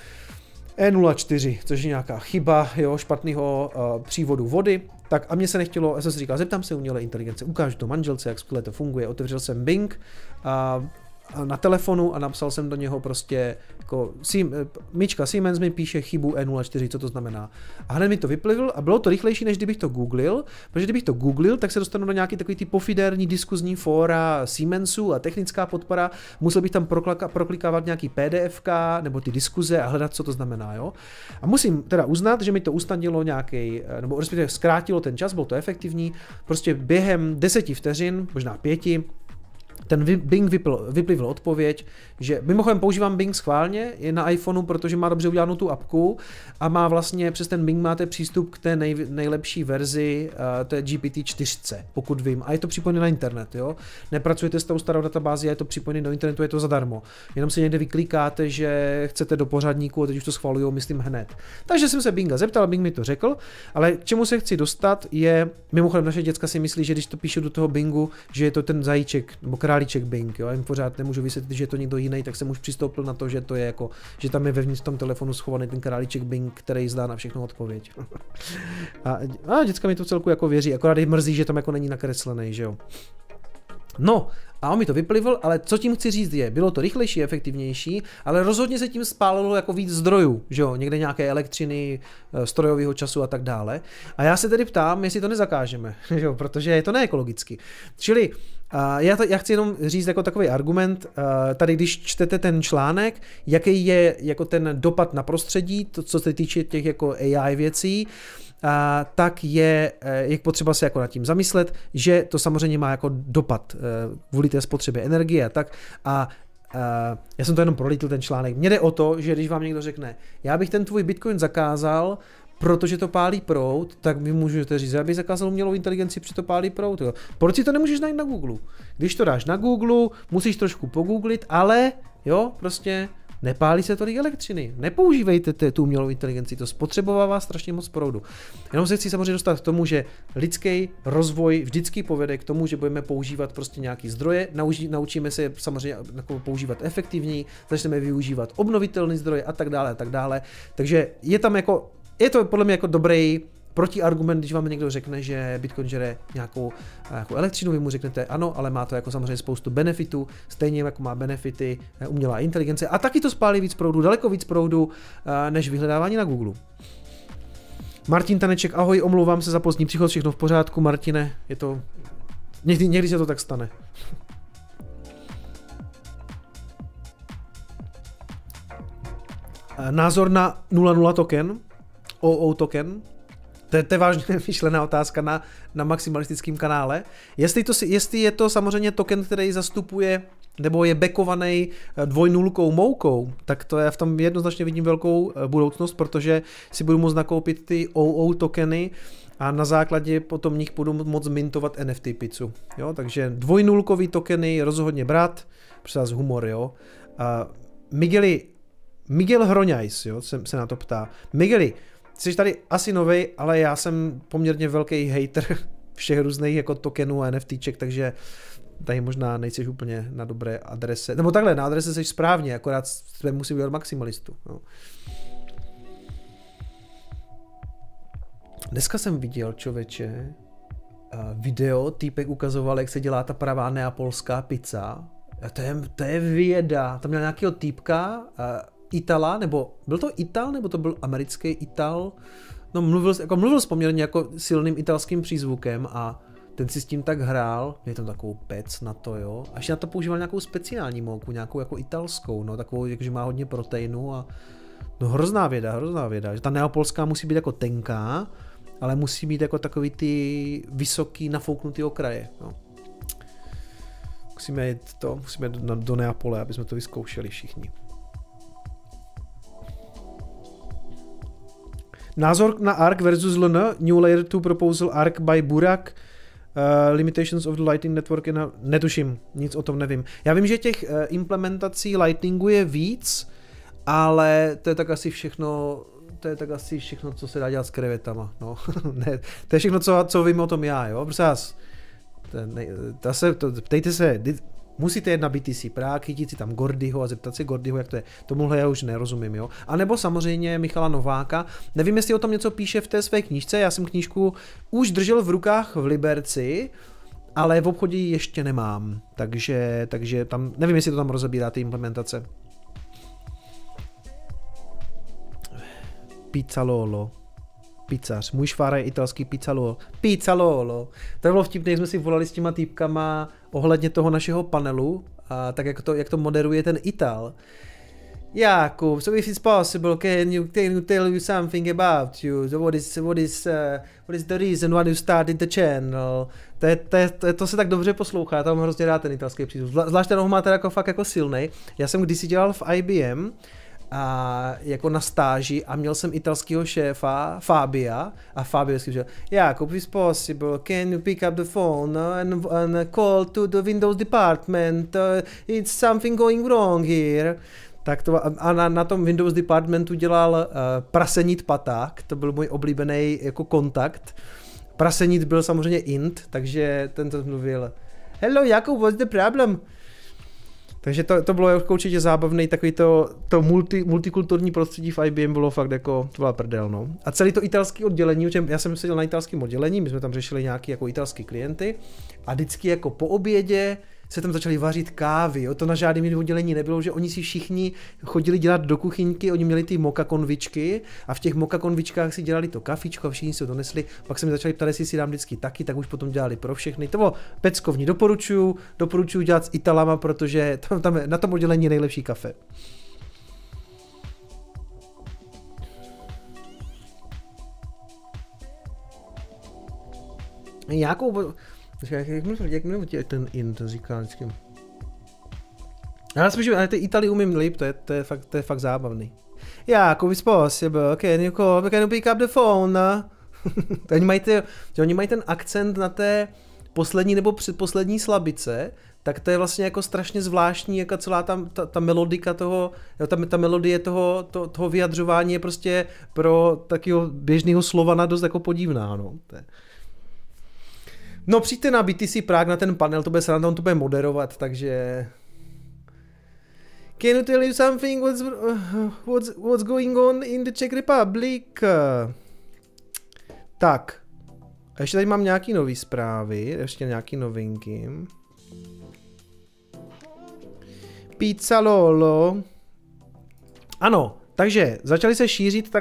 E04, což je nějaká chyba, jo, špatného přívodu vody, tak a mě se nechtělo, já jsem si říkal, zeptám se umělé inteligence, ukážu to manželce, jak skvěle to funguje, otevřel jsem Bing a na telefonu a napsal jsem do něho prostě jako Myčka Siemens mi píše chybu E04, co to znamená. A hned mi to vyplivil a bylo to rychlejší, než kdybych to googlil, protože kdybych to googlil, tak se dostanu do nějaký takový ty pofidérní diskuzní fóra Siemensu a technická podpora, musel bych tam proklikávat nějaký PDFK nebo ty diskuze a hledat, co to znamená, jo. A musím teda uznat, že mi to usnadnilo nějaký, nebo respektive zkrátilo ten čas, bylo to efektivní, prostě během 10 vteřin, možná 5, ten Bing vyplivil odpověď, že mimochodem používám Bing schválně, je na iPhoneu, protože má dobře udělanou tu apku a má vlastně přes ten Bing máte přístup k té nejlepší verzi té GPT-4, pokud vím. A je to připojené na internet, jo. Nepracujete s tou starou databází, je to připojené do internetu, je to zadarmo. Jenom si někde vyklikáte, že chcete do pořadníku a teď už to schvalujou, myslím hned. Takže jsem se Binga zeptal, Bing mi to řekl, ale k čemu se chci dostat je, mimochodem naše děcka si myslí, že když to píšu do toho Bingu, že je to ten zajíček nebo králíček Bing, jo, jim pořád nemůžu vysvětlit, že je to někdo jiný, tak jsem už přistoupil na to, že to je jako, že tam je vevnitř v tom telefonu schovaný ten králíček Bing, který zdá na všechno odpověď. a děcka mi to celku jako věří, akorát jim mrzí, že tam jako není nakreslený, že jo. No, a on mi to vyplivl, ale co tím chci říct je, bylo to rychlejší, efektivnější, ale rozhodně se tím spálilo jako víc zdrojů, že jo, někde nějaké elektřiny, strojového času a tak dále. A já se tedy ptám, jestli to nezakážeme, že jo, protože je to neekologicky. Čili já chci jenom říct jako takový argument, tady když čtete ten článek, jaký je jako ten dopad na prostředí, to, co se týče těch jako AI věcí, tak je potřeba se jako nad tím zamyslet, že to samozřejmě má jako dopad kvůli té spotřebě energie a já jsem to jenom prolítl ten článek. Mně jde o to, že když vám někdo řekne, já bych ten tvůj Bitcoin zakázal, protože to pálí proud, tak vy můžete říct, já bych zakázal umělou inteligenci, protože to pálí proud. Jo. Proč si to nemůžeš najít na Google? Když to dáš na Google, musíš trošku pogooglit, ale jo, prostě nepálí se tolik elektřiny. Nepoužívejte tu umělou inteligenci, to spotřebovává strašně moc proudu. Jenom se chci samozřejmě dostat k tomu, že lidský rozvoj vždycky povede k tomu, že budeme používat prostě nějaký zdroje, naučíme se samozřejmě používat efektivněji, začneme využívat obnovitelné zdroje a tak dále. Takže je to podle mě jako dobrý protiargument, když vám někdo řekne, že Bitcoin žere nějakou elektřinu, vy mu řeknete ano, ale má to jako samozřejmě spoustu benefitů, stejně jako má benefity umělá inteligence a taky to spálí víc proudu, daleko víc proudu než vyhledávání na Google. Martin Taneček, ahoj, omlouvám se za pozdní příchod, všechno v pořádku, Martine, je to, někdy se to tak stane. Názor na 00 token, OO token, to je vážně myšlená otázka na maximalistickém kanále. Jestli je to samozřejmě token, který zastupuje nebo je backovaný dvojnulkou moukou, tak to já v tom jednoznačně vidím velkou budoucnost, protože si budu moct nakoupit ty OO tokeny a na základě potom nich budu moct mintovat NFT pizzu. Jo? Takže dvojnulkový tokeny rozhodně brát, přes humor, jo. Miguel Hroňajs, jo, se na to ptá. Migueli, jsi tady asi novej, ale já jsem poměrně velký hater všech různých jako tokenů a NFTček, takže tady možná nejseš úplně na dobré adrese. Nebo takhle, na adrese jsi správně, akorát musí být maximalistu. No. Dneska jsem viděl, člověče, video, týpek ukazoval, jak se dělá ta pravá neapolská pizza. A to je věda. Tam měl nějakého týpka, Itala, nebo byl to Ital, nebo to byl americký Ital? No mluvil s poměrně jako silným italským přízvukem a ten si s tím tak hrál, je tam takovou pec na to, jo. Až na to používal nějakou speciální mouku, nějakou jako italskou, no, takovou, že má hodně proteinu a no hrozná věda, že ta neapolská musí být jako tenká, ale musí být jako takový ty vysoký nafouknutý okraje, no. Musíme jít do Neapole, aby jsme to vyzkoušeli všichni. Názor na Arc versus LN, New Layer 2 Proposal Arc by Burak, Limitations of the Lightning Network, netuším, nic o tom nevím. Já vím, že těch implementací Lightningu je víc, ale to je tak asi všechno, co se dá dělat s krevetama, no. Ne, to je všechno, co vím o tom já, jo, prosím vás. Ptejte se, musíte jet na BTC Prague, chytit si tam Gordyho a zeptat se Gordyho, jak to je. Tomuhle já už nerozumím, jo. A nebo samozřejmě Michala Nováka. Nevím, jestli o tom něco píše v té své knížce, já jsem knížku už držel v rukách v Liberci, ale v obchodě ji ještě nemám. Takže tam, nevím, jestli to tam rozebírá ty implementace. Pizzalolo. Pizzař. Můj švára je italský pizzalolo. Pizzalolo. To bylo vtipné, jak jsme si volali s těma týpkama ohledně toho našeho panelu, a tak jak to moderuje ten Ital. Jakub, so if it's possible, can you tell you something about you? So what is the reason why you started the channel? To se tak dobře poslouchá, já tam hrozně rád ten italský přízvuk. Zvlášť ten ho máte jako fakt jako silnej. Já jsem kdysi dělal v IBM, a jako na stáži a měl jsem italského šéfa Fabia a Fabio říkal, Jakub, is possible, can you pick up the phone and call to the Windows department, it's something going wrong here. Tak to, a na tom Windows departmentu dělal Prasenit Paták, to byl můj oblíbený jako kontakt. Prasenit byl samozřejmě int, takže ten to mluvil, hello Jakub, what's the problem? Takže to bylo jako určitě zábavný, takový to multikulturní prostředí v IBM bylo fakt jako, to byla prdel, no. A celý to italský oddělení, já jsem seděl na italském oddělení, my jsme tam řešili nějaký jako italský klienty a vždycky jako po obědě se tam začali vařit kávy, jo? To na žádném jiném oddělení nebylo, že oni si všichni chodili dělat do kuchyňky, oni měli ty moka konvičky a v těch moka konvičkách si dělali to kafičko a všichni si to donesli, pak se mi začali ptát, jestli si dám vždycky taky, tak už potom dělali pro všechny. To bylo peckovní, doporučuju dělat s Italama, protože tam na tom oddělení je nejlepší kafe. Jak mluví ten int, říká vždycky. Já spíš, ale ty Itali umím líp, to je fakt zábavný. Jakub, is possible, can you pick up the phone? Oni mají ten akcent na té poslední nebo předposlední slabice, tak to je vlastně jako strašně zvláštní, jako celá ta melodika toho, ta melodie toho vyjadřování je prostě pro takového běžného Slovana dost jako podivná, no. No přijďte na BTC Prague na ten panel, to bude sranda, on to bude moderovat, takže... Can you tell you something what's going on in the Czech Republic? Tak. A ještě tady mám nějaký nový zprávy, ještě nějaký novinky. Pizza Lolo. Ano, takže začaly se šířit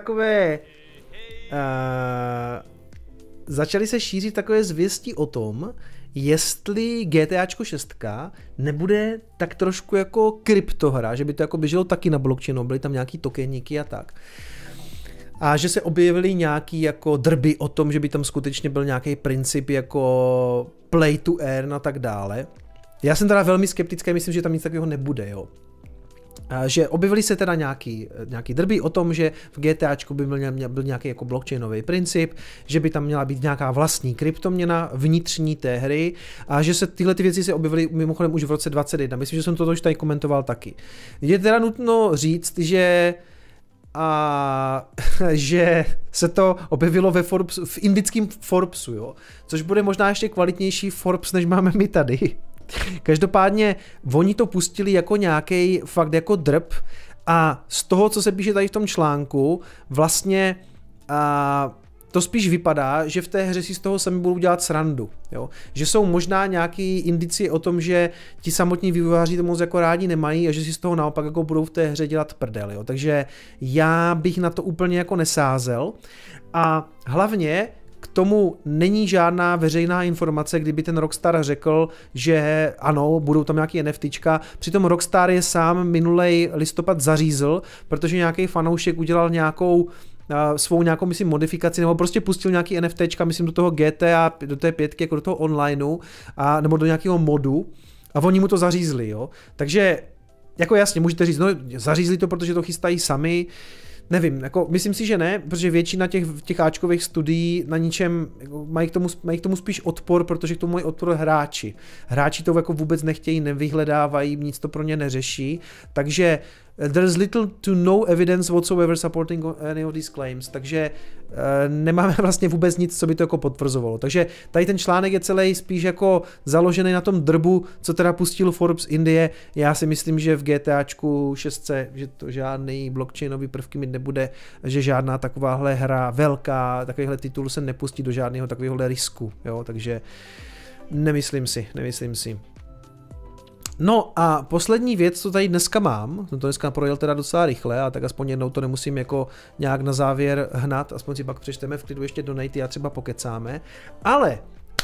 takové zvěsti o tom, jestli GTAčko 6 nebude tak trošku jako kryptohra, že by to jako běželo taky na blockchainu, byly tam nějaký tokeníky a tak. A že se objevily nějaký jako drby o tom, že by tam skutečně byl nějaký princip jako play to earn a tak dále. Já jsem teda velmi skeptický, myslím, že tam nic takového nebude, jo. Že objevily se teda nějaký drby o tom, že v GTAčku by byl nějaký jako blockchainový princip, že by tam měla být nějaká vlastní kryptoměna vnitřní té hry a že se tyhle ty věci se objevily mimochodem už v roce 2021. Myslím, že jsem to už tady komentoval taky. Je teda nutno říct, že se to objevilo v indickém Forbesu, jo? Což bude možná ještě kvalitnější Forbes, než máme my tady. Každopádně oni to pustili jako nějaký fakt jako drb a z toho, co se píše tady v tom článku, vlastně to spíš vypadá, že v té hře si z toho sami budou dělat srandu. Jo? Že jsou možná nějaký indicie o tom, že ti samotní vývojáři to moc jako rádi nemají a že si z toho naopak jako budou v té hře dělat prdel. Jo? Takže já bych na to úplně jako nesázel. A hlavně k tomu není žádná veřejná informace, kdyby ten Rockstar řekl, že ano, budou tam nějaký NFTčka. Přitom Rockstar je sám minulej listopad zařízl, protože nějaký fanoušek udělal svou nějakou, myslím, modifikaci, nebo prostě pustil nějaký NFTčka, myslím, do toho GTA, do té 5, jako do toho onlineu, nebo do nějakého modu a oni mu to zařízli, jo. Takže, jako jasně, můžete říct, no zařízli to, protože to chystají sami. Nevím, jako myslím si, že ne, protože většina těch áčkových studií na ničem jako mají k tomu spíš odpor, protože k tomu mají odpor hráči. Hráči to jako vůbec nechtějí, nevyhledávají, nic to pro ně neřeší, takže there's little to no evidence whatsoever supporting any of these claims, takže nemáme vlastně vůbec nic, co by to jako potvrzovalo. Takže tady ten článek je celý spíš jako založený na tom drbu, co teda pustil Forbes Indie. Já si myslím, že v GTAčku 6, že to žádný blockchainový prvky mít nebude, že žádná takováhle hra velká, takovýhle titul se nepustí do žádného takového risku, jo, takže nemyslím si. No a poslední věc, co tady dneska mám, jsem to dneska projel teda docela rychle, a tak aspoň jednou to nemusím jako nějak na závěr hnat, aspoň si pak přečteme v klidu ještě donaty a třeba pokecáme, ale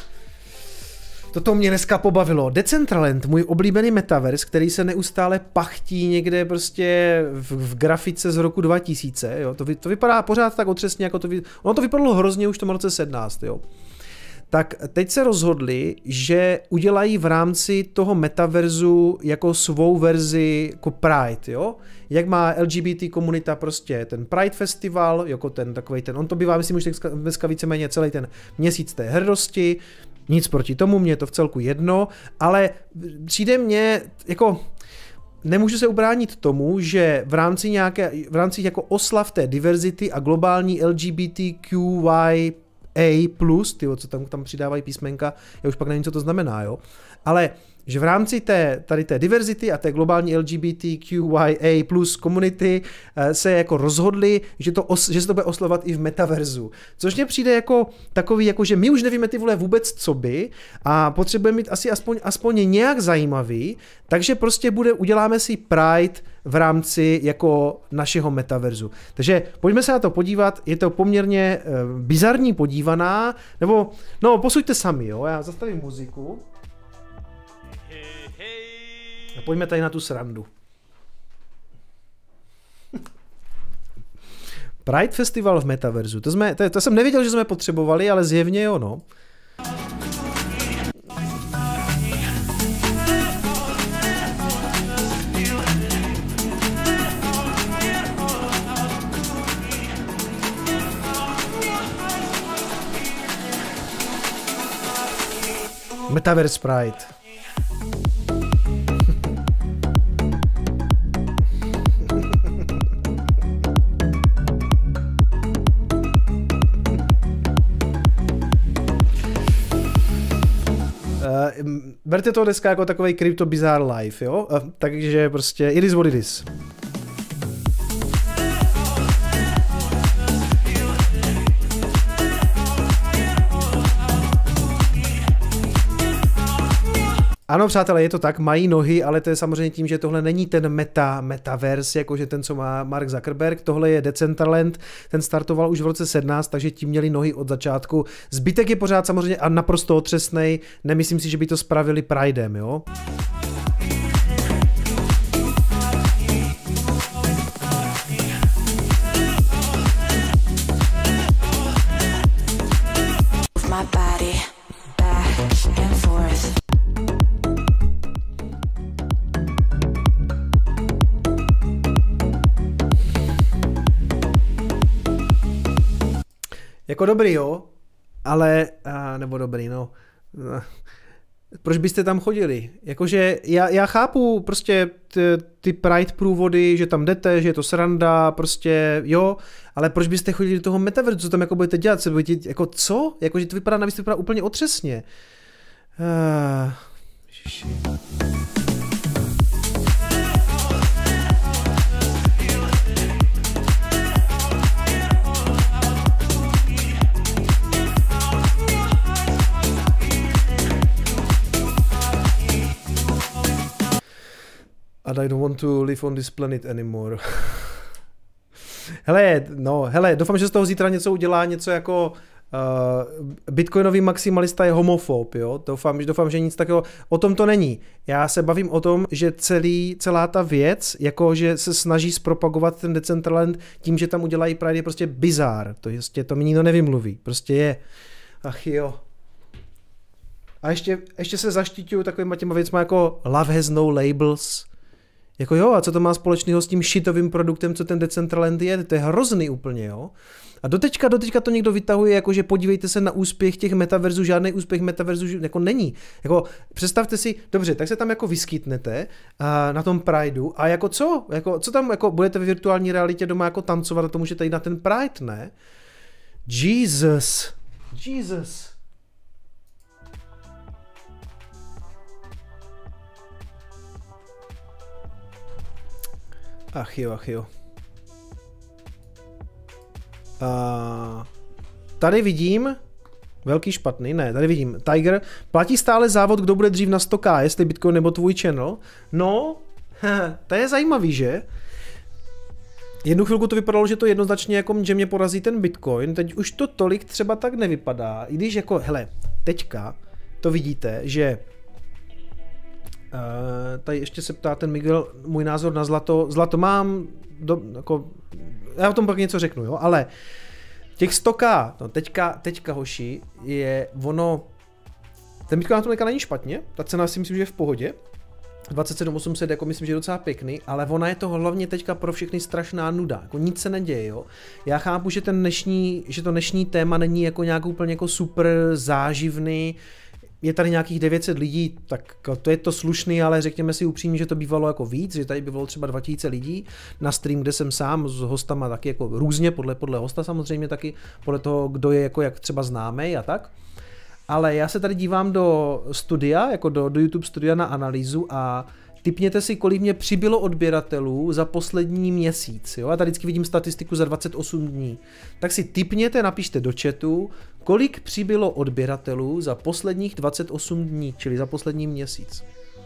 toto mě dneska pobavilo. Decentraland, můj oblíbený metaverse, který se neustále pachtí někde prostě v grafice z roku 2000, jo, to vypadá pořád tak otřesně, jako ono to vypadalo hrozně už v tom roce 17, jo. Tak teď se rozhodli, že udělají v rámci toho metaverzu jako svou verzi jako Pride, jo? Jak má LGBT komunita prostě ten Pride festival, jako on to bývá, myslím, už dneska víceméně celý ten měsíc té hrdosti, nic proti tomu, mě je to v celku jedno, ale přijde mně jako nemůžu se ubránit tomu, že v rámci jako oslav té diverzity a globální LGBTQI A+, co tam přidávají písmenka, já už pak nevím, co to znamená, jo. Ale že v rámci tady té diverzity a té globální LGBTQIA+ komunity se jako rozhodli, že se to bude oslavovat i v metaverzu. Což mně přijde jako takový, jako že my už nevíme ty vole vůbec co by a potřebujeme mít asi aspoň nějak zajímavý, takže prostě uděláme si Pride v rámci jako našeho metaverzu. Takže pojďme se na to podívat, je to poměrně bizarní podívaná, nebo no posuďte sami, jo, já zastavím muziku. A pojďme tady na tu srandu. Pride Festival v metaverzu. To jsem nevěděl, že jsme potřebovali, ale zjevně jo, no. Metaverse Pride. Berte to dneska jako takovej Crypto Bizarre Life, jo? Takže prostě it is what it is. Ano, přátelé, je to tak, mají nohy, ale to je samozřejmě tím, že tohle není ten metaverse, jakože ten, co má Mark Zuckerberg, tohle je Decentraland, ten startoval už v roce 17, takže tím měli nohy od začátku. Zbytek je pořád samozřejmě a naprosto otřesnej, nemyslím si, že by to spravili Pridem, jo? Jako dobrý, jo, ale, nebo dobrý, no, proč byste tam chodili? Jakože já chápu prostě ty Pride průvody, že tam jdete, že je to sranda, prostě jo, ale proč byste chodili do toho metaverzu, co tam jako budete dělat, se budete, jako co? Jakože to vypadá úplně otřesně. And I don't want to live on this planet anymore. Hele, doufám, že z toho zítra něco udělá, něco jako bitcoinový maximalista je homofob, jo? Doufám, že nic takového, o tom to není. Já se bavím o tom, že celá ta věc, jako že se snaží zpropagovat ten Decentraland tím, že tam udělají Pride, je prostě bizár. To mi nikdo nevymluví. Prostě je. Ach jo. A ještě se zaštiťuju takovýma těma věcma jako love has no labels. Jako jo, a co to má společného s tím shitovým produktem, co ten Decentraland je? To je hrozný úplně, jo. A doteďka to někdo vytahuje, jakože podívejte se na úspěch těch metaverzů, žádný úspěch metaverzů jako není. Jako představte si, dobře, tak se tam jako vyskytnete na tom Prideu a jako co? Jako, co tam, jako budete ve virtuální realitě doma jako tancovat a to můžete jít na ten Pride, ne? Jesus. Ach jo. Tady vidím, velký špatný, ne, tady vidím, Tiger, platí stále závod, kdo bude dřív na 100k, jestli Bitcoin nebo tvůj channel. No, to je zajímavý, že? Jednu chvilku to vypadalo, že to jednoznačně jako, že mě porazí ten Bitcoin, teď už to tolik třeba tak nevypadá, i když jako, hele, teďka to vidíte, že tady ještě se ptá ten Miguel můj názor na zlato mám, jako, já o tom pak něco řeknu, jo, ale těch 100k, no teďka hoši, je ono, ten Bitcoin na tom není špatně, ta cena si myslím, že je v pohodě, 27800 jako myslím, že je docela pěkný, ale ona je to hlavně teďka pro všechny strašná nuda, jako nic se neděje, jo. Já chápu, že to dnešní téma není jako nějak úplně jako super záživný, je tady nějakých 900 lidí, tak to je to slušný, ale řekněme si upřímně, že to bývalo jako víc, že tady bývalo třeba 2000 lidí na stream, kde jsem sám s hostama taky jako různě, podle hosta samozřejmě taky, podle toho, kdo je jako jak třeba známej a tak. Ale já se tady dívám do studia, jako do YouTube studia na analýzu a tipněte si, kolik mě přibylo odběratelů za poslední měsíc. Jo? Já tady vždycky vidím statistiku za 28 dní. Tak si tipněte, napište do chatu, kolik přibylo odběratelů za posledních 28 dní, čili za poslední měsíc.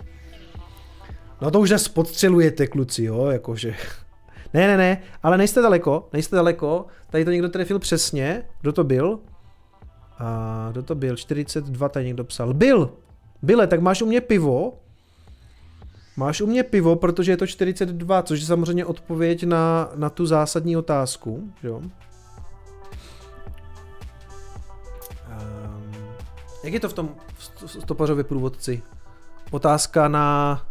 No to už nás podstřelujete, kluci, jo, jakože. Ne, ale nejste daleko. Tady to někdo trefil přesně. Kdo to byl? Kdo to byl? 42 tady někdo psal. Byle, tak máš u mě pivo? Protože je to 42, což je samozřejmě odpověď na tu zásadní otázku, jo? Jak je to v tom stopařově průvodci? Otázka na...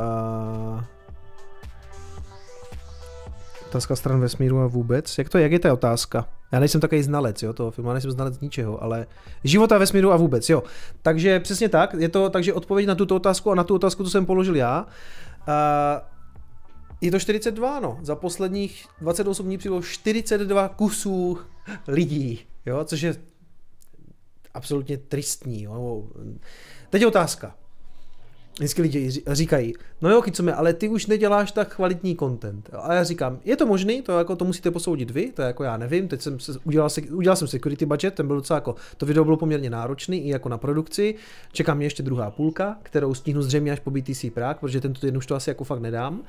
Otázka stran vesmíru a vůbec. Jak je ta otázka? Já nejsem takový znalec, jo, toho filmu, já nejsem znalec ničeho, ale života, vesmíru a vůbec, jo. Takže přesně tak, je to takže odpověď na tuto otázku a na tu otázku, co jsem položil já. Je to 42, no. Za posledních 28 dní přibylo 42 kusů lidí, jo, což je absolutně tristní, jo. Teď je otázka. Vždycky lidi říkají, no jo, Kicome, ale ty už neděláš tak kvalitní content. A já říkám, je to možný, to musíte posoudit vy, to jako já nevím, teď jsem udělal jsem security budget, ten byl docela jako, to video bylo poměrně náročný i jako na produkci, čeká mě ještě druhá půlka, kterou stihnu zřejmě až po BTC Prague, protože tento týden už to asi jako fakt nedám.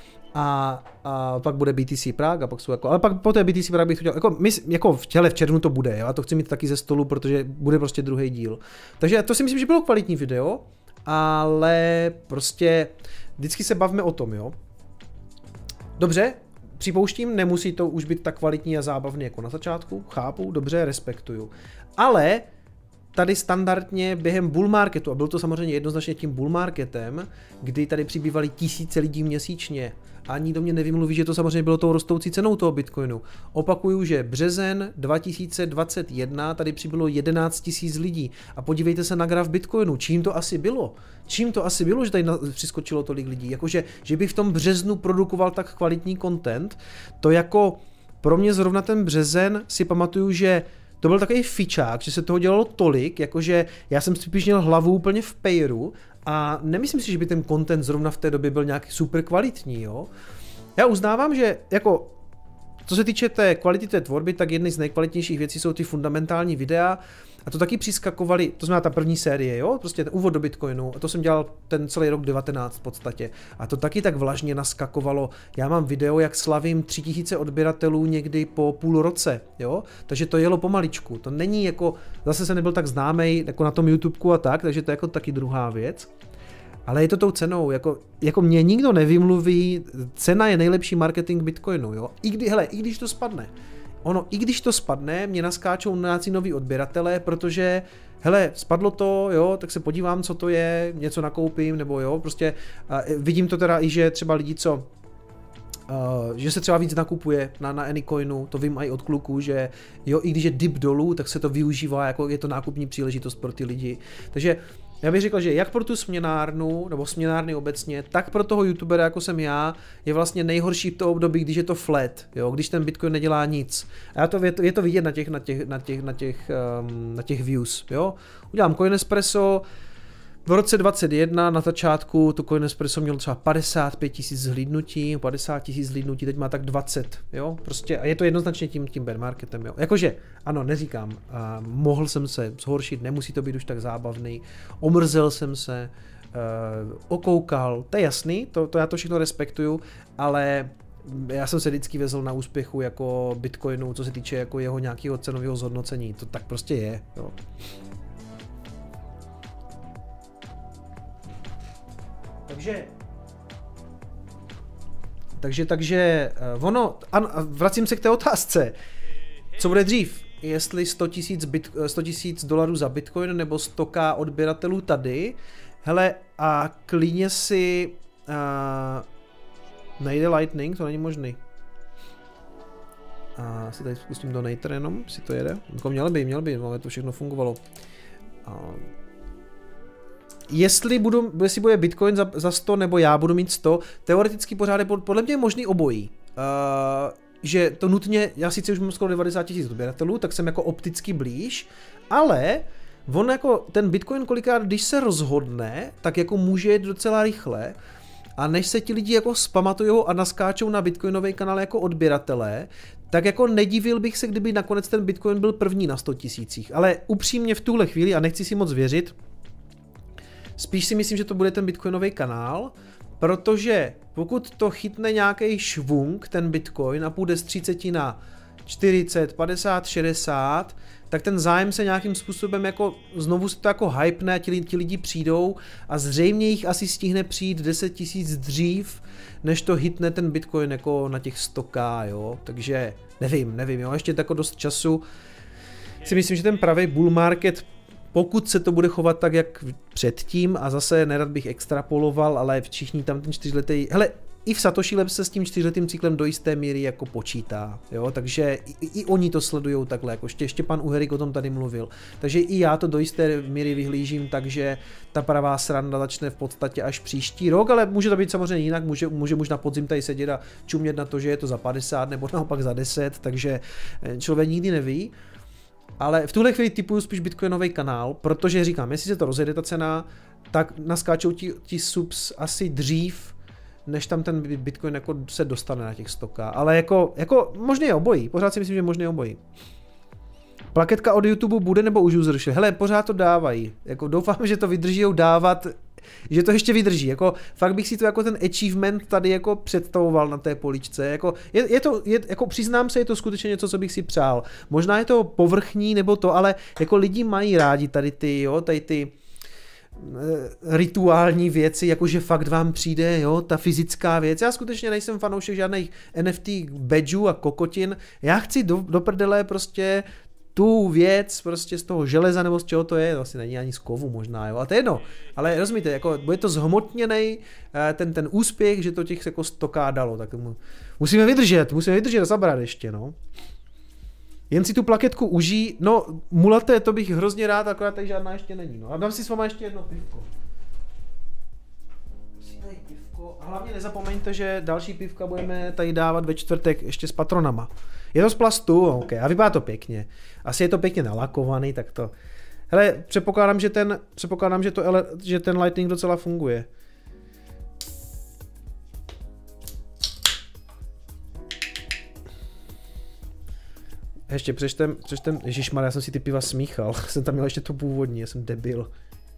A pak bude BTC Prague a pak jsou jako, ale pak po té BTC Prague bych to dělal, jako v červnu to bude, jo, a to chci mít taky ze stolu, protože bude prostě druhý díl. Takže to si myslím, že bylo kvalitní video. Ale prostě vždycky se bavíme o tom, jo. Dobře, připouštím, nemusí to už být tak kvalitní a zábavný jako na začátku, chápu, dobře, respektuju. Ale tady standardně během bull marketu, a byl to samozřejmě jednoznačně tím bull marketem, kdy tady přibývaly tisíce lidí měsíčně, a nikdo mě nevymluví, že to samozřejmě bylo tou rostoucí cenou toho Bitcoinu. Opakuju, že březen 2021 tady přibylo 11 000 lidí. A podívejte se na graf Bitcoinu, čím to asi bylo? Že tady přiskočilo tolik lidí? Jakože, že by v tom březnu produkoval tak kvalitní content, to jako pro mě zrovna ten březen si pamatuju, že to byl takový fičák, že se toho dělalo tolik, jakože já jsem spíš měl hlavu úplně v pejru a nemyslím si, že by ten content zrovna v té době byl nějaký super kvalitní, jo. Já uznávám, že jako co se týče té kvality té tvorby, tak jedny z nejkvalitnějších věcí jsou ty fundamentální videa. A to taky přiskakovali, to znamená ta první série, jo, prostě ten úvod do Bitcoinu, a to jsem dělal ten celý rok 19 v podstatě. A to taky tak vlažně naskakovalo. Já mám video, jak slavím 3000 odběratelů někdy po půl roce, jo, takže to jelo pomaličku. To není jako, zase jsem nebyl tak známej jako na tom YouTubeku a tak, takže to je jako taky druhá věc. Ale je to tou cenou, jako mě nikdo nevymluví, cena je nejlepší marketing Bitcoinu, jo. I když to spadne. I když to spadne, mě naskáčou nějací noví odběratelé, protože hele, spadlo to, jo, tak se podívám, co to je, něco nakoupím, nebo jo, prostě vidím to teda i, že třeba lidi, že se třeba víc nakupuje na Anycoinu, to vím i od kluků, že jo, i když je dip dolů, tak se to využívá, jako je to nákupní příležitost pro ty lidi. Takže já bych řekl, že jak pro tu směnárnu, nebo směnárny obecně, tak pro toho youtubera, jako jsem já, je vlastně nejhorší v to období, když je to flat, jo, když ten Bitcoin nedělá nic. A je to vidět na těch views, jo. Udělám Coinespresso, v roce 2021 na začátku to Coinespresso mělo třeba 55 000 zhlídnutí, 50 000 zhlídnutí, teď má tak 20, jo, prostě a je to jednoznačně tím bear marketem, jo. Jakože, ano, neříkám, mohl jsem se zhoršit, nemusí to být už tak zábavný, omrzel jsem se, okoukal, to je jasný, to já to všechno respektuju, ale já jsem se vždycky vezl na úspěchu jako Bitcoinu, co se týče jako jeho nějakého cenového zhodnocení, to tak prostě je, jo. Takže ono, vracím se k té otázce, co bude dřív, jestli 100 000 dolarů za Bitcoin nebo 100k odběratelů tady, hele, a klidně si nejde Lightning, to není možný. A si tady spustím Donator jenom, si to jede, jako měl by, ale to všechno fungovalo. Jestli bude Bitcoin za 100 nebo já budu mít 100, teoreticky pořád je podle mě možný obojí. Že to nutně, já sice už mám skoro 90 000 odběratelů, tak jsem jako opticky blíž, ale on jako ten Bitcoin kolikrát, když se rozhodne, tak jako může jít docela rychle a než se ti lidi jako spamatujou a naskáčou na Bitcoinový kanál jako odběratelé, tak jako nedivil bych se, kdyby nakonec ten Bitcoin byl první na 100 000. Ale upřímně v tuhle chvíli, a nechci si moc věřit, spíš si myslím, že to bude ten Bitcoinový kanál, protože pokud to chytne nějaký švung, ten Bitcoin, a půjde z 30 na 40, 50, 60, tak ten zájem se nějakým způsobem jako znovu se to jako hypne a ti lidi přijdou a zřejmě jich asi stihne přijít 10 000 dřív, než to hitne ten Bitcoin jako na těch 100k, jo, takže nevím, jo, ještě tako dost času. Si myslím, že ten pravý bull market, pokud se to bude chovat tak, jak předtím, a zase nerad bych extrapoloval, ale všichni tam ten 4letý, hele, i v Satoshi Labs se s tím 4letým cyklem do jisté míry jako počítá, jo, takže i oni to sledujou takhle, jako ještě pan Uherik o tom tady mluvil, takže i já to do jisté míry vyhlížím, takže ta pravá sranda začne v podstatě až příští rok, ale může to být samozřejmě jinak, může možná podzim tady sedět a čumět na to, že je to za 50 nebo naopak za 10, takže člověk nikdy neví. Ale v tuhle chvíli typuju spíš Bitcoinový kanál, protože říkám, jestli se to rozjede ta cena, tak naskáčou ti subs asi dřív, než tam ten Bitcoin jako se dostane na těch 100k. Ale jako možný je obojí, pořád si myslím, že možný je obojí. Plaketka od YouTube bude nebo už zrušili? Hele, pořád to dávají. Jako doufám, že to vydrží dávat, že to ještě vydrží. Jako fakt bych si to jako ten achievement tady jako představoval na té poličce. Jako jako přiznám se, je to skutečně něco, co bych si přál. Možná je to povrchní nebo to, ale jako lidi mají rádi tady ty rituální věci, jakože fakt vám přijde, jo, ta fyzická věc. Já skutečně nejsem fanoušek žádných NFT badgeů a kokotin. Já chci do prdele prostě tu věc prostě z toho železa nebo z čeho to je, to asi není ani z kovu možná, jo, a to je jedno, ale rozumíte, jako bude to zhmotněnej ten úspěch, že to těch jako 100k dalo, tak musíme vydržet a zabrat ještě, no. Jen si tu plaketku užij, no mulaté, to bych hrozně rád, akorát tady žádná ještě není, no, a dám si s váma ještě jedno pivko. A hlavně nezapomeňte, že další pivka budeme tady dávat ve čtvrtek ještě s patronama. Je to z plastu, ok, a vypadá to pěkně. Asi je to pěkně nalakovaný, tak to. Hele, předpokládám, že ten Lightning docela funguje. Ještě přečtem, ježišmarja, já jsem si ty piva smíchal, jsem tam měl ještě to původní, já jsem debil.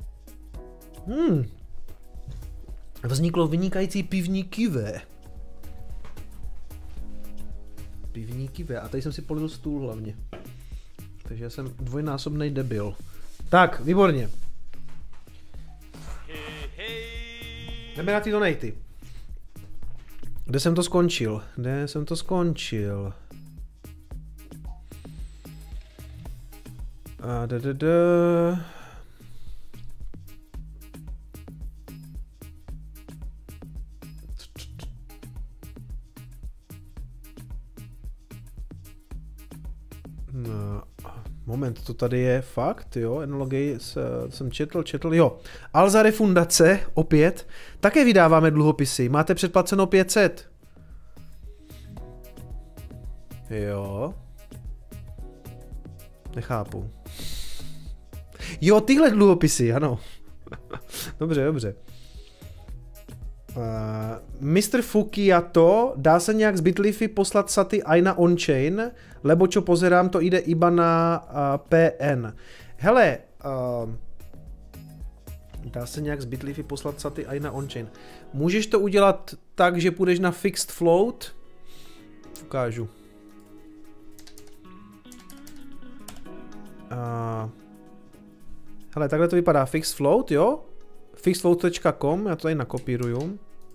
Vzniklo vynikající pivní kivé. Pivní kivé, a tady jsem si polil stůl hlavně. Takže já jsem dvojnásobnej debil. Tak, výborně. Jdeme na ty donaty. Kde jsem to skončil? No, moment, to tady je fakt, jo, enologii jsem četl, jo. Alzare Fundace, opět, také vydáváme dluhopisy, máte předplaceno 500. Jo. Nechápu. Jo, tyhle dluhopisy, ano. Dobře. Mr. Fukiato, dá se nějak z Bitlify poslat saty aj na on-chain, lebo čo pozerám, to jde iba na PN. Hele, dá se nějak z Bitlify poslat saty aj na on-chain. Můžeš to udělat tak, že půjdeš na fixed float? Ukážu. Hele, takhle to vypadá fixed float, jo? Fixedfloat.com, já to tady nakopíruju.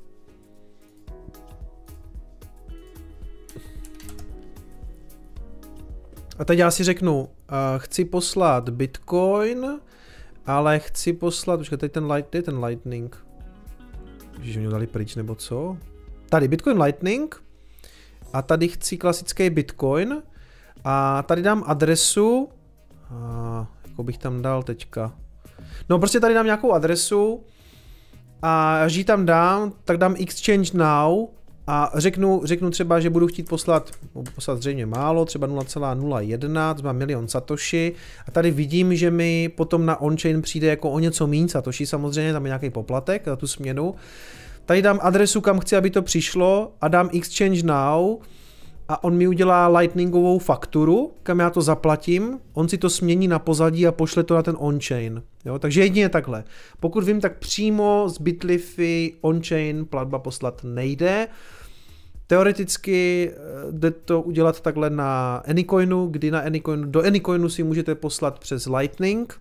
A teď já si řeknu, chci poslat Bitcoin, ale chci poslat, počkej, teď ten Lightning. Ježiš, mě dali pryč, nebo co? Tady Bitcoin Lightning. A tady chci klasický Bitcoin. A tady dám adresu. Jako bych tam dal teďka. No prostě tady dám nějakou adresu. A až ji tam dám, tak dám Exchange Now. A řeknu třeba, že budu chtít poslat zřejmě málo, třeba 0,01, to má 1 000 000 satoshi. A tady vidím, že mi potom na on-chain přijde jako o něco méně satoshi, samozřejmě tam je nějaký poplatek za tu směnu. Tady dám adresu, kam chci, aby to přišlo a dám Exchange Now a on mi udělá lightningovou fakturu, kam já to zaplatím, on si to smění na pozadí a pošle to na ten on-chain. Jo, takže jedině takhle. Pokud vím, tak přímo z Bitlify on-chain platba poslat nejde. Teoreticky jde to udělat takhle na Anycoinu, kdy do Anycoinu si můžete poslat přes Lightning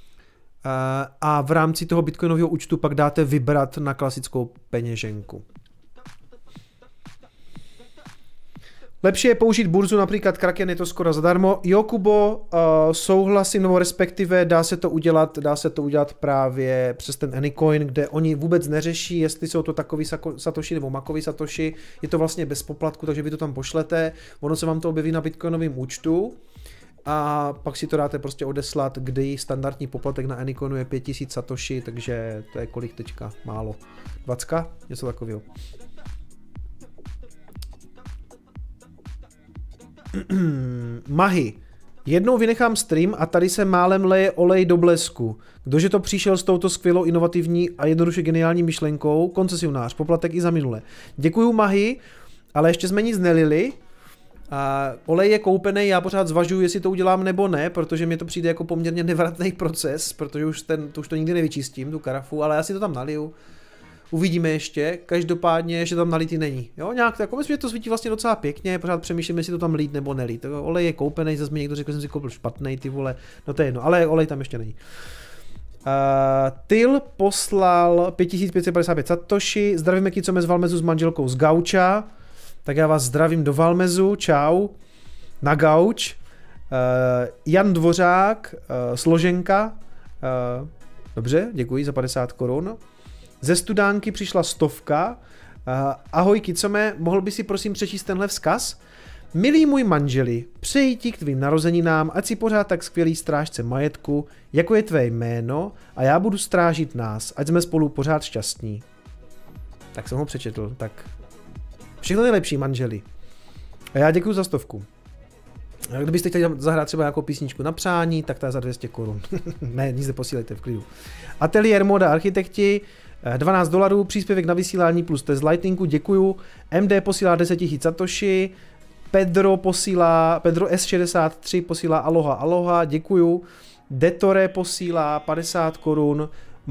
a v rámci toho bitcoinového účtu pak dáte vybrat na klasickou peněženku. Lepší je použít burzu, například Kraken, je to skoro zadarmo. Jo, Kubo, souhlasím, nebo respektive dá se to udělat právě přes ten Anycoin, kde oni vůbec neřeší, jestli jsou to takový satoshi nebo makový satoshi, je to vlastně bez poplatku, takže vy to tam pošlete, ono se vám to objeví na bitcoinovém účtu a pak si to dáte prostě odeslat, kdy standardní poplatek na Anycoinu je 5000 satoshi, takže to je kolik teďka? Málo. 20? Něco takového. Mahy. Jednou vynechám stream a tady se málem leje olej do blesku. Kdože to přišel s touto skvělou, inovativní a jednoduše geniální myšlenkou? Koncesionář, poplatek i za minule. Děkuju, Mahy, ale ještě jsme nic nelili. Olej je koupený, já pořád zvažuju, jestli to udělám nebo ne, protože mi to přijde jako poměrně nevratný proces, protože už to nikdy nevyčistím, tu karafu, ale já si to tam naliju. Uvidíme ještě, každopádně, že tam nalitý není. Jo, nějak jako myslím, že to svítí vlastně docela pěkně, pořád přemýšlím, jestli to tam lít nebo nelít. Olej je koupený, zase mi někdo řekl, že jsem si koupil špatnej, ty vole, no to je jedno, ale olej tam ještě není. Tyl poslal 5555 satoshi, zdravíme Kicome z Valmezu s manželkou z Gauča, tak já vás zdravím do Valmezu, čau, na Gauč. Jan Dvořák, Složenka, dobře, děkuji za 50 korun. Ze Studánky přišla 100. Ahoj Kicome, mohl by si prosím přečíst tenhle vzkaz? Milý můj manželi, přeji ti k tvým narozeninám, ať si pořád tak skvělý strážce majetku, jako je tvé jméno, a já budu strážit nás, ať jsme spolu pořád šťastní. Tak jsem ho přečetl, tak všechno nejlepší, manželi. A já děkuji za 100. Kdybyste chtěli zahrát třeba nějakou písničku na přání, tak to je za 200 korun. Ne, nic neposílejte, v klidu. Ateliér Moda Architekti, $12, příspěvek na vysílání plus test Lightningu, děkuju. MD posílá 10 000 satoshi, Pedro S63 posílá aloha, děkuju. Detore posílá 50 korun.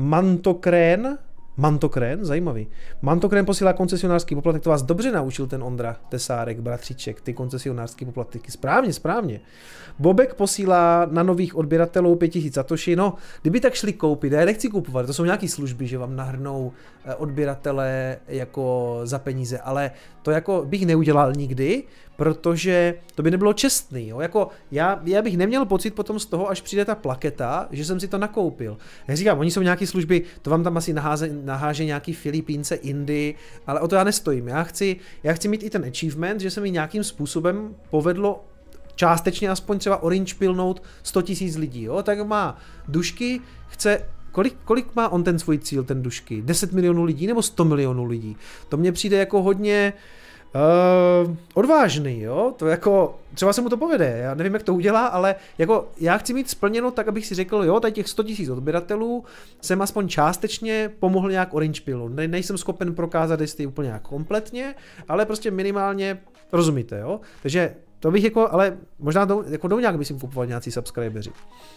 Mantokrén, zajímavý. Mantokrén posílá koncesionářský poplatek, to vás dobře naučil ten Ondra Tesárek, bratříček, ty koncesionářský poplatky, správně. Bobek posílá na nových odběratelů 5000 satoshi, no, kdyby tak šli koupit, já nechci kupovat, to jsou nějaký služby, že vám nahrnou odběratele jako za peníze, ale to jako bych neudělal nikdy, protože to by nebylo čestný, jo? Jako já bych neměl pocit potom z toho, až přijde ta plaketa, že jsem si to nakoupil. Já říkám, oni jsou nějaký služby, to vám tam asi naháže nějaký Filipínce, Indy, ale o to já nestojím. Já chci mít i ten achievement, že se mi nějakým způsobem povedlo částečně aspoň třeba orange pilnout 100 000 lidí, jo? Tak má Dušky, chce kolik má on ten svůj cíl, ten Dušky? 10 milionů lidí nebo 100 milionů lidí? To mně přijde jako hodně odvážný, jo, to jako, třeba se mu to povede, já nevím, jak to udělá, ale jako já chci mít splněno tak, abych si řekl, jo, tady těch 100 000 odběratelů jsem aspoň částečně pomohl nějak orange pilu, nejsem schopen prokázat, jestli úplně nějak kompletně, ale prostě minimálně, rozumíte, jo, takže to bych jako, ale možná jako nějak bych si kupoval nějací subscriberi.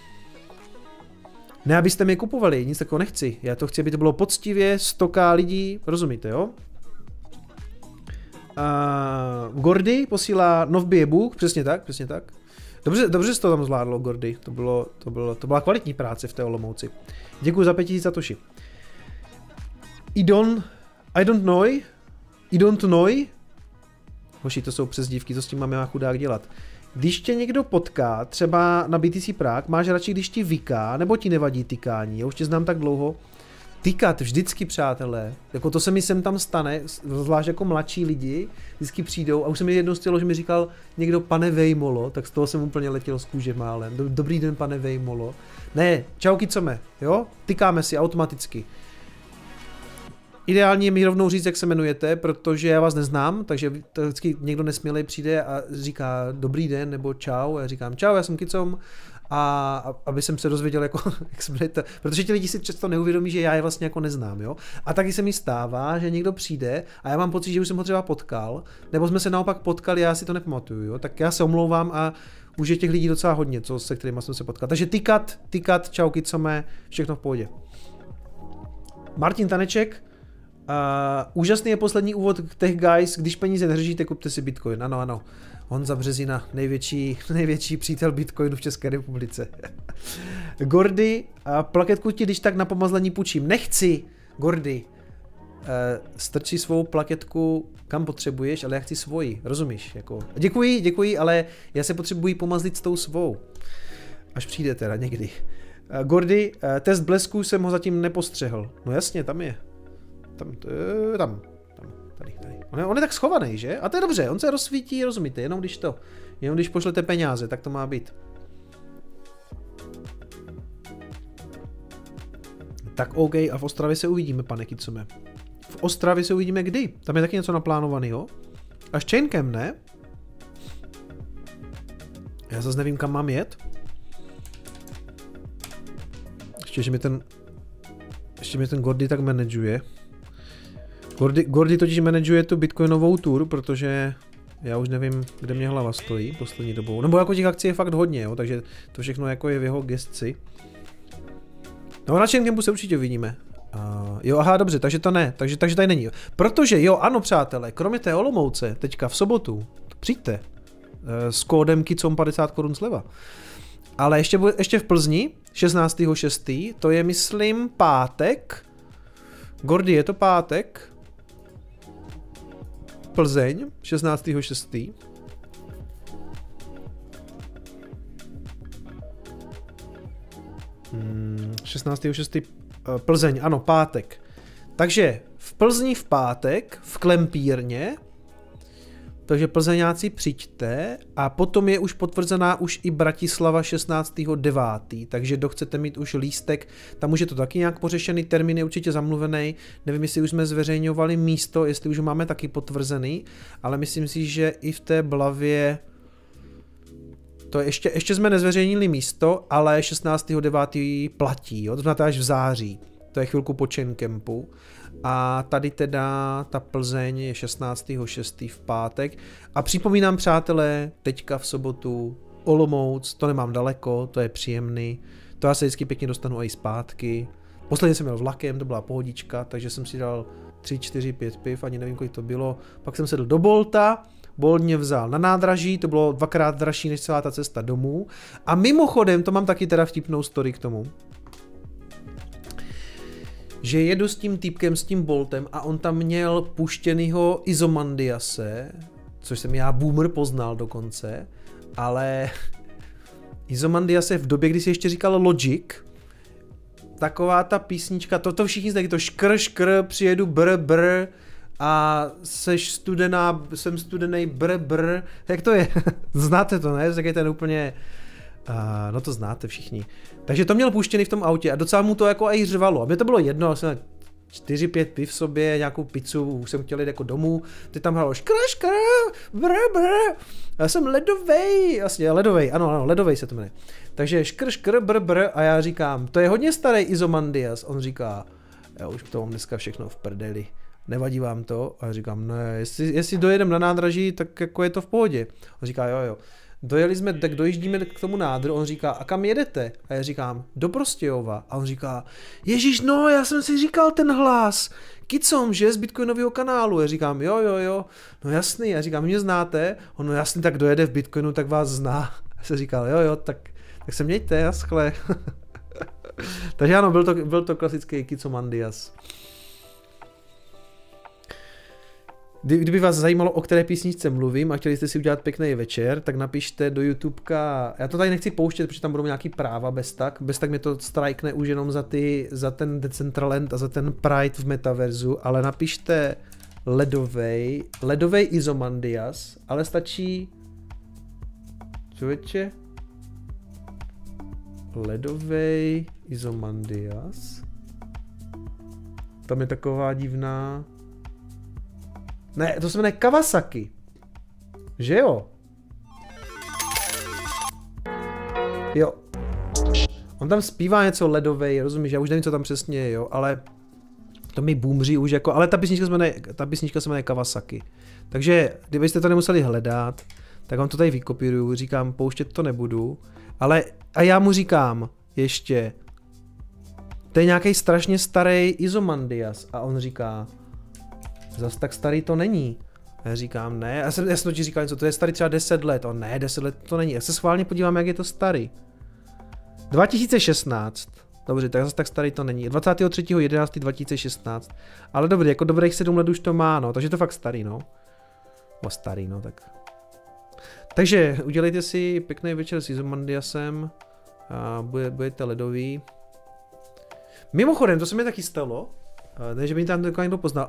Ne, abyste mi kupovali, nic takového nechci, já to chci, aby to bylo poctivě, 100k lidí, rozumíte, jo. Gordy posílá Novbije Bůh, přesně tak. Dobře jsi to tam zvládlo, Gordy, to byla kvalitní práce v té Olomouci. Děkuji za 5000 satoshi. I don't know. Hoši, to jsou přezdívky, co s tím máme já chudák dělat. Když tě někdo potká, třeba na BTC Prague, máš radši, když ti vyká, nebo ti nevadí tykání, já už tě znám tak dlouho. Tykat vždycky, přátelé, jako to se mi sem tam stane, zvlášť jako mladší lidi, vždycky přijdou a už se mi jednou stalo, že mi říkal někdo pane Vejmolo, tak z toho jsem úplně letěl z kůže málem. Dobrý den, pane Vejmolo. Ne, čau kicome, jo? Tykáme si automaticky. Ideálně je mi rovnou říct, jak se jmenujete, protože já vás neznám, takže vždycky někdo nesmělej přijde a říká dobrý den nebo čau, a já říkám čau, já jsem Kicom. A aby jsem se dozvěděl, jako, jak se jmenujete, protože ti lidi si často neuvědomí, že já je vlastně jako neznám, jo. A taky se mi stává, že někdo přijde a já mám pocit, že už jsem ho třeba potkal, nebo jsme se naopak potkali, já si to nepamatuju, jo. Tak já se omlouvám a už je těch lidí docela hodně, se kterými jsem se potkal. Takže tykat, čau kicome, všechno v pohodě. Martin Taneček, úžasný je poslední úvod k Tech Guys, když peníze neřešíte, kupte si Bitcoin, ano. Honza Březina, největší přítel Bitcoinu v České republice. Gordy, plaketku ti když tak na pomazlení půjčím. Nechci, Gordy. Strčí svou plaketku kam potřebuješ, ale já chci svoji, rozumíš? Jako. Děkuji, ale já se potřebuji pomazlit s tou svou. Až přijde teda někdy. Gordy, test blesku jsem ho zatím nepostřehl. No jasně, tam je. Tam. Tady. On je tak schovaný, že? A to je dobře, on se rozsvítí, rozumíte, jenom když pošlete peníze, tak to má být. Tak OK, a v Ostravě se uvidíme, pane Kicome. V Ostravě se uvidíme kdy? Tam je taky něco naplánovaného. Až Chainkem, ne? Já zase nevím, kam mám jet. Ještě mi ten Gordy tak manažuje. Gordy totiž manažuje tu bitcoinovou tour, protože já už nevím, kde mě hlava stojí poslední dobou. Nebo jako těch akcí je fakt hodně, jo, takže to všechno jako je v jeho gesci. No na Chaincampu se určitě uvidíme. Jo, aha, dobře, takže to ne, takže tady není. Protože jo, ano přátelé, kromě té Olomouce, teďka v sobotu, přijďte s kódem Kicom 50 korun sleva. Ale ještě v Plzni, 16.6., to je myslím pátek. Gordy, je to pátek? Plzeň, 16.6. Hmm, 16.6. Plzeň, ano, pátek. Takže v Plzni v pátek, v Klempírně, takže plzeňáci přijďte a potom je už potvrzená už i Bratislava 16.9. Takže kdo chcete mít už lístek, tam už je to taky nějak pořešený, termín je určitě zamluvený, nevím, jestli už jsme zveřejňovali místo, jestli už máme taky potvrzený, ale myslím si, že i v té Blavě to ještě jsme nezveřejnili místo, ale 16.9. platí, jo? To znamená až v září. to je chvilku po Chain Campu. A tady teda ta Plzeň je 16.6. v pátek. A připomínám, přátelé, teďka v sobotu Olomouc, to nemám daleko, to je příjemný. To já se vždycky pěkně dostanu i zpátky. Posledně jsem měl vlakem, to byla pohodička, takže jsem si dal 3, 4, 5 piv, ani nevím, kolik to bylo. Pak jsem sedl do Bolta, Bolt mě vzal na nádraží, to bylo 2x dražší než celá ta cesta domů. A mimochodem, to mám taky teda vtipnou story k tomu, že jedu s tím týpkem, s tím Boltem a on tam měl puštěnýho Izomandiase, což jsem já boomer poznal dokonce, ale Izomandiase v době, kdy se ještě říkal Logic, taková ta písnička, to všichni znají, to škr, přijedu br a seš studená, jsem studenej br, jak to je? Znáte to, ne? Tak je ten úplně, no to znáte všichni. Takže to měl puštěný v tom autě a docela mu to jako i řvalo. A mě to bylo jedno, jsem 4-5 piv v sobě, nějakou pizzu, už jsem chtěl jít jako domů, teď tam hrálo škr, br, já jsem ledovej, jasně, ledovej, ano, ledovej se to jmenuje. Takže škr, br a já říkám, to je hodně starý Izomandias, on říká, já už to mám dneska všechno v prdeli, nevadí vám to? A já říkám, ne, jestli dojedem na nádraží, tak jako je to v pohodě. On říká, jo. Dojeli jsme, tak dojíždíme k tomu nádru, on říká, a kam jedete? A já říkám, do Prostějova. A on říká, ježíš, no, já jsem si říkal ten hlas, Kicom, že, z Bitcoinového kanálu. Já říkám, jo, no jasný, já říkám, mě znáte? On, no jasný, tak dojede v Bitcoinu, tak vás zná. Já jsem říkal, jo, tak se mějte, jaskle. Takže ano, byl to klasický Kicomandias. Kdyby vás zajímalo, o které písničce mluvím a chtěli jste si udělat pěkný večer, tak napište do YouTubeka, já to tady nechci pouštět, protože tam budou nějaký práva bez tak mě to strajkne už jenom za ten Decentraland a za ten Pride v metaverzu, ale napište ledovej Izomandias, ale stačí, člověče, ledovej Izomandias, tam je taková divná. Ne, to se jmenuje Kawasaki. Že jo? Jo. On tam zpívá něco ledovej, rozumíš, já už nevím, co tam přesně je, jo, ale to mi boomří už jako, ale ta písnička se jmenuje Kawasaki. Takže, kdybyste to nemuseli hledat, tak vám to tady vykopíruju, říkám, pouštět to nebudu, ale, a já mu říkám, ještě, to je nějaký strašně starý Izomandias, a on říká, zas tak starý to není. A já říkám, ne, já jsem to ti říkal něco, to je starý třeba 10 let, on ne, 10 let to není, já se schválně podívám, jak je to starý. 2016, dobře, tak zase tak starý to není, 23.11.2016, ale dobrý, jako dobrých 7 let už to má, no, takže to fakt starý, no. O starý, no, tak. Takže udělejte si pěkný večer s Izomandiasem, a budete ledový. Mimochodem, to se mi taky stalo, ne, že by tam někdo poznal,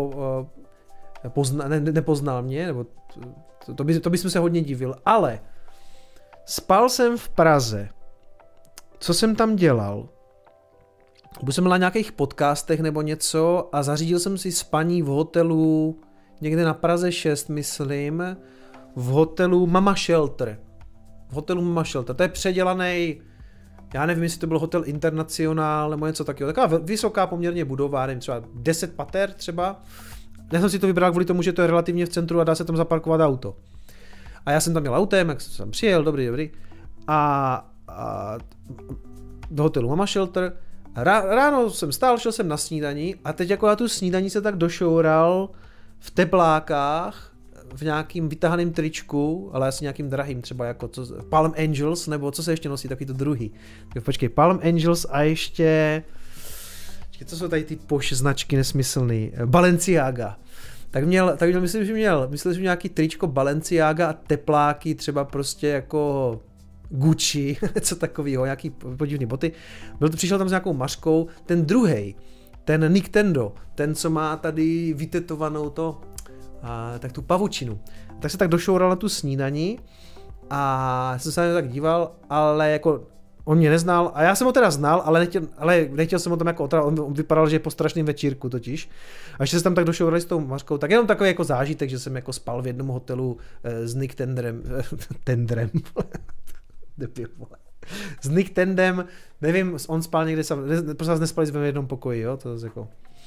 nepoznal mě, nebo to bych se hodně divil, ale spal jsem v Praze. Co jsem tam dělal? Byl jsem na nějakých podcastech nebo něco a zařídil jsem si spaní v hotelu, někde na Praze 6, myslím, v hotelu Mama Shelter. To je předělaný, já nevím, jestli to byl hotel Internacional nebo něco takového. Taková vysoká poměrně budova, nevím, třeba 10 pater třeba. Já jsem si to vybral kvůli tomu, že to je relativně v centru a dá se tam zaparkovat auto. A já jsem tam měl autem, jak jsem přijel, dobrý. A do hotelu Mama Shelter. Ráno jsem stál, šel jsem na snídani a teď jako na tu snídani se tak došoural v teplákách, v nějakým vytahaným tričku, ale asi nějakým drahým, třeba jako Palm Angels, nebo co se ještě nosí, takový to druhý. Tak počkej, Palm Angels a ještě, co jsou tady ty poš značky nesmyslný, Balenciaga. Tak myslím, že měl nějaký tričko Balenciaga a tepláky, třeba prostě jako Gucci, co takovýho, nějaký podivný boty. Přišel tam s nějakou mařkou, ten druhej, ten Nintendo, ten, co má tady vytetovanou tak tu pavučinu. Tak se tak došoural na tu snídani a jsem se na něj tak díval, ale jako on mě neznal a já jsem ho teda znal, ale nechtěl jsem ho tam jako otravit, on vypadal, že je po strašným večírku totiž. A ještě se tam tak došourali s tou mařkou, tak jenom takový jako zážitek, že jsem jako spal v jednom hotelu s Nick Tendrem. S Nick Tandem, nevím, on spal někde sám, prostě nespali jsme v jednom pokoji, jo, to je jako...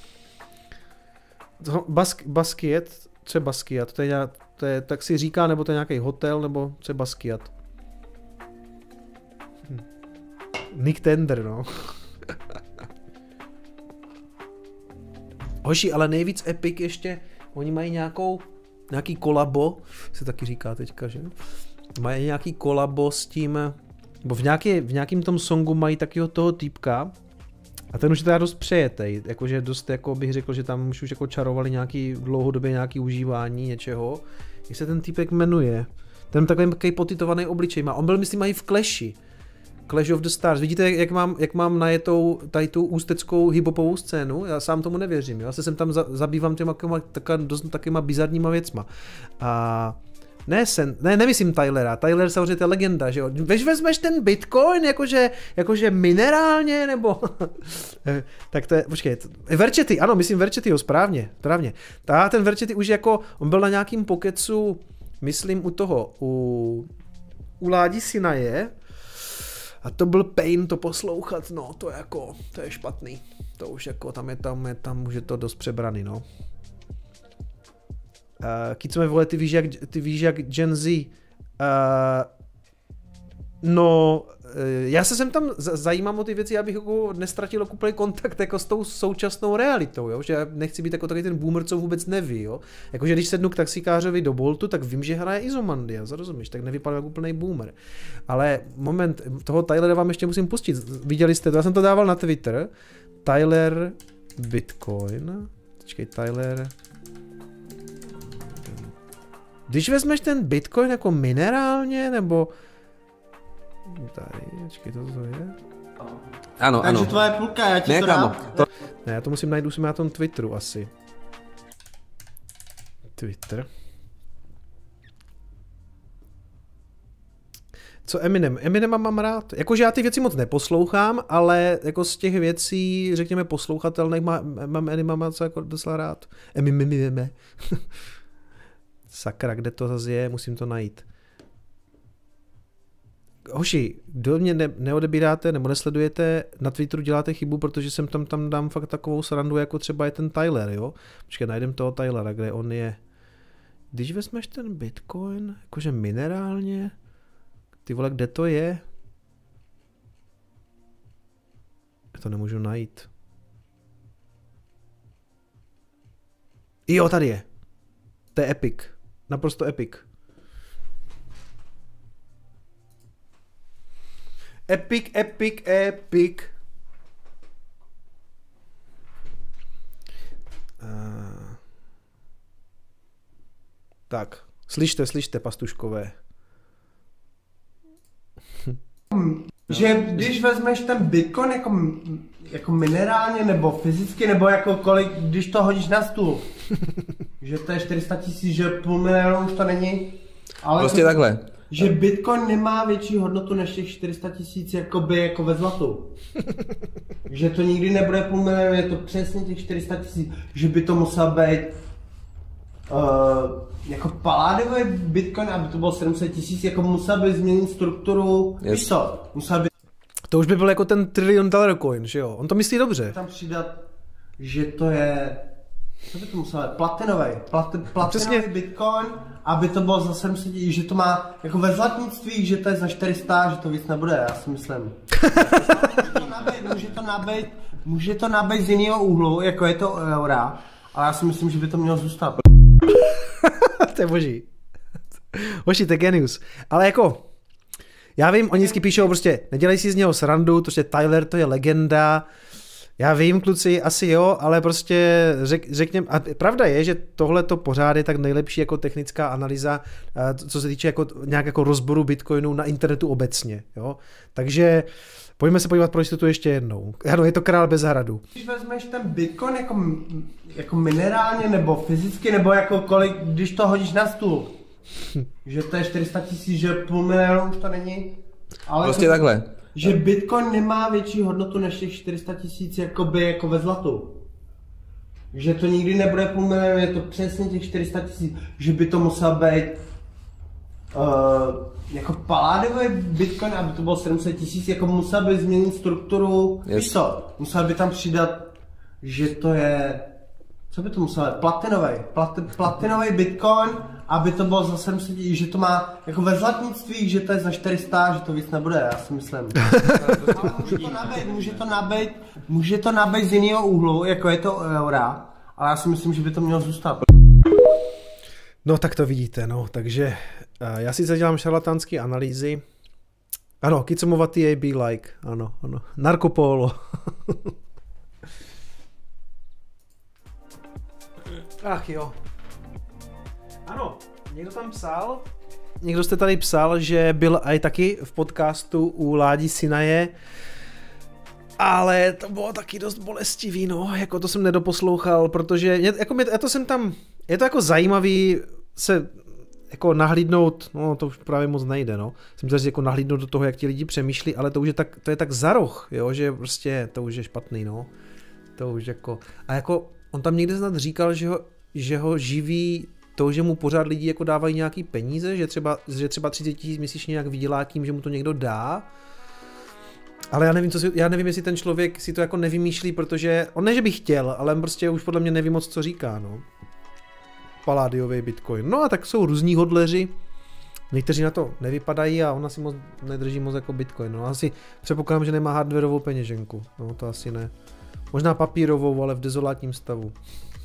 Basquiat, co je Basquiat, to je, tak si říká, nebo to je nějaký hotel, nebo co je Basquiat? Nick Tender, no. Hoši, ale nejvíc epic ještě, oni mají nějaký kolabo, se taky říká teďka, že? Mají nějaký kolabo s tím, nebo v nějakým tom songu mají takového toho týpka, a ten už je teda dost přejetej, jakože dost, jako bych řekl, že tam už jako čarovali nějaký dlouhodobě nějaký užívání něčeho. Jak se ten týpek jmenuje? Ten takový potitovaný obličej má. On byl, myslím, i v Clash of the Stars. Vidíte, jak mám najetou tady tu ústeckou hiphopovou scénu? Já sám tomu nevěřím. Já se sem tam zabývám těma takovýma bizarníma věcma. A nemyslím Tylera. Tyler samozřejmě to je legenda, že jo. Vezmeš ten Bitcoin jakože minerálně, nebo... tak to je, počkej, Verčety, ano, myslím Verčetyho, správně. Ten Verčety už jako, on byl na nějakým pokecu, myslím u Ládi Sinaje, a to byl pain to poslouchat, no, to je špatný. To už jako, tam už je to dost přebraný, no. Kicome, vole, ty víš jak Gen Z. Já se sem tam zajímám o ty věci, abych jako nestratil úplný kontakt jako s tou současnou realitou, jo? Že nechci být jako takový ten boomer, co vůbec neví, jo? Jakože když sednu k taxikářovi do Boltu, tak vím, že hraje Izomandia, rozumíš, tak nevypadá jako úplný boomer. Ale moment, toho Tylera vám ještě musím pustit, viděli jste to, já jsem to dával na Twitter, Tyler Bitcoin, Tyler... Když vezmeš ten Bitcoin jako minerálně, nebo... Tady, to je? Ano. Takže tvoje půlka, já ti to dám. Ne, já to musím najít na tom Twitteru asi. Twitter. Co Eminem? Eminema mám rád. Jakože já ty věci moc neposlouchám, ale jako z těch věcí, řekněme, poslouchatelných mám Eminema co jako docela rád. Eminem. Sakra, kde to zase je, musím to najít. Hoši, kdo mě neodebíráte nebo nesledujete, na Twitteru děláte chybu, protože jsem tam dám fakt takovou srandu, jako třeba je ten Tyler, jo? Počkej, najdem toho Tylera, kde on je. Když vezmeš ten Bitcoin, jakože minerálně, ty vole, kde to je? Já to nemůžu najít. Jo, tady je. To je epic. Naprosto epic. Epic. Tak, slyšte, pastuškové. Že když vezmeš ten Bitcoin jako minerálně, nebo fyzicky, nebo jako kolik, když to hodíš na stůl, že to je 400 000, že půl milionu už to není, ale prostě takhle. Že Bitcoin nemá větší hodnotu než těch 400 000 jako ve zlatu. Že to nikdy nebude půl milionu, je to přesně těch 400 000, že by to musel být jako paládový Bitcoin, aby to bylo 700 000, jako musel by změnit strukturu, víš co, musel by... To už by byl jako ten $1 trillion coin, že jo? On to myslí dobře. Tam přidat, že to je... Co by to muselo být? Platinový Bitcoin, aby to bylo za 700, že to má jako ve zlatnictví, že to je za 400, že to víc nebude, já si myslím. Může to nabít z jiného úhlu, jako je to eura, ale já si myslím, že by to mělo zůstat. To je boží. Boží, to je genius. Ale jako, já vím, oni vždycky píšou prostě, nedělej si z něho srandu, protože Tyler to je legenda. Já vím, kluci, asi jo, ale prostě řekněme, a pravda je, že tohle to pořád je tak nejlepší jako technická analýza, co se týče jako nějak jako rozboru Bitcoinu na internetu obecně, jo. Takže pojďme se podívat pro jistotu ještě jednou. Ano, je to král bez hradu. Když vezmeš ten Bitcoin jako minerálně, nebo fyzicky, nebo jako kolik, když to hodíš na stůl, že to je 400 000, že půl milionu už to není, ale prostě takhle. Že Bitcoin nemá větší hodnotu než těch 400 000 jako ve zlatu. Že to nikdy nebude půl milionu, je to přesně těch 400 000, že by to musel být jako paládový Bitcoin, aby to bylo 700 000, jako musel by změnit strukturu, víš co, musel by tam přidat, že to je, co by to muselo být, platinový Bitcoin, aby to bylo za 700 000, že to má jako ve zlatnictví, že to je za 400, že to víc nebude, já si myslím. Ale může to nabít z jiného úhlu, jako je to eura, ale já si myslím, že by to mělo zůstat. No tak to vidíte, no, takže já si dělám šarlatánské analýzy. Ano, kicomovatý AB like, ano, Narkopolo. Ach jo. Ano, někdo tam psal, někdo jste tady psal, že byl i taky v podcastu u Ládi Sinaje, ale to bylo taky dost bolestivý, no, jako to jsem nedoposlouchal, protože je to jako zajímavý se jako nahlídnout, no to už právě moc nejde, no. Jsem tady jako nahlídnout do toho, jak ti lidi přemýšlí, ale to už je tak, to je tak za roh, jo, že prostě to už je špatný, no. To už jako, a jako on tam někde snad říkal, že ho živí to, že mu pořád lidi jako dávají nějaký peníze, že třeba 30 000 měsíčně nějak vydělá tím, že mu to někdo dá. Ale já nevím, jestli ten člověk si to jako nevymýšlí, protože on ne, že by chtěl, ale prostě už podle mě neví moc, co říká, no. Paládiový Bitcoin. No a tak jsou různí hodleři, někteří na to nevypadají a ona si moc nedrží moc jako Bitcoin. No asi předpokládám, že nemá hardwareovou peněženku, no to asi ne. Možná papírovou, ale v dezolátním stavu.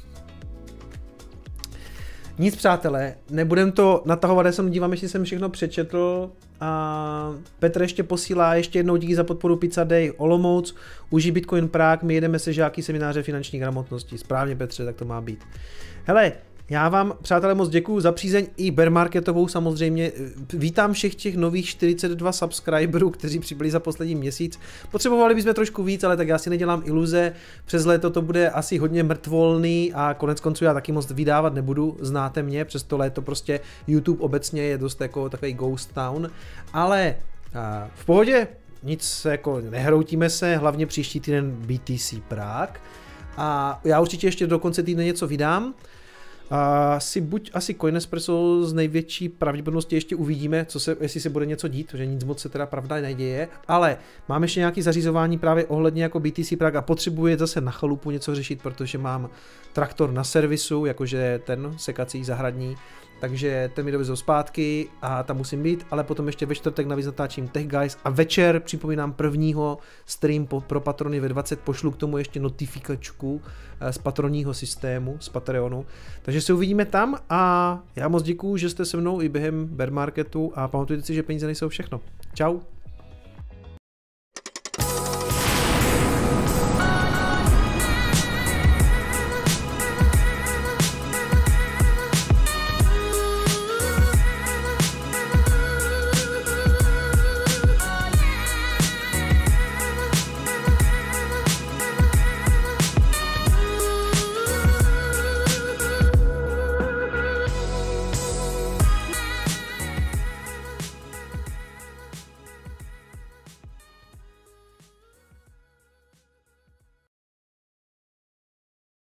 Nic, přátelé, nebudem to natahovat, já se dívám, jestli jsem všechno přečetl. A Petr ještě posílá ještě jednou díky za podporu Pizza Day Olomouc, užij Bitcoin Prague, my jedeme se žáky semináře finanční gramotnosti. Správně, Petře, tak to má být. Hele, já vám, přátelé, moc děkuju za přízeň i bear marketovou samozřejmě. Vítám všech těch nových 42 subscriberů, kteří přibyli za poslední měsíc. Potřebovali bychom trošku víc, ale tak já si nedělám iluze. Přes léto to bude asi hodně mrtvolný a konec konců já taky moc vydávat nebudu, znáte mě, přes to léto prostě YouTube obecně je dost jako takový ghost town, ale v pohodě, nic jako nehroutíme se, hlavně příští týden BTC Prague a já určitě ještě do konce týdne něco vydám. Asi Coinespresso z největší pravděpodobnosti ještě uvidíme, jestli se bude něco dít, protože nic moc se teda pravda neděje, ale mám ještě nějaké zařizování právě ohledně jako BTC Prague a potřebuji zase na chalupu něco řešit, protože mám traktor na servisu, jakože ten sekací zahradní, takže ten mi dovezou zpátky a tam musím být, ale potom ještě ve čtvrtek navíc natáčím Tech Guys a večer, připomínám, prvního stream pro patrony ve 20, pošlu k tomu ještě notifikačku z patronního systému, z Patreonu, takže se uvidíme tam a já moc děkuju, že jste se mnou i během bear marketu a pamatujte si, že peníze nejsou všechno. Čau.